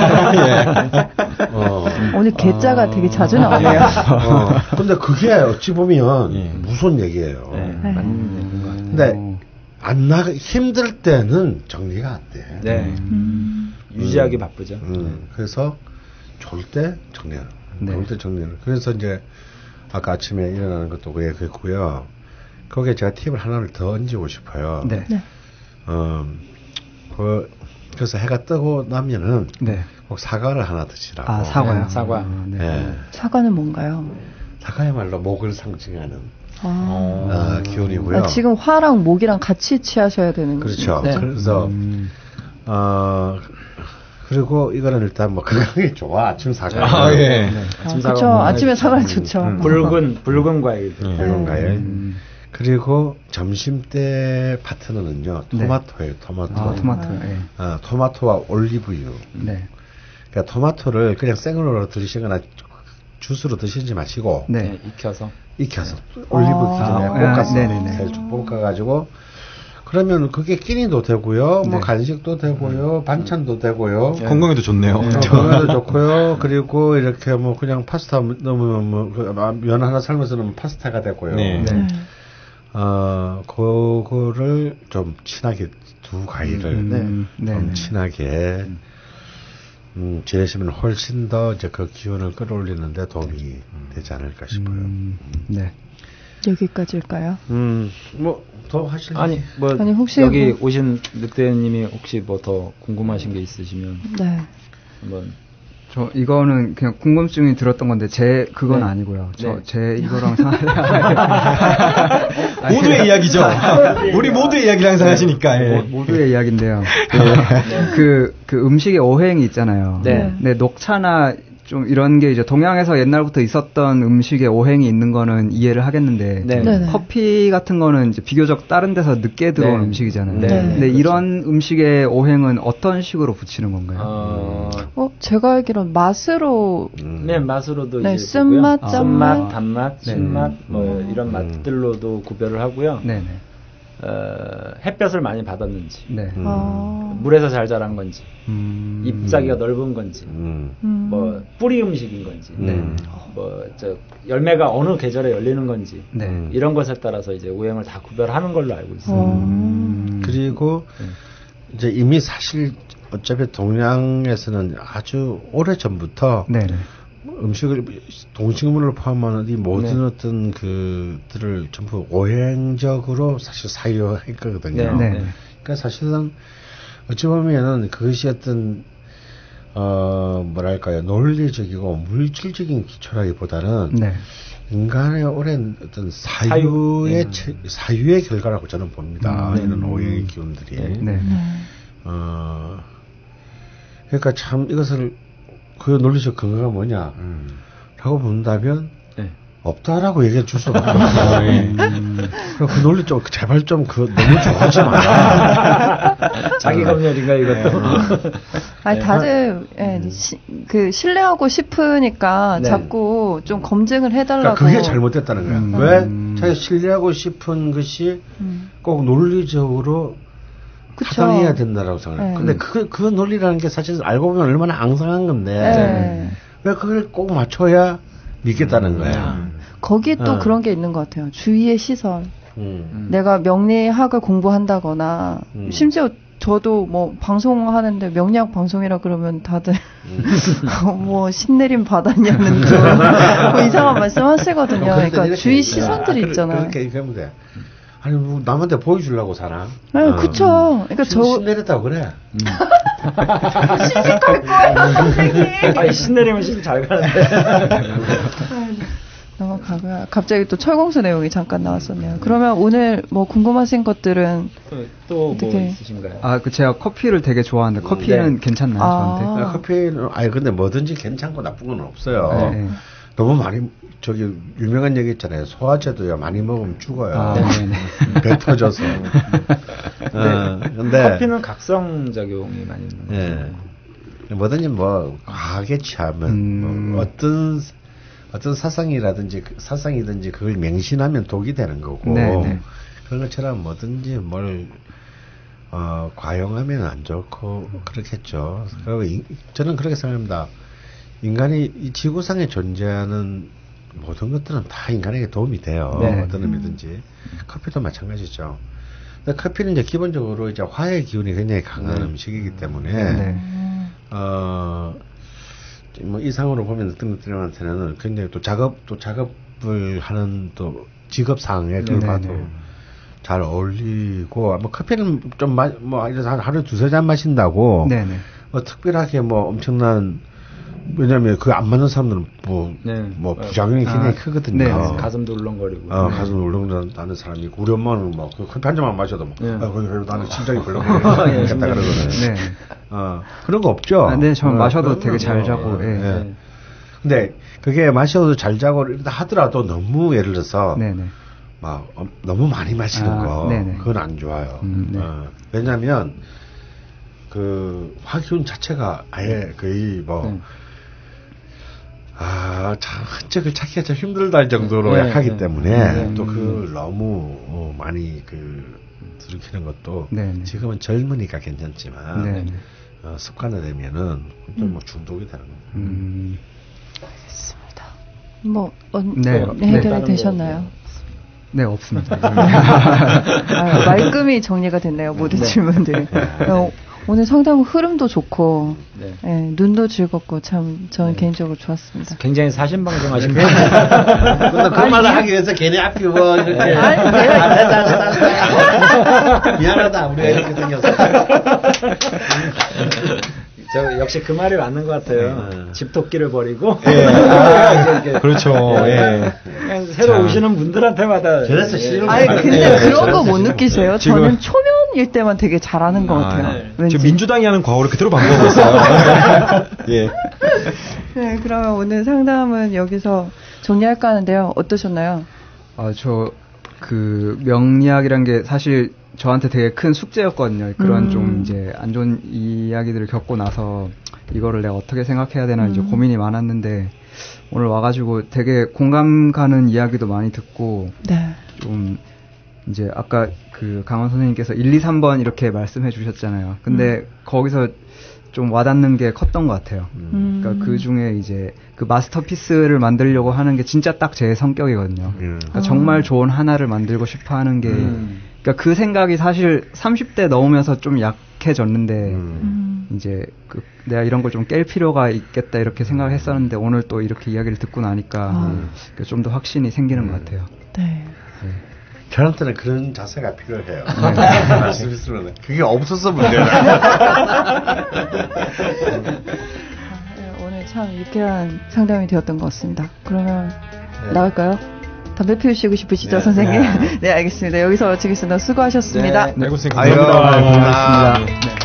어. 오늘 개자가 어. 되게 자주 나오네요. 어. 근데 그게 어찌 보면 예. 무서운 얘기예요. 네. 네. 맞는 얘기인 것 같아요. 근데 안 나, 힘들 때는 정리가 안 돼. 네. 음. 유지하기 바쁘죠. 음, 그래서 좋을 때 정리하는. 네. 좋을 때 정리하는. 그래서 이제 아까 아침에 일어나는 것도 그랬고요. 거기에 제가 팁을 하나를 더 얹고 싶어요. 네. 네. 어, 그, 그래서 해가 뜨고 나면은 네. 꼭 사과를 하나 드시라고. 아, 사과요? 네, 사과. 아, 네. 예. 사과는 뭔가요? 사과야말로 목을 상징하는 아, 아, 기운이고요. 아, 지금 화랑 목이랑 같이 취하셔야 되는 그렇죠. 네. 그래서 음. 어 그리고 이거는 일단 뭐 건강에 좋아. 아침 사과. 아, 예. 네. 아, 아침 그렇죠. 사과 아침에 먹어야죠. 사과는 좋죠. 음. 붉은 붉은 과일. 음. 붉은 과일. 음. 그리고 점심 때 파트너는요. 네. 토마토예요. 토마토. 아, 토마토. 아. 예. 아, 토마토와 올리브유. 네. 그러니까 토마토를 그냥 생으로 드시거나 주스로 드시지 마시고 네. 네, 익혀서. 익혀서 올리브 기름에 아, 볶아서 네네네. 살짝 볶아가지고 그러면 그게 끼니도 되고요, 뭐 네. 간식도 되고요, 반찬도 되고요. 네. 건강에도 좋네요. 네, 건강에도 좋고요. 그리고 이렇게 뭐 그냥 파스타 넣으면 뭐면 하나 삶아서 넣으면 파스타가 되고요. 네. 네. 어 그거를 좀 친하게 두 과일을 음, 네. 좀 네. 친하게 음, 지내시면 훨씬 더 이제 그 기운을 끌어올리는데 도움이 되지 않을까 싶어요. 음, 네. 여기까지일까요? 음, 뭐 더 하실 아니 뭐 아니, 혹시 여기 뭐- 오신 늑대님이 혹시 뭐 더 궁금하신 게 있으시면 네. 한번 저 이거는 그냥 궁금증이 들었던 건데 제 그건 네. 아니고요. 저 제 네. 이거랑 상하. 모두의 이야기죠. 우리 모두의 이야기를 항상 하시니까. 예. 모두의 이야기인데요. 그, 그, 그 음식의 오행이 있잖아요. 네. 근데 녹차나 좀 이런 게 이제 동양에서 옛날부터 있었던 음식의 오행이 있는 거는 이해를 하겠는데 네. 커피 같은 거는 이제 비교적 다른 데서 늦게 들어온 네. 음식이잖아요. 네. 근데 그렇죠. 이런 음식의 오행은 어떤 식으로 붙이는 건가요? 어, 어 제가 알기로는 맛으로 음. 네 맛으로,도 네, 쓴맛, 아. 짠맛, 단맛, 신맛 네. 뭐 음. 이런 맛들로도 구별을 하고요. 네. 어, 햇볕을 많이 받았는지, 네. 음. 아. 물에서 잘 자란 건지, 음. 잎사귀가 넓은 건지, 음. 뭐 뿌리 음식인 건지, 음. 뭐 저 열매가 어느 계절에 열리는 건지 네. 이런 것에 따라서 이제 오행을 다 구별하는 걸로 알고 있습니다. 음. 그리고 네. 이제 이미 사실 어차피 동양에서는 아주 오래 전부터 네. 음식을 동식물을 포함한 이 모든 네. 어떤 그들을 전부 오행적으로 사실 사유했거든요. 네. 네. 그러니까 사실은 어찌 보면은 그것이 어떤 어 뭐랄까요 논리적이고 물질적인 기초라기보다는 네. 인간의 오랜 어떤 사유의 사유. 네. 사유의 결과라고 저는 봅니다. 음, 네. 이런 오행의 기운들이. 네. 네. 어 그러니까 참 이것을 그 논리적 근거가 뭐냐? 음. 라고 본다면, 네. 없다라고 얘기해 줄 수밖에 없어요. 음. 그 논리 좀, 제발 좀, 그, 너무 좋아하지 마라. 자기 검열인가, 이것도. 네. 아니, 다들, 예, 음. 시, 그, 신뢰하고 싶으니까 네. 자꾸 좀 검증을 해달라고. 그러니까 그게 잘못됐다는 거야. 음. 왜? 자기 신뢰하고 싶은 것이 음. 꼭 논리적으로 타당해야 된다라고 생각해요. 네. 근데 그, 그 논리라는 게 사실 알고 보면 얼마나 앙상한 건데, 네. 왜 그걸 꼭 맞춰야 믿겠다는 음. 거야. 거기에 또 어. 그런 게 있는 것 같아요. 주위의 시선. 음. 내가 명리학을 공부한다거나, 음. 심지어 저도 뭐 방송하는데 명리학 방송이라 그러면 다들 음. 뭐 신내림 받았냐는 뭐 이상한 말씀 하시거든요. 어, 그러니까 주위 시선들이 아, 있잖아요. 그렇게 얘기하면 돼. 아니, 뭐, 남한테 보여주려고 사나? 네, 어. 그쵸. 그러니까 신, 저. 신내렸다고 그래. 음. 신직할 거예요, 선생님. 아니, 신내리면 신 잘 가는데. 넘어가고요. 갑자기 또 철공수 내용이 잠깐 나왔었네요. 그러면 오늘 뭐 궁금하신 것들은 또 어떻게 뭐 있으신가요? 아, 그 제가 커피를 되게 좋아하는데 커피는 네. 괜찮나요, 아. 저한테? 아, 커피는 아니 근데 뭐든지 괜찮고 나쁜 건 없어요. 네. 너무 많이 저기 유명한 얘기 있잖아요. 소화제도요 많이 먹으면 죽어요. 아, 배 터져서. 어, 근데 커피는 각성 작용이 많이 있는 거죠. 네. 뭐든지 뭐 과하게 취하면 음. 뭐 어떤 어떤 사상이라든지 사상이든지 그걸 맹신하면 독이 되는 거고 네네. 그런 것처럼 뭐든지 뭘 어, 과용하면 안 좋고 그렇겠죠. 그리고 이, 저는 그렇게 생각합니다. 인간이 이 지구상에 존재하는 모든 것들은 다 인간에게 도움이 돼요. 네. 어떤 의미든지. 음. 커피도 마찬가지죠. 근데 커피는 이제 기본적으로 이제 화의 기운이 굉장히 강한 네. 음식이기 때문에, 네. 어, 뭐 이상으로 보면 어떤 것들한테는 굉장히 또 작업, 또 작업을 하는 또 직업상에 그걸 네. 봐도 네. 잘 어울리고, 뭐 커피는 좀 마, 뭐 하루에 두세 잔 마신다고, 네. 뭐 특별하게 뭐 엄청난 왜냐면 그 안 맞는 사람들은 뭐, 네. 뭐 부작용이 굉장히 아, 크거든요. 네. 어. 가슴도 울렁거리고. 어, 네. 가슴 울렁거리는 사람이 있고, 우리 엄마는 막, 그 커피 한 잔만 마셔도 막, 네. 아, 그래도 나는 심장이 벌렁거리겠다 그러거든요. 네. 어, 그런 거 없죠? 아, 네, 저는 어, 마셔도 되게 잘 자고, 예. 네. 네. 근데 그게 마셔도 잘 자고 하더라도 너무 예를 들어서, 네네. 막, 어, 너무 많이 마시는 아, 거, 네네. 그건 안 좋아요. 음, 네. 어, 왜냐면, 그, 화기운 자체가 아예 거의 뭐, 네. 아, 참, 흔적을 찾기가 참 힘들다 할 정도로 네, 약하기 네, 때문에, 네, 또 그걸 너무, 어, 많이 그, 들이키는 것도, 네, 네. 지금은 젊으니까 괜찮지만, 네, 어, 습관화되면은, 좀 뭐 중독이 되는 거예요. 음. 알겠습니다. 뭐, 어, 네, 뭐, 해결이 네, 되셨나요? 뭐, 네, 없습니다. 아, 말끔히 정리가 됐네요, 모든 네. 질문들이. 어, 오늘 상담 흐름도 좋고, 네. 네, 눈도 즐겁고, 참, 저는 네. 개인적으로 좋았습니다. 굉장히 사심방송 하신 분. 근데 그 말을 하기 위해서 괜히 앞이 뭐, 이렇게. 아니, 내가. 미안하다, 우리가 이렇게 생겼어. 저 역시 그 말이 맞는 것 같아요. 네. 집토끼를 버리고. 예. 아, 그렇죠. 예. 그냥 새로 자. 오시는 분들한테마다. 그래서 싫은 아니 근데 그런 거 못 느끼세요? 저는 초면일 때만 되게 잘하는 것 같아요. 아, 네. 왠지. 민주당이 하는 과오를 그대로 반복하고 있어요. 예. 네, 그러면 오늘 상담은 여기서 정리할까 하는데요. 어떠셨나요? 아, 저 그 명리학이란 게 사실 저한테 되게 큰 숙제였거든요. 그런 음. 좀 이제 안 좋은 이야기들을 겪고 나서 이거를 내가 어떻게 생각해야 되나 음. 이제 고민이 많았는데 오늘 와가지고 되게 공감 가는 이야기도 많이 듣고 네. 좀 이제 아까 그 강원 선생님께서 일, 이, 삼 번 이렇게 말씀해 주셨잖아요. 근데 음. 거기서 좀 와닿는 게 컸던 것 같아요. 음. 그러니까 그 중에 이제 그 마스터피스를 만들려고 하는 게 진짜 딱 제 성격이거든요. 음. 그러니까 정말 좋은 하나를 만들고 싶어 하는 게 음. 그러니까 그 생각이 사실 삼십 대 넘으면서 좀 약해졌는데 음. 이제 그 내가 이런 걸 좀 깰 필요가 있겠다 이렇게 생각을 했었는데 오늘 또 이렇게 이야기를 듣고 나니까 음. 좀 더 확신이 생기는 것 같아요. 네. 네. 저한테는 그런 자세가 필요해요. 말씀드리면 그게 없어서 문제예요. 오늘 참 유쾌한 상담이 되었던 것 같습니다. 그러면 네. 나갈까요? 담배 피우시고 싶으시죠, 네. 선생님? 네. 네, 알겠습니다. 여기서 마치겠습니다. 수고하셨습니다. 네, 네 고생하셨습니다. 아유, 고맙습니다. 네.